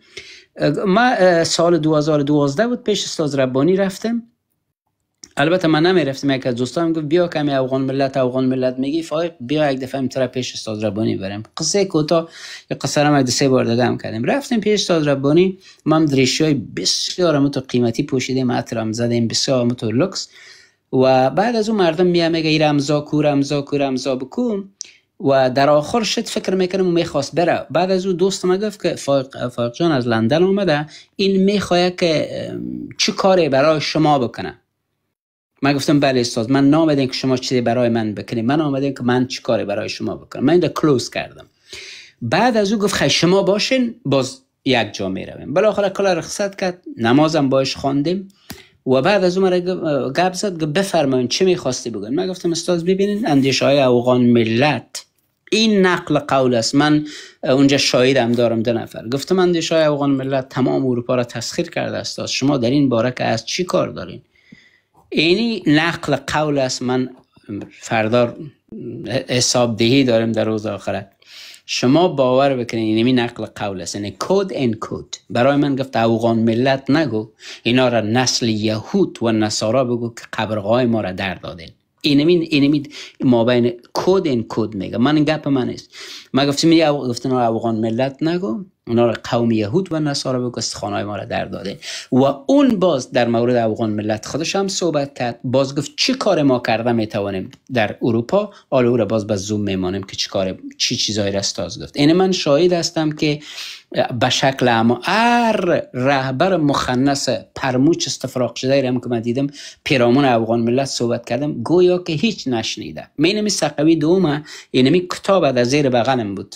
ما سال دو هزار و دوازده بود، پیش استاد ربانی رفتم. البته من نمیرفتم، یک از دوستانم گفت بیا کمی افغان ملت افغان ملت میگی فایق، بیا یک دفعه میتره پیش استاد ربانی بریم. قصه کوتاه، یک قصه رو یک سه بار دیگه هم کردیم. رفتیم پیش استاد ربانی، ما دریشای بسیار متو قیمتی پوشیدیم، عطرم زدیم بسیار متو لوکس. و بعد از اون مردم میام میگه این رمزا کو رمزا کو رمزا بکن. و در آخر شد فکر میکنم و میخواست بره. بعد از اون دوستم گفت که فایق فایق جان از لندن اومده، این میخواد که چه کاری برای شما بکنه. من گفتم بله استاد، من نامدین که شما چیزی برای من بکنید، من آمدین که من چی کاری برای شما بکنم. من اینجا کلوز کردم. بعد از او گفت خیلی شما باشین، باز یک جا می رویم. بالاخره کلا رخصت کرد، نمازم باش خواندیم. و بعد از اون مرا گپ زد که بفرمایید چی میخواستی بگین. من گفتم استاد ببینین اندیشه های افغان ملت این نقل قول است. من اونجا شاهدم دارم دو نفر. گفتم اندیشه های افغان ملت تمام اروپا را تسخیر کرده است. شما در این باره که از چی کار دارین؟ اینی نقل قول است. من فردا حساب دهی دارم در روز آخرت. شما باور بکنید اینمی نقل قول است، یعنی کد این کد. برای من گفت افغان ملت نگو، اینا را نسل یهود و نصارا بگو که قبرگاه ما را در دادن. اینمی اینمی ما بین کد این کد میگه. من این گپ من است. من گفتم می گفتن افغان ملت نگو، اونا را قوم یهود و نصارا بگو استخوان‌های ما را در داده. و اون باز در مورد افغان ملت خودش هم صحبت کرد. باز گفت چی کار ما کرده میتوانیم در اروپا، حالا او را باز به زوم میمانیم که چی کار چی چیزایی راستاز گفت. این من شاهد هستم که به شکل اما هر رهبر مخنث پرموچ استفراغ شده هم که من دیدم پیرامون افغان ملت صحبت کردم، گویا که هیچ نشنیده. مینمی سقوی دومه، اینمی کتاب از زیر بغلم بود.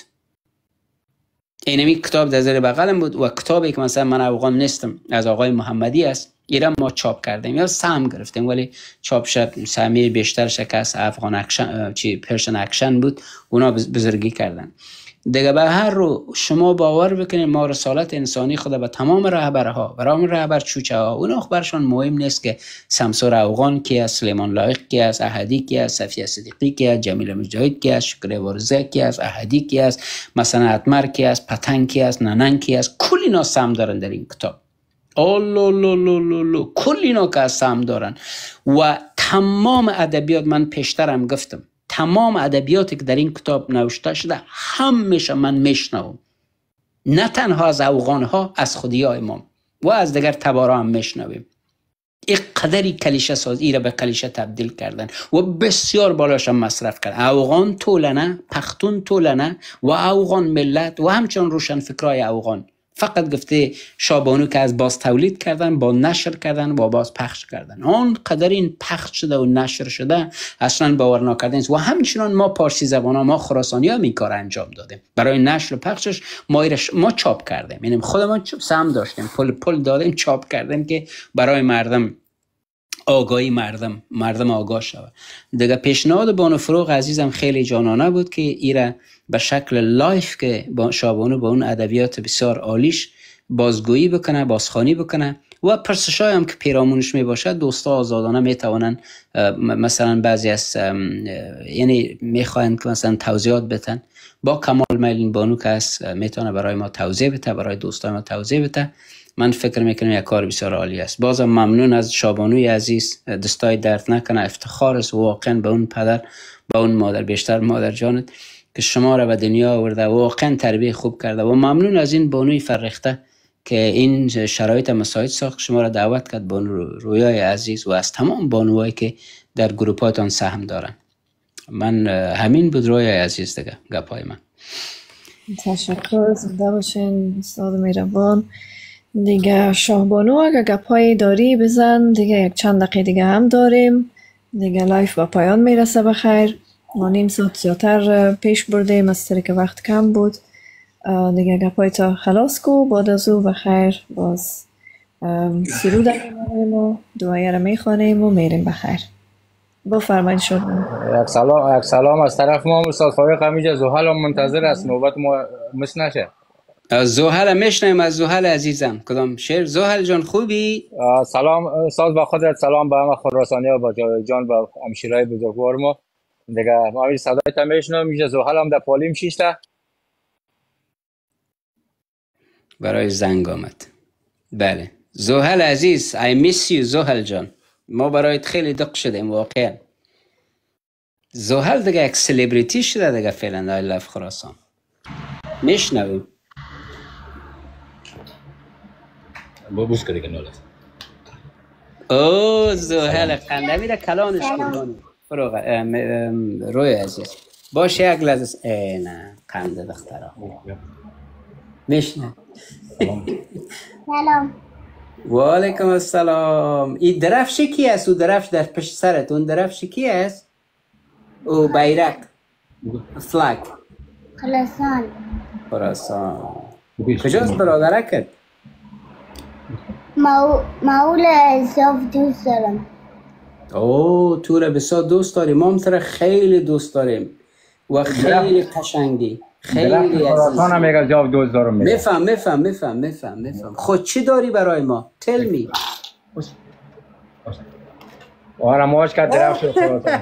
اینمی کتاب در زیر بغلم بود و کتابی که مثلا من افغان نیستم از آقای محمدی است، ایران ما چاپ کردیم یا سهم گرفتیم، ولی چاپ شد سهمی بیشتر شکست افغان اکشن چی پرشن اکشن بود، اونا بزرگی کردن دیگه. به هر رو شما باور بکنید ما رسالت انسانی خدا به تمام رهبرها، برای رهبر چوچه ها، اونا برشان مهم نیست که سمسور افغان کی است، سلیمان لایق کی است، احدی کی است، صفیه صدیقی کی است، جمیل مجاهد کی است، شکر وارزه کی است، احدی کی است، مثلا اتمر کی است، پتنگ کی است، نننگ کی است. کل اینا سهم دارن در این کتاب. اولولولولو کل اینا که سهم دارن. و تمام ادبیات، من پیشترم گفتم تمام ادبیاتی که در این کتاب نوشته شده همیشه من میشنوم، نه تنها از افغان ها، از خودیای ما و از دیگر تبارا هم میشنویم. یک قدری کلیشه سازی را به کلیشه تبدیل کردن و بسیار بالاش هم مصرف کردن. افغان طولنه، پختون طولنه و افغان ملت و همچنان روشن فکرای افغان. فقط گفته شابانو که از باز تولید کردن، با نشر کردن و باز پخش کردن. آن قدر این پخش شده و نشر شده اصلا باور ناکردنی است. و همچنان ما پارسی زبان ها، ما خراسانی ها می کار انجام دادیم برای نشر و پخشش. ما ما چاپ کردیم، یعنی خودمان سهم داشتیم، پول پول دادیم، چاپ کردیم که برای مردم آگاهی مردم مردم آگاه شود. دیگه پیشنهاد بانو فروغ عزیزم خیلی جانانه بود که ایره به شکل لایف که با شابانو با اون ادبیات بسیار عالیش بازگویی بکنه، بازخوانی بکنه و پرسشای هم که پیرامونش می باشه دوستا آزادانه می توانن مثلا بعضی از یعنی میخواین که مثلا توضیحات بدن، با کمال میل بانو که هست میتونه برای ما توضیح بده، برای دوستان ما توضیح بده. من فکر میکنم یک کار بسیار عالی است. بازم ممنون از شابانوی عزیز، دستای درد نکنه، افتخار است واقعا به اون پدر، به اون مادر، بیشتر مادر جانت که شما را به دنیا آورده، واقعا تربیت خوب کرده. و ممنون از این بانوی فرخته که این شرایط مساعد ساخت، شما را دعوت کرد، بانو رویای عزیز، و از تمام بانوهایی که در گروپاتان سهم دارن. من همین بود رویای عزیز دیگه گپای من. تشکر، زنده باشین استاد مهربان. دیگه شاهبانو اگه گپایی داری بزن، دیگه یک چند دقیقه دیگه هم داریم، دیگه لایف با پایان میرسه. بخیر ما نیم ساعت زیادتر پیش بردیم از طریق وقت کم بود. دیگه گپای تا خلاص کو، بعد از او بخیر باز سرود میمانیم و دعایی را میخوانیم و میریم بخیر. بفرمایید شما. یک سلام یک سلام از طرف ما استاد فایق همینجا زحل هم منتظر است نوبت ما مس نشه. از زحل میشنیم از زحل عزیزم کدام شعر زحل جان خوبی؟ سلام استاد با خودت سلام به همه خراسانی ها با جان با همشیرای بزرگوار ما دیگه ما این صدای تا میشنم اینجا زحل هم در پالیم شیشته برای زنگ آمد. بله زحل عزیز I miss you زحل جان ما برایت خیلی دق شدیم واقعا. زحل دیگه یک سلیبریتی شده دیگه فعلا در لف خراسان. میشنویم بابوس کردی که نولد اوه زحل قندوی را کلانش کنیم فروغ روی عزیز باشه یک لحظه ای نه قنده دخترها میشنه. سلام و علیکم السلام. این درفش کی است؟ او درفش در پشت سرت اون درفش کی است؟ او بیرق فلگ خراسان خراسان کجاست برادرکت؟ ماول صاف دوست دارم. اوه تو را بسیار دوست داریم ما هم تو را خیلی دوست داریم و خیلی قشنگی خیلی خراسان هم یک از جاو دوست دارم. میفهم میفهم میفهم میفهم میفهم خود چی داری برای ما؟ tell me. آره ماش که درفش خراسان.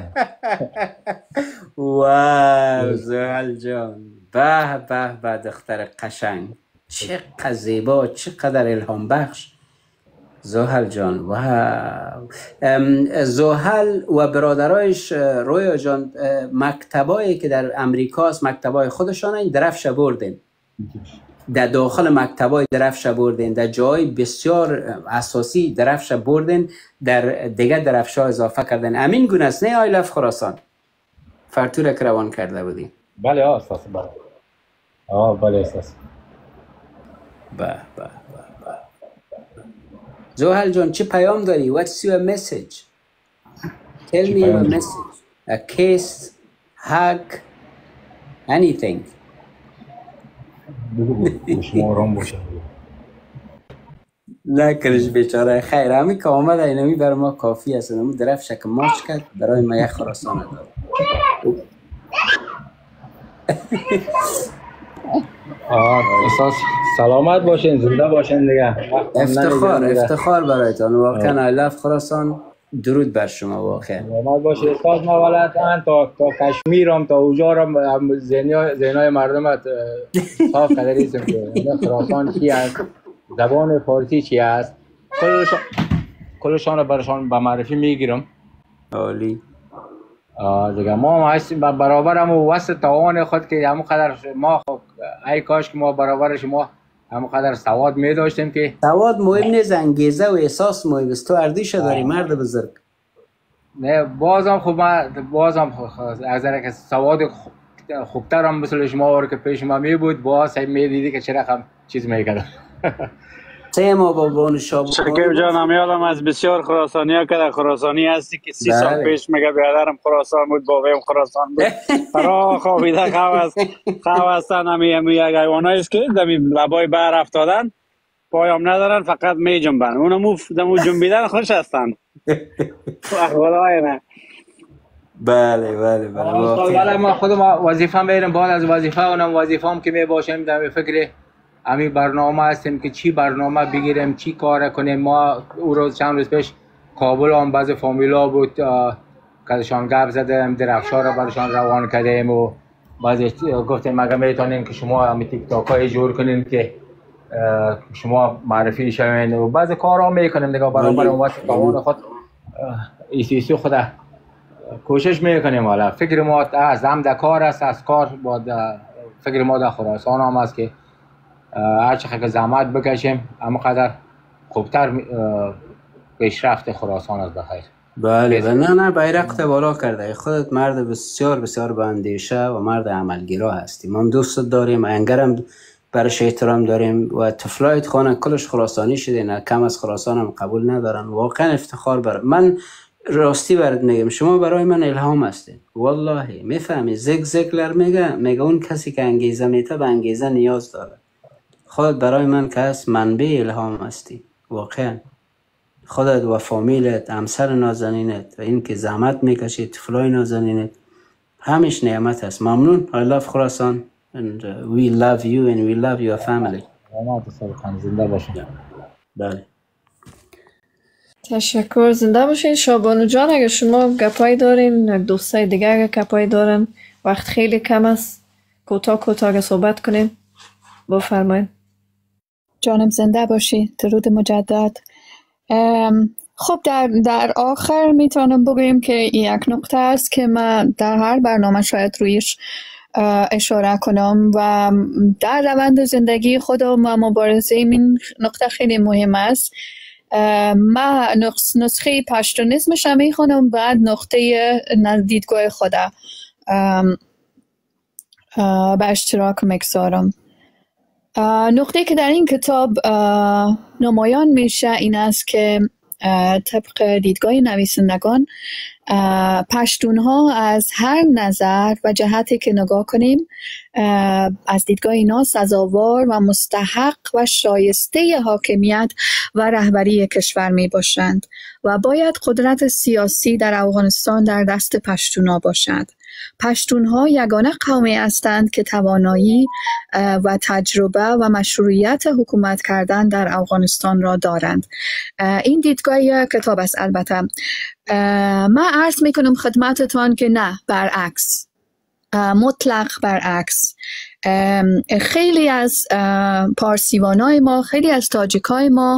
واو زحل جان به به به دختر قشنگ چقدر زیبا چقدر الهام بخش زحل جان. واو زحل و برادرایش رویا جان مکتبایی که در امریکاست مکتبای خودشان این درفش بردن در داخل مکتبای درفش بردن در جای بسیار اساسی درفش بردن در دیگه درفش ها اضافه کردن. امین گونه است نه آیلف خراسان فرتور که روان کرده بودی؟ بله آه اساس بله آه بله اساس به به به زحل جان چه پیام داری؟ What's your message? Tell me your message. A kiss, hug, anything. مشمارم باشه نکنش بیچاره خیر همین که آمد اینمی برای ما کافی است. اینمی درفش که ماچ کرد برای ما یک خراسان داد. آه اساس سلامت باشین زنده باشین دیگه. افتخار افتخار برایتان واقعا الف خراسان درود بر شما واقعا. سلامت باشین استاد ما ولاتن تا تا کشمیرم تا اوجارم ذهنای ذهنای مردمت صاف کردیسم که خراسان چی است زبان فارسی چی است کلشان کلشان رو برشان به معرفی میگیرم. عالی. دیگه ما هستیم برابر هم وسط توان خود که همون قدر ما ای کاش که ما برابر شما همون قدر سواد می داشتیم که سواد مهم نیست انگیزه و احساس مهم است. تو اردیشه داری مرد بزرگ. نه بازم خوب ما بازم از که سواد خوبتر هم مثل شما و که پیش ما می بود باز می دیدی که چرا هم چیز می کردم. سه ما با بان شاب شکیب جان همیالم از بسیار خراسانی ها که در خراسانی هستی که سی سال پیش میگه بیادرم خراسان بود بابیم خراسان بود فرا خوابیده خواه هستن همی همی یک حیوان هایست که دمی لبای بر افتادن پایم ندارن فقط می جنبن اونمو دمو جنبیدن خوش هستن خدای نه. بله بله بله بله ما خودم وظیفه میرم بعد از وظیفه اونم وظیفه هم که می باشیم در فکر همین برنامه هستیم که چی برنامه بگیریم چی کار کنیم. ما او روز چند روز پیش کابل هم بعض فامیلا بود کهشان گپ زدیم درفشا رو برشان روان کردیم و بعضی گفتیم مگه میتونیم که شما همین تیک تاک های جور کنیم که شما معرفی شوین و بعضی کارها میکنیم دیگه برابر اون وقت توان خود ایسی خود کوشش میکنیم. حالا فکر ما از هم در کار است از کار با فکر ما در خراسان هم است که هر چقدر که زحمت بکشیم اما قدر خوبتر پیشرفت خراسان است بخیر. بله و نه نه بیرقت بالا کرده خودت مرد بسیار بسیار با اندیشه و مرد عملگرا هستی. ما دوست داریم انگرم برش احترام داریم و طفلایت خانه کلش خراسانی شده نه کم از خراسان هم قبول ندارن. واقعا افتخار بر من راستی برات میگم شما برای من الهام هستین والله میفهمی. زگ زگلر میگه میگه اون کسی که انگیزه میته به انگیزه نیاز داره. خود برای من که هست منبع الهام هستی واقعا. خودت و فامیلت، همسر نازنینت و این که زحمت میکشید، طفلای نازنینت، همیش نعمت است. ممنون. I love خراسان and uh, we love you and we love your family. زنده باشین. بله. تشکر. زنده باشین. شابانو جان اگر شما گپایی دارین، دوستای دیگه اگر گپایی دارن، وقت خیلی کم است، کوتاه کوتاه اگر صحبت کنین بفرمایید. جانم زنده باشی. درود مجدد. خب در, در آخر میتونم بگویم که یک نقطه است که من در هر برنامه شاید رویش اشاره کنم و در روند زندگی خودم و مبارزه این نقطه خیلی مهم است. من نسخه پشتونیسمش هم میخونم، بعد نقطه دیدگاه خودم به اشتراک میگذارم. نقطه که در این کتاب نمایان میشه این است که طبق دیدگاه نویسندگان پشتون ها از هر نظر و جهتی که نگاه کنیم از دیدگاه اینا سزاوار و مستحق و شایسته حاکمیت و رهبری کشور می باشند و باید قدرت سیاسی در افغانستان در دست پشتون ها باشد. پشتون ها یگانه قومی هستند که توانایی و تجربه و مشروعیت حکومت کردن در افغانستان را دارند. این دیدگاه کتاب است. البته من عرض میکنم خدمتتان که نه، برعکس، مطلق برعکس. خیلی از پارسیوانای ما، خیلی از تاجیکای ما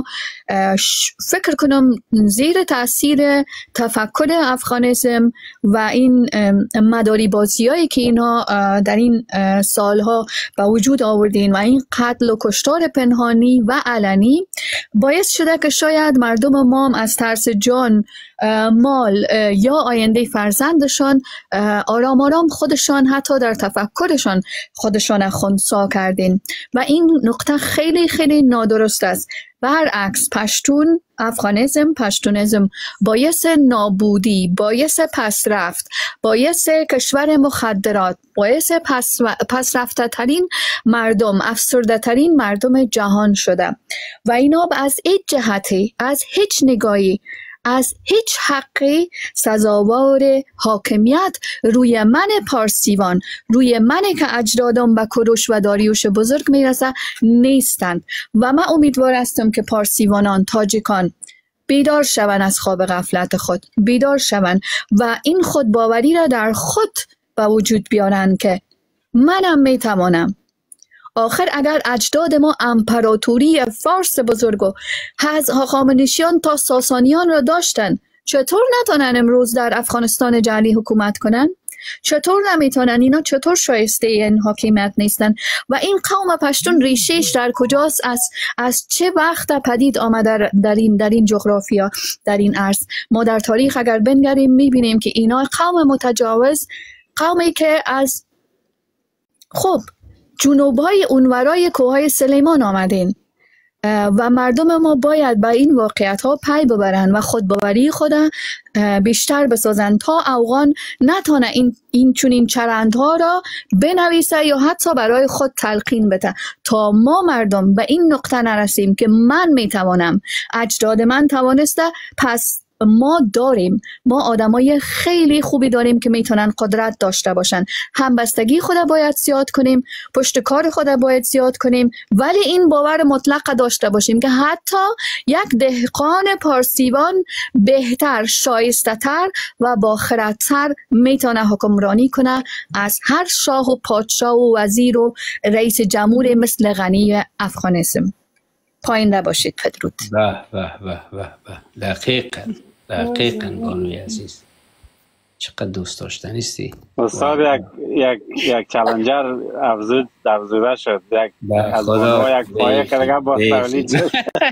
فکر کنم زیر تاثیر تفکر افغانیسم و این مداری بازی هایی که اینها در این سالها به وجود آوردین و این قتل و کشتار پنهانی و علنی باعث شده که شاید مردم ما از ترس جان، مال یا آینده فرزندشان آرام آرام خودشان حتی در تفکرشان خودشان خنثی کردین و این نقطه خیلی خیلی نادرست است. برعکس، پشتون، افغانیسم، پشتونیسم باعث نابودی، باعث پسرفت، باعث کشور مخدرات، باعث پس, پسرفته ترین مردم، افسرده ترین مردم جهان شده و اینا از هیچ جهتی، از هیچ نگاهی، از هیچ حقی سزاوار حاکمیت روی من پارسیوان، روی من که اجدادم به کوروش و داریوش بزرگ میرسه نیستند و من امیدوار هستم که پارسیوانان، تاجیکان بیدار شوند از خواب غفلت خود، بیدار شوند و این خودباوری را در خود به وجود بیارن که منم میتوانم. آخر اگر اجداد ما امپراتوری فارس بزرگ و از هخامنشیان تا ساسانیان را داشتن، چطور نتونن امروز در افغانستان جعلی حکومت کنن؟ چطور نمیتونن؟ اینا چطور شایسته این حاکمیت نیستن؟ و این قوم پشتون ریشهش در کجاست؟ از از چه وقت پدید آمده در این در این جغرافیا، در این ارض؟ ما در تاریخ اگر بنگریم میبینیم که اینا قوم متجاوز، قومی که از خب جنوبهای اونورای کوههای سلیمان آمدین و مردم ما باید با این واقعیت ها پی ببرن و خودباوری خود بیشتر بسازن تا افغان نتونه این این چونین چرندها را بنویسه یا حتی برای خود تلقین بده. تا ما مردم به این نقطه نرسیم که من میتوانم، اجداد من توانسته، پس ما داریم، ما آدمای خیلی خوبی داریم که میتونن قدرت داشته باشن. همبستگی خود باید زیاد کنیم، پشت کار خود باید زیاد کنیم، ولی این باور مطلق داشته باشیم که حتی یک دهقان پارسیوان بهتر، شایسته تر و با خردتر میتونه حکمرانی کنه از هر شاه و پادشاه و وزیر و رئیس جمهور مثل غنی افغانیسم. پایین باشید. پدرود. به به به به به دقیقاً دقیقاً بانوی عزیز، چقدر دوست داشتنیستی. استاد یک یک یک چالنجر افزود افزوده شد، یک از اونها یک پایه کلگه با تولید شد.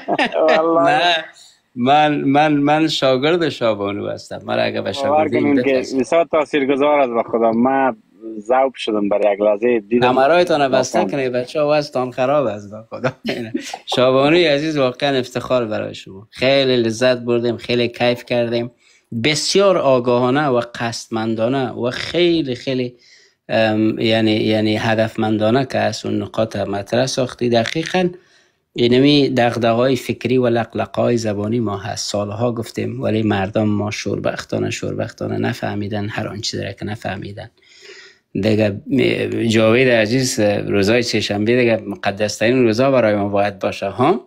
نه من من من شاگرد شابانو هستم. من اگه به شاگردی میرسم بسیار تاثیرگذار است. به خدا من ذوق شدم برای یک لحظه دیدم. کمرایتان بسته کنید بچه‌ها، وضعتان خراب است. به خدا شابانوی عزیز واقعا افتخار برای شما. خیلی لذت بردیم، خیلی کیف کردیم. بسیار آگاهانه و قصدمندانه و خیلی خیلی یعنی یعنی هدفمندانه که از اون نقاط مطرح ساختی. دقیقاً اینمی دغدغه‌های فکری و لقلقه‌های زبانی ما هست. سالها گفتیم ولی مردم ما شوربختانه شوربختانه نفهمیدن هر آن چیزی را که نفهمیدن. دیگه جاوید عزیز روزای سه‌شنبه دیگه مقدس ترین روزا برای ما باید باشه ها.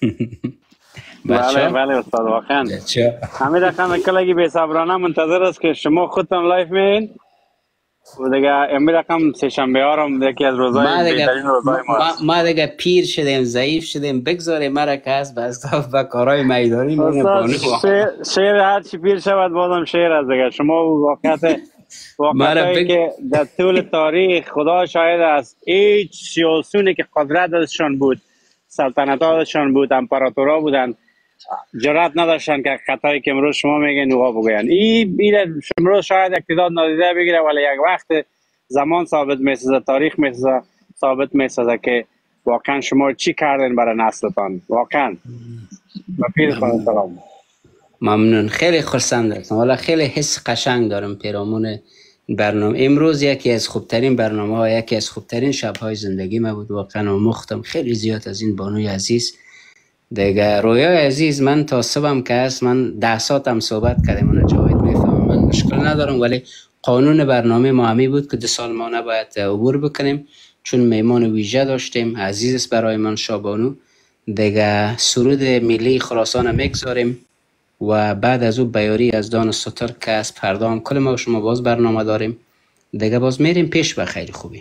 بله بله استاد واقعا همه دقیقا کلگی بی صبرانه منتظر است که شما خودتان لایف میین و دیگه امی رقم سه شنبه ها رو یکی از روزای بهترین روزای ما ما, ما دیگه پیر شدیم ضعیف شدیم بگذاریم مرا که هست بس با کارهای میدانی میگم شعر هر چی پیر شود بازم شعر است دیگه. شما واقعیت واقعیتی که در طول تاریخ خدا شاهد است هیچ سیاسونی که قدرت ازشان بود سلطنت ازشان بود امپراتورها بودن جرأت نداشتن که خطایی که امروز شما میگین اوها بگوین. این این امروز شاید اقتدار نادیده بگیره ولی یک وقت زمان ثابت میسازه تاریخ میسازه ثابت میسازه که واقعا شما چی کردین برای نسلتان. واقعا با پیر خدا سلام. ممنون خیلی خرسند هستم. والا خیلی حس قشنگ دارم پیرامون برنامه امروز. یکی از خوبترین برنامه ها یکی از خوبترین شب های زندگی ما بود. واقعا مختم خیلی زیاد از این بانوی عزیز. دیگه رویای عزیز من تا صبحم که هست من ده ساعتم صحبت کردم اون جاوید میفهمم من مشکل ندارم ولی قانون برنامه ما همی بود که دو سال ما نباید عبور بکنیم چون میمان ویژه داشتیم عزیز است برای من شابانو. دیگه سرود ملی خراسان میگذاریم و بعد از او بیاری از دان ستر که از پردام کل ما شما باز برنامه داریم دیگه باز میریم پیش به خیلی خوبی.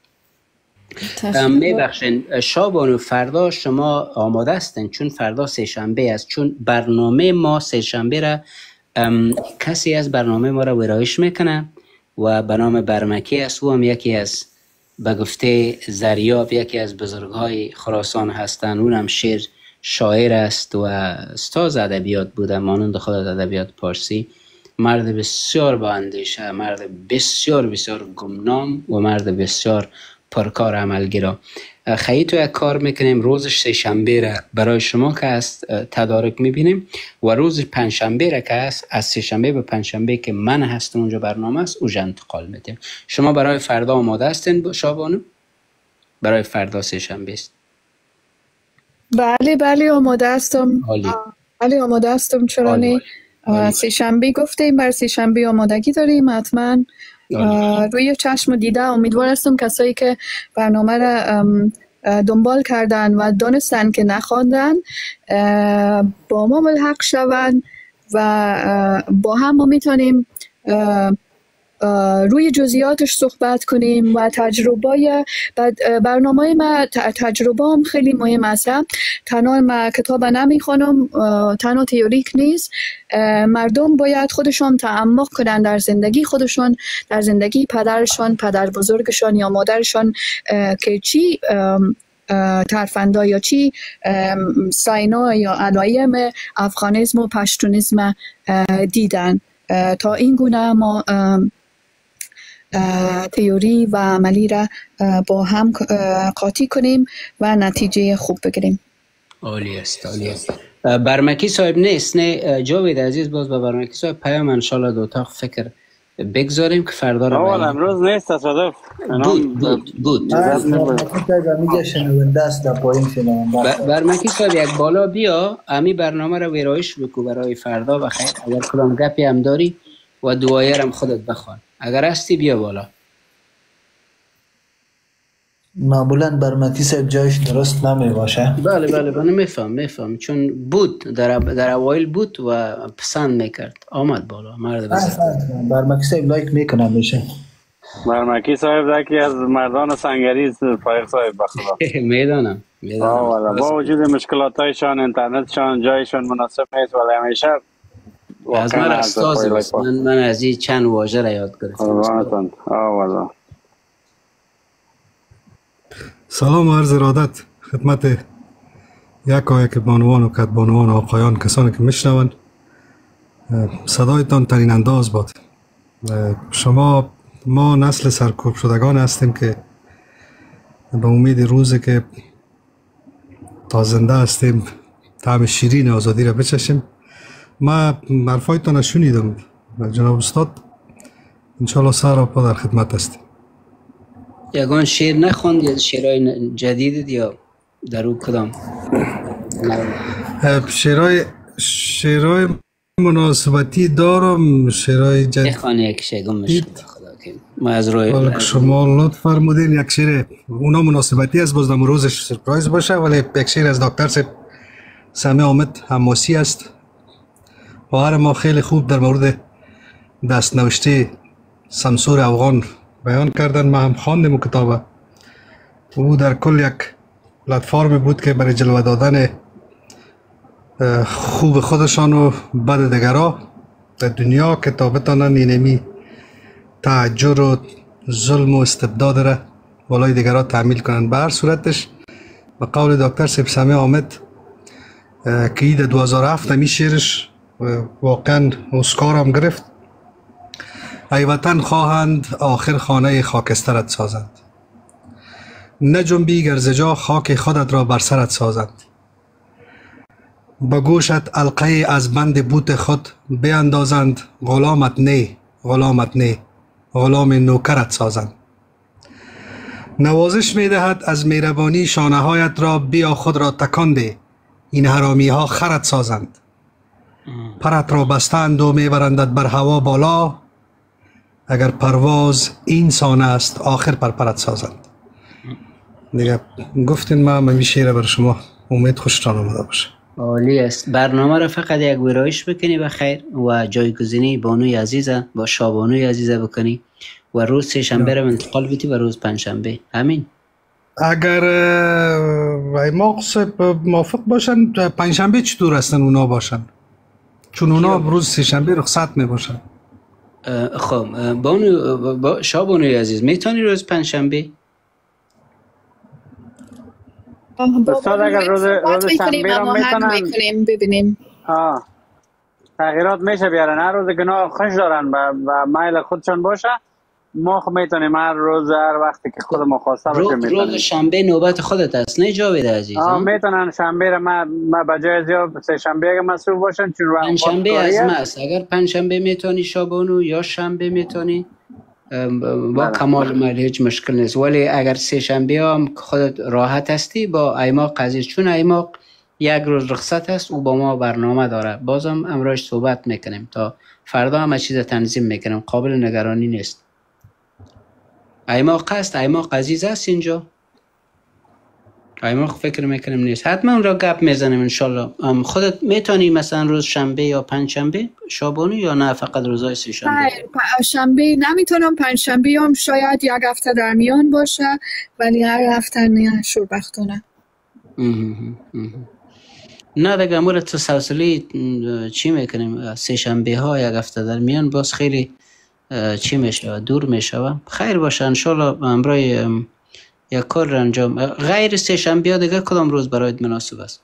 میبخشین شابانو فردا شما آماده هستین چون فردا سه شنبه است چون برنامه ما سه شنبه را کسی از برنامه ما را ویرایش میکنه و به نام برمکی است و هم یکی از به گفته زریاب یکی از بزرگهای خراسان هستند. اونم شعر شاعر است و استاد ادبیات بوده مانند خود ادبیات پارسی. مرد بسیار با اندیشه مرد بسیار بسیار گمنام و مرد بسیار پرکار عملگرا. خیلی تو یک کار میکنیم روزش سه شنبه را برای شما که است تدارک میبینیم و روز پنج شنبه را که است از سه شنبه به پنج شنبه که من هستم اونجا برنامه است اونجا انتقال میدیم. شما برای فردا آماده هستین شابانو؟ برای فردا سه شنبه است. بله بله آماده هستم. بله آماده هستم چرا نه. سه شنبه گفتیم بر سه شنبه آمادگی داریم حتما. روی چشم دیده امیدوار هستم کسایی که برنامه را دنبال کردن و دانستن که نخواندن با ما ملحق شوند و با هم ما میتونیم روی جزئیاتش صحبت کنیم و تجربه برنامه ما تجربه هم خیلی مهم است. تنها ما کتاب نمیخوانم تنها تئوریک نیست. مردم باید خودشون تعمق کنن در زندگی خودشون در زندگی پدرشون پدر بزرگشون یا مادرشون که چی ترفندا یا چی ساینا یا علایم افغانیسم و پشتونیسم دیدن تا این گونه ما تئوری و عملی را با هم قاطی کنیم و نتیجه خوب بگیریم. عالی است عالی است. برمکی صاحب نیست نه جاوید عزیز باز به برمکی صاحب پیام ان شاء الله دو تا فکر بگذاریم که فردا رو اول امروز نیست تصادف بود بود بود برمکی صاحب یک بالا بیا امی برنامه رو ویرایش بکو برای فردا بخیر. اگر کلام گپی هم داری و دعایرم خودت بخوان اگر هستی بیا بالا. معمولا برمکی صاحب جایش درست نمی باشه. بله بله من میفهم میفهم چون بود در در اوایل بود و پسند میکرد آمد بالا مرد بزرگ. برمکی صاحب لایک میکنم میشه. برمکی صاحب یکی از مردان سنگری است فایق صاحب بخدا. میدانم میدانم با وجود مشکلاتایشان اینترنتشان جایشان مناسب نیست ولی همیشه از من استاد من من از این چند واژه را یاد گرفتم. سلام و عرض ارادت خدمت یکا یک بانوان و کدبانوان و آقایان کسانی که میشنوند. صدایتان ترین انداز باد. شما ما نسل سرکوب شدگان هستیم که به امید روزی که تا زنده هستیم طعم شیرین آزادی را بچشیم. ما حرفایتان را شنیدم جناب استاد انشاءالله سر و پا در خدمت هستیم. یگان شعر نخوند یا شعرهای جدید یا در او کدام شعرهای شعرهای مناسبتی دارم، شعرهای جدید خانه یک شیگم میشه خدا که ما از روی شما لطف فرمودین یک شعر اونا مناسبتی است، باز روزش سرپرایز باشه، ولی یک شعر از دکتر سامی حامد حماسی است. خواهر ما خیلی خوب در مورد دستنوشته سمسور افغان بیان کردن، ما هم خواندیم اون کتابه. او در کل یک پلتفرم بود که برای جلوه دادن خوب خودشان و بد دیگرها در دنیا که تا بتانن اینمی تعجر و ظلم و استبداد را بالای دیگرها تعمیل کنن. به هر صورتش به قول دکتر سامی حامد که در دو هزار و هفت همی شعرش واقعا اسکار هم گرفت، ای وطن خواهند آخر خانه خاکسترت سازند، نه جنبی گر ز جا خاک خودت را بر سرت سازند، به گوشت القه از بند بوت خود بیندازند، غلامت نه غلامت نه غلام نوکرت سازند، نوازش میدهد از مهربانی شانه هایت را، بیا خود را تکان ده این حرامی ها خرت سازند، پرت را بستند و میبرندت بر هوا بالا، اگر پرواز این سانه است آخر پر پرت سازند. دیگه گفتین ما می شعر بر شما، امید خوشتان آمده باشه. عالی است. برنامه را فقط یک ویرایش بکنی بخیر و جایگزینی بانوی عزیزه با شابانوی عزیزه بکنی و روز سه شنبه را انتقال بیتی و روز پنج شنبه. همین اگر ایماق صاحب موافق باشن پنج شنبه چطور هستن اونا باشن؟ چون اونا روز سه شنبه رخصت می باشن. خب بانو با شابانوی عزیز میتونی روز پنج شنبه؟ استاد اگر روز روز شنبه را میتونن ببینیم آه تغییرات میشه بیارن، هر روز گناه خوش دارن و میل خودشان باشه، ما خب میتونیم هر روز هر وقتی که خود ما خواسته باشه میتونیم. روز شنبه نوبت خودت است نه جاوید عزیز؟ آه میتونن شنبه را ما ما بجای زیاد سه شنبه اگه مسئول باشن، چون پنج شنبه از ما است. اگر پنج شنبه میتونی شابانو یا شنبه میتونی با کمال میل هیچ مشکل نیست، ولی اگر سه شنبه هم خودت راحت هستی با ایماق عزیز، چون ایماق یک روز رخصت است او با ما برنامه داره، بازم امروز صحبت میکنیم تا فردا همه چیز تنظیم میکنیم، قابل نگرانی نیست. ایماق است، ایماق عزیز است اینجا، ایماق فکر میکنیم نیست، حتما اون را گپ میزنیم انشالله. خودت میتونی مثلا روز شنبه یا پنج شنبه شابانو یا نه فقط روزهای سه شنبه؟ شنبه نمیتونم، پنج شنبه هم شاید یک هفته در میان باشه ولی هر هفته نه شوربختانه. نه دیگه مورد تسلسلی چی میکنیم، سه شنبه ها یک هفته در میان باز خیلی چی میشه دور میشه. خیر باشه انشالله امروز یک کار انجام. غیر سه شنبه دیگه کدام روز برایت مناسب است؟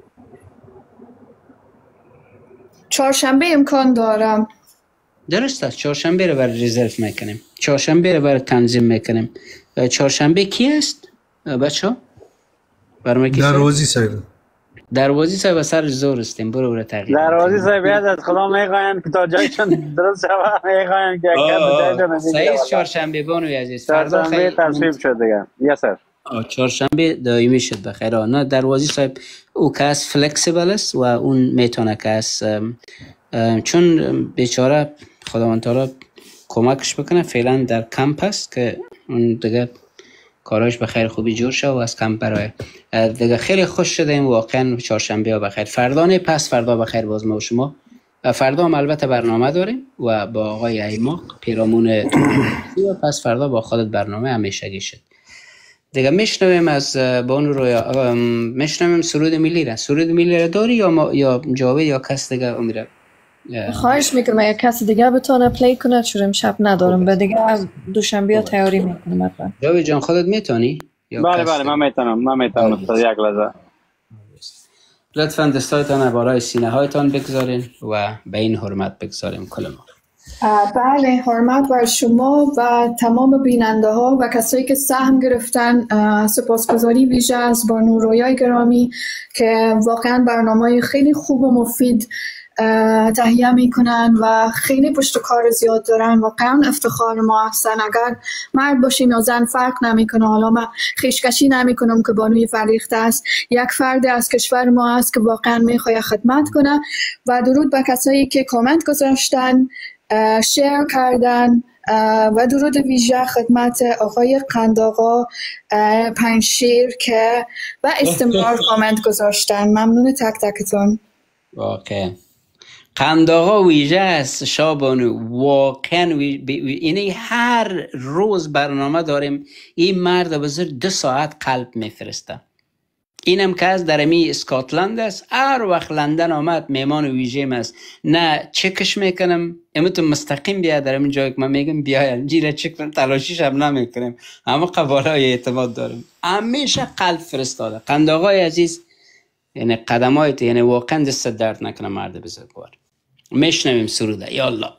چهارشنبه امکان دارم. درست است، چهارشنبه رو برای رزرو میکنیم، چهارشنبه رو برای تنظیم میکنیم. چهارشنبه کی است بچه ها؟ دروازی صاحب. دروازی صاحب سر زور استیم، برو برو تغییر. دروازی صاحب یاد از خدا میخواین که تا جایشون درست شود، میخواین که کم جایشون صحیح. چهارشنبه بانوی عزیز فردا خیلی تصویب شد دیگه. یس سر. چهارشنبه دائمی شد بخیر. نه دروازی صاحب او کس فلکسیبل است و اون میتونه کس چون بیچاره خداوند تعالی کمکش بکنه، فعلا در کمپ است که اون دیگه کاراش به خیر خوبی جور شد و از کمپ برای دیگه خیلی خوش شدیم واقعا. چهارشنبه ها بخیر، فردا نه پس فردا بخیر باز ما و شما. فردا هم البته برنامه داریم و با آقای ایماق پیرامون و پس فردا با خودت برنامه همیشگی شد دیگه. میشنویم از بانو رویا، میشنویم سرود ملی را. سرود ملی را داری یا ما یا جاوید یا کس دیگه امیره؟ خواهش میکنم یک کسی دیگه بتونه پلی کنه چون امشب ندارم، به دیگه دوشنبه ها تیاری میکنم. جاوید جان خودت میتونی؟ بله بله من میتونم، من میتونم تا یک لحظه. لطفاً دستایتان بالای سینه هایتان بگذارین و به این حرمت بگذاریم کل ما. بله، حرمت بر شما و تمام بیننده ها و کسایی که سهم گرفتن. سپاسگزاری ویژه از بانو رویای گرامی که واقعا برنامه خیلی خوب و مفید تهیه میکنن و خیلی پشت کار زیاد دارن. واقعا افتخار ما هستن. اگر مرد باشیم یا زن فرق نمیکنه. حالا من خیشکشی نمیکنم که بانوی فریخته است، یک فرد از کشور ما است که واقعا میخواد خدمت کنه. و درود به کسایی که کامنت گذاشتن، شیر کردن، و درود ویژه خدمت آقای قندآقا پنجشیر که و استمرار کامنت گذاشتن. ممنون تک تکتون. واقعا قندآقا ویژه است شابانو، واقعا یعنی هر روز برنامه داریم. این مرد بزر دو ساعت قلب میفرسته. اینم که از درمی اسکاتلند است. هر وقت لندن آمد میمان ویژه است، نه چکش میکنم امتون مستقیم بیا در این جایی که من میگم بیاین جیره چک کنم، تلاشیش هم نمیکنم، اما قبالای اعتماد دارم. همیشه قلب فرستاده. قندآقای عزیز، یعنی قدمایت یعنی واقعا دست درد نکنه مرد بزرگوار. میشنویم سروده. یالله.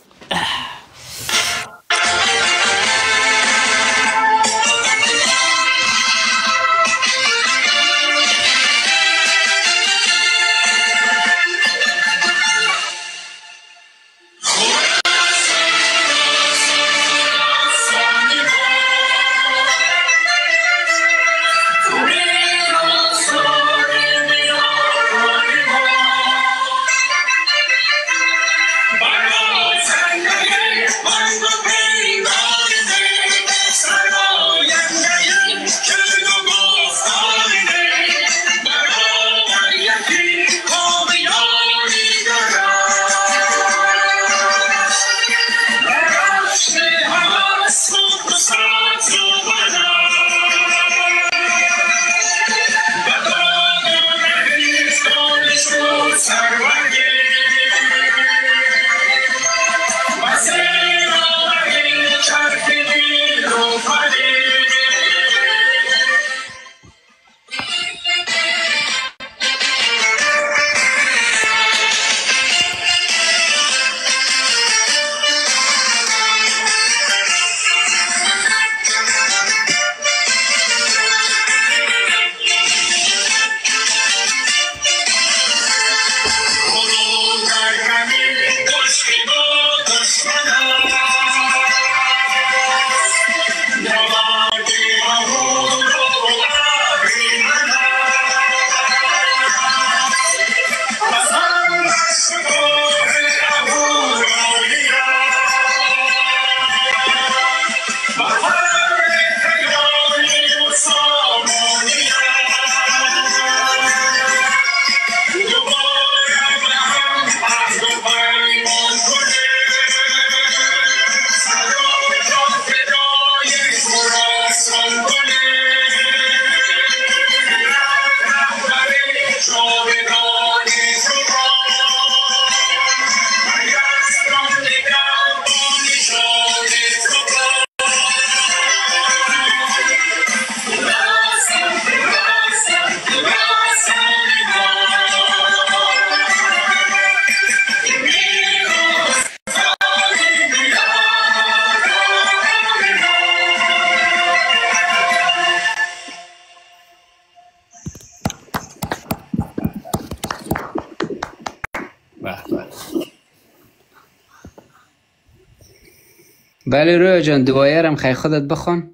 بله رویا جان، دوایرم خیلی خودت بخون.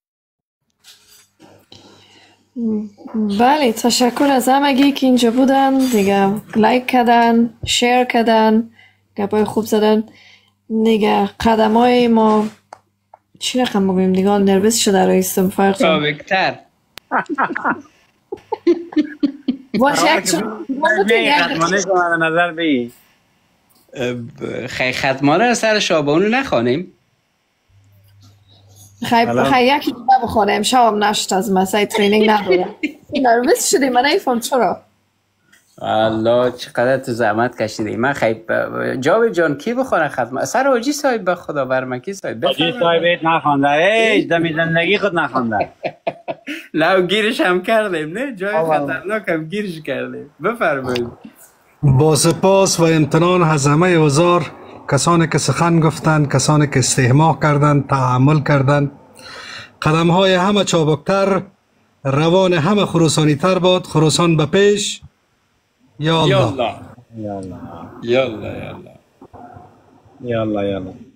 بله تشکر از همگی که اینجا بودن دیگه، لایک کردن، شیر کردن، گپای خوب زدن دیگه. قدم های ما چی رقم بگویم دیگه، نربس شده رایستم فرق جان بکتر باشه یک چون نظر بگی خیلی ختمانه از سر شابانو نخوانیم. خیلی خیلی یکی دیگه بخونه امشب هم نشد از مسای ترینینگ ندارم. نربس شدی من ایفهم چرا الله چقدر تو زحمت کشیدی. من خیلی جاوید جان کی بخونه ختم سر حاجی صاحب به خدا برمکی صاحب حاجی صاحب نخونده ای دمی زندگی خود نخونده. لو گیرش هم کردیم نه جای خطرناک هم گیرش کردیم. بفرمایید. با سپاس و امتنان از همه حضار، کسانی که سخن گفتند، کسانی که استهماق کردند، تحمل کردند. قدم های همه چابکتر، روان همه خراسانی تر باد. خراسان به پیش. یا الله. يلا يلا يلا يلا يلا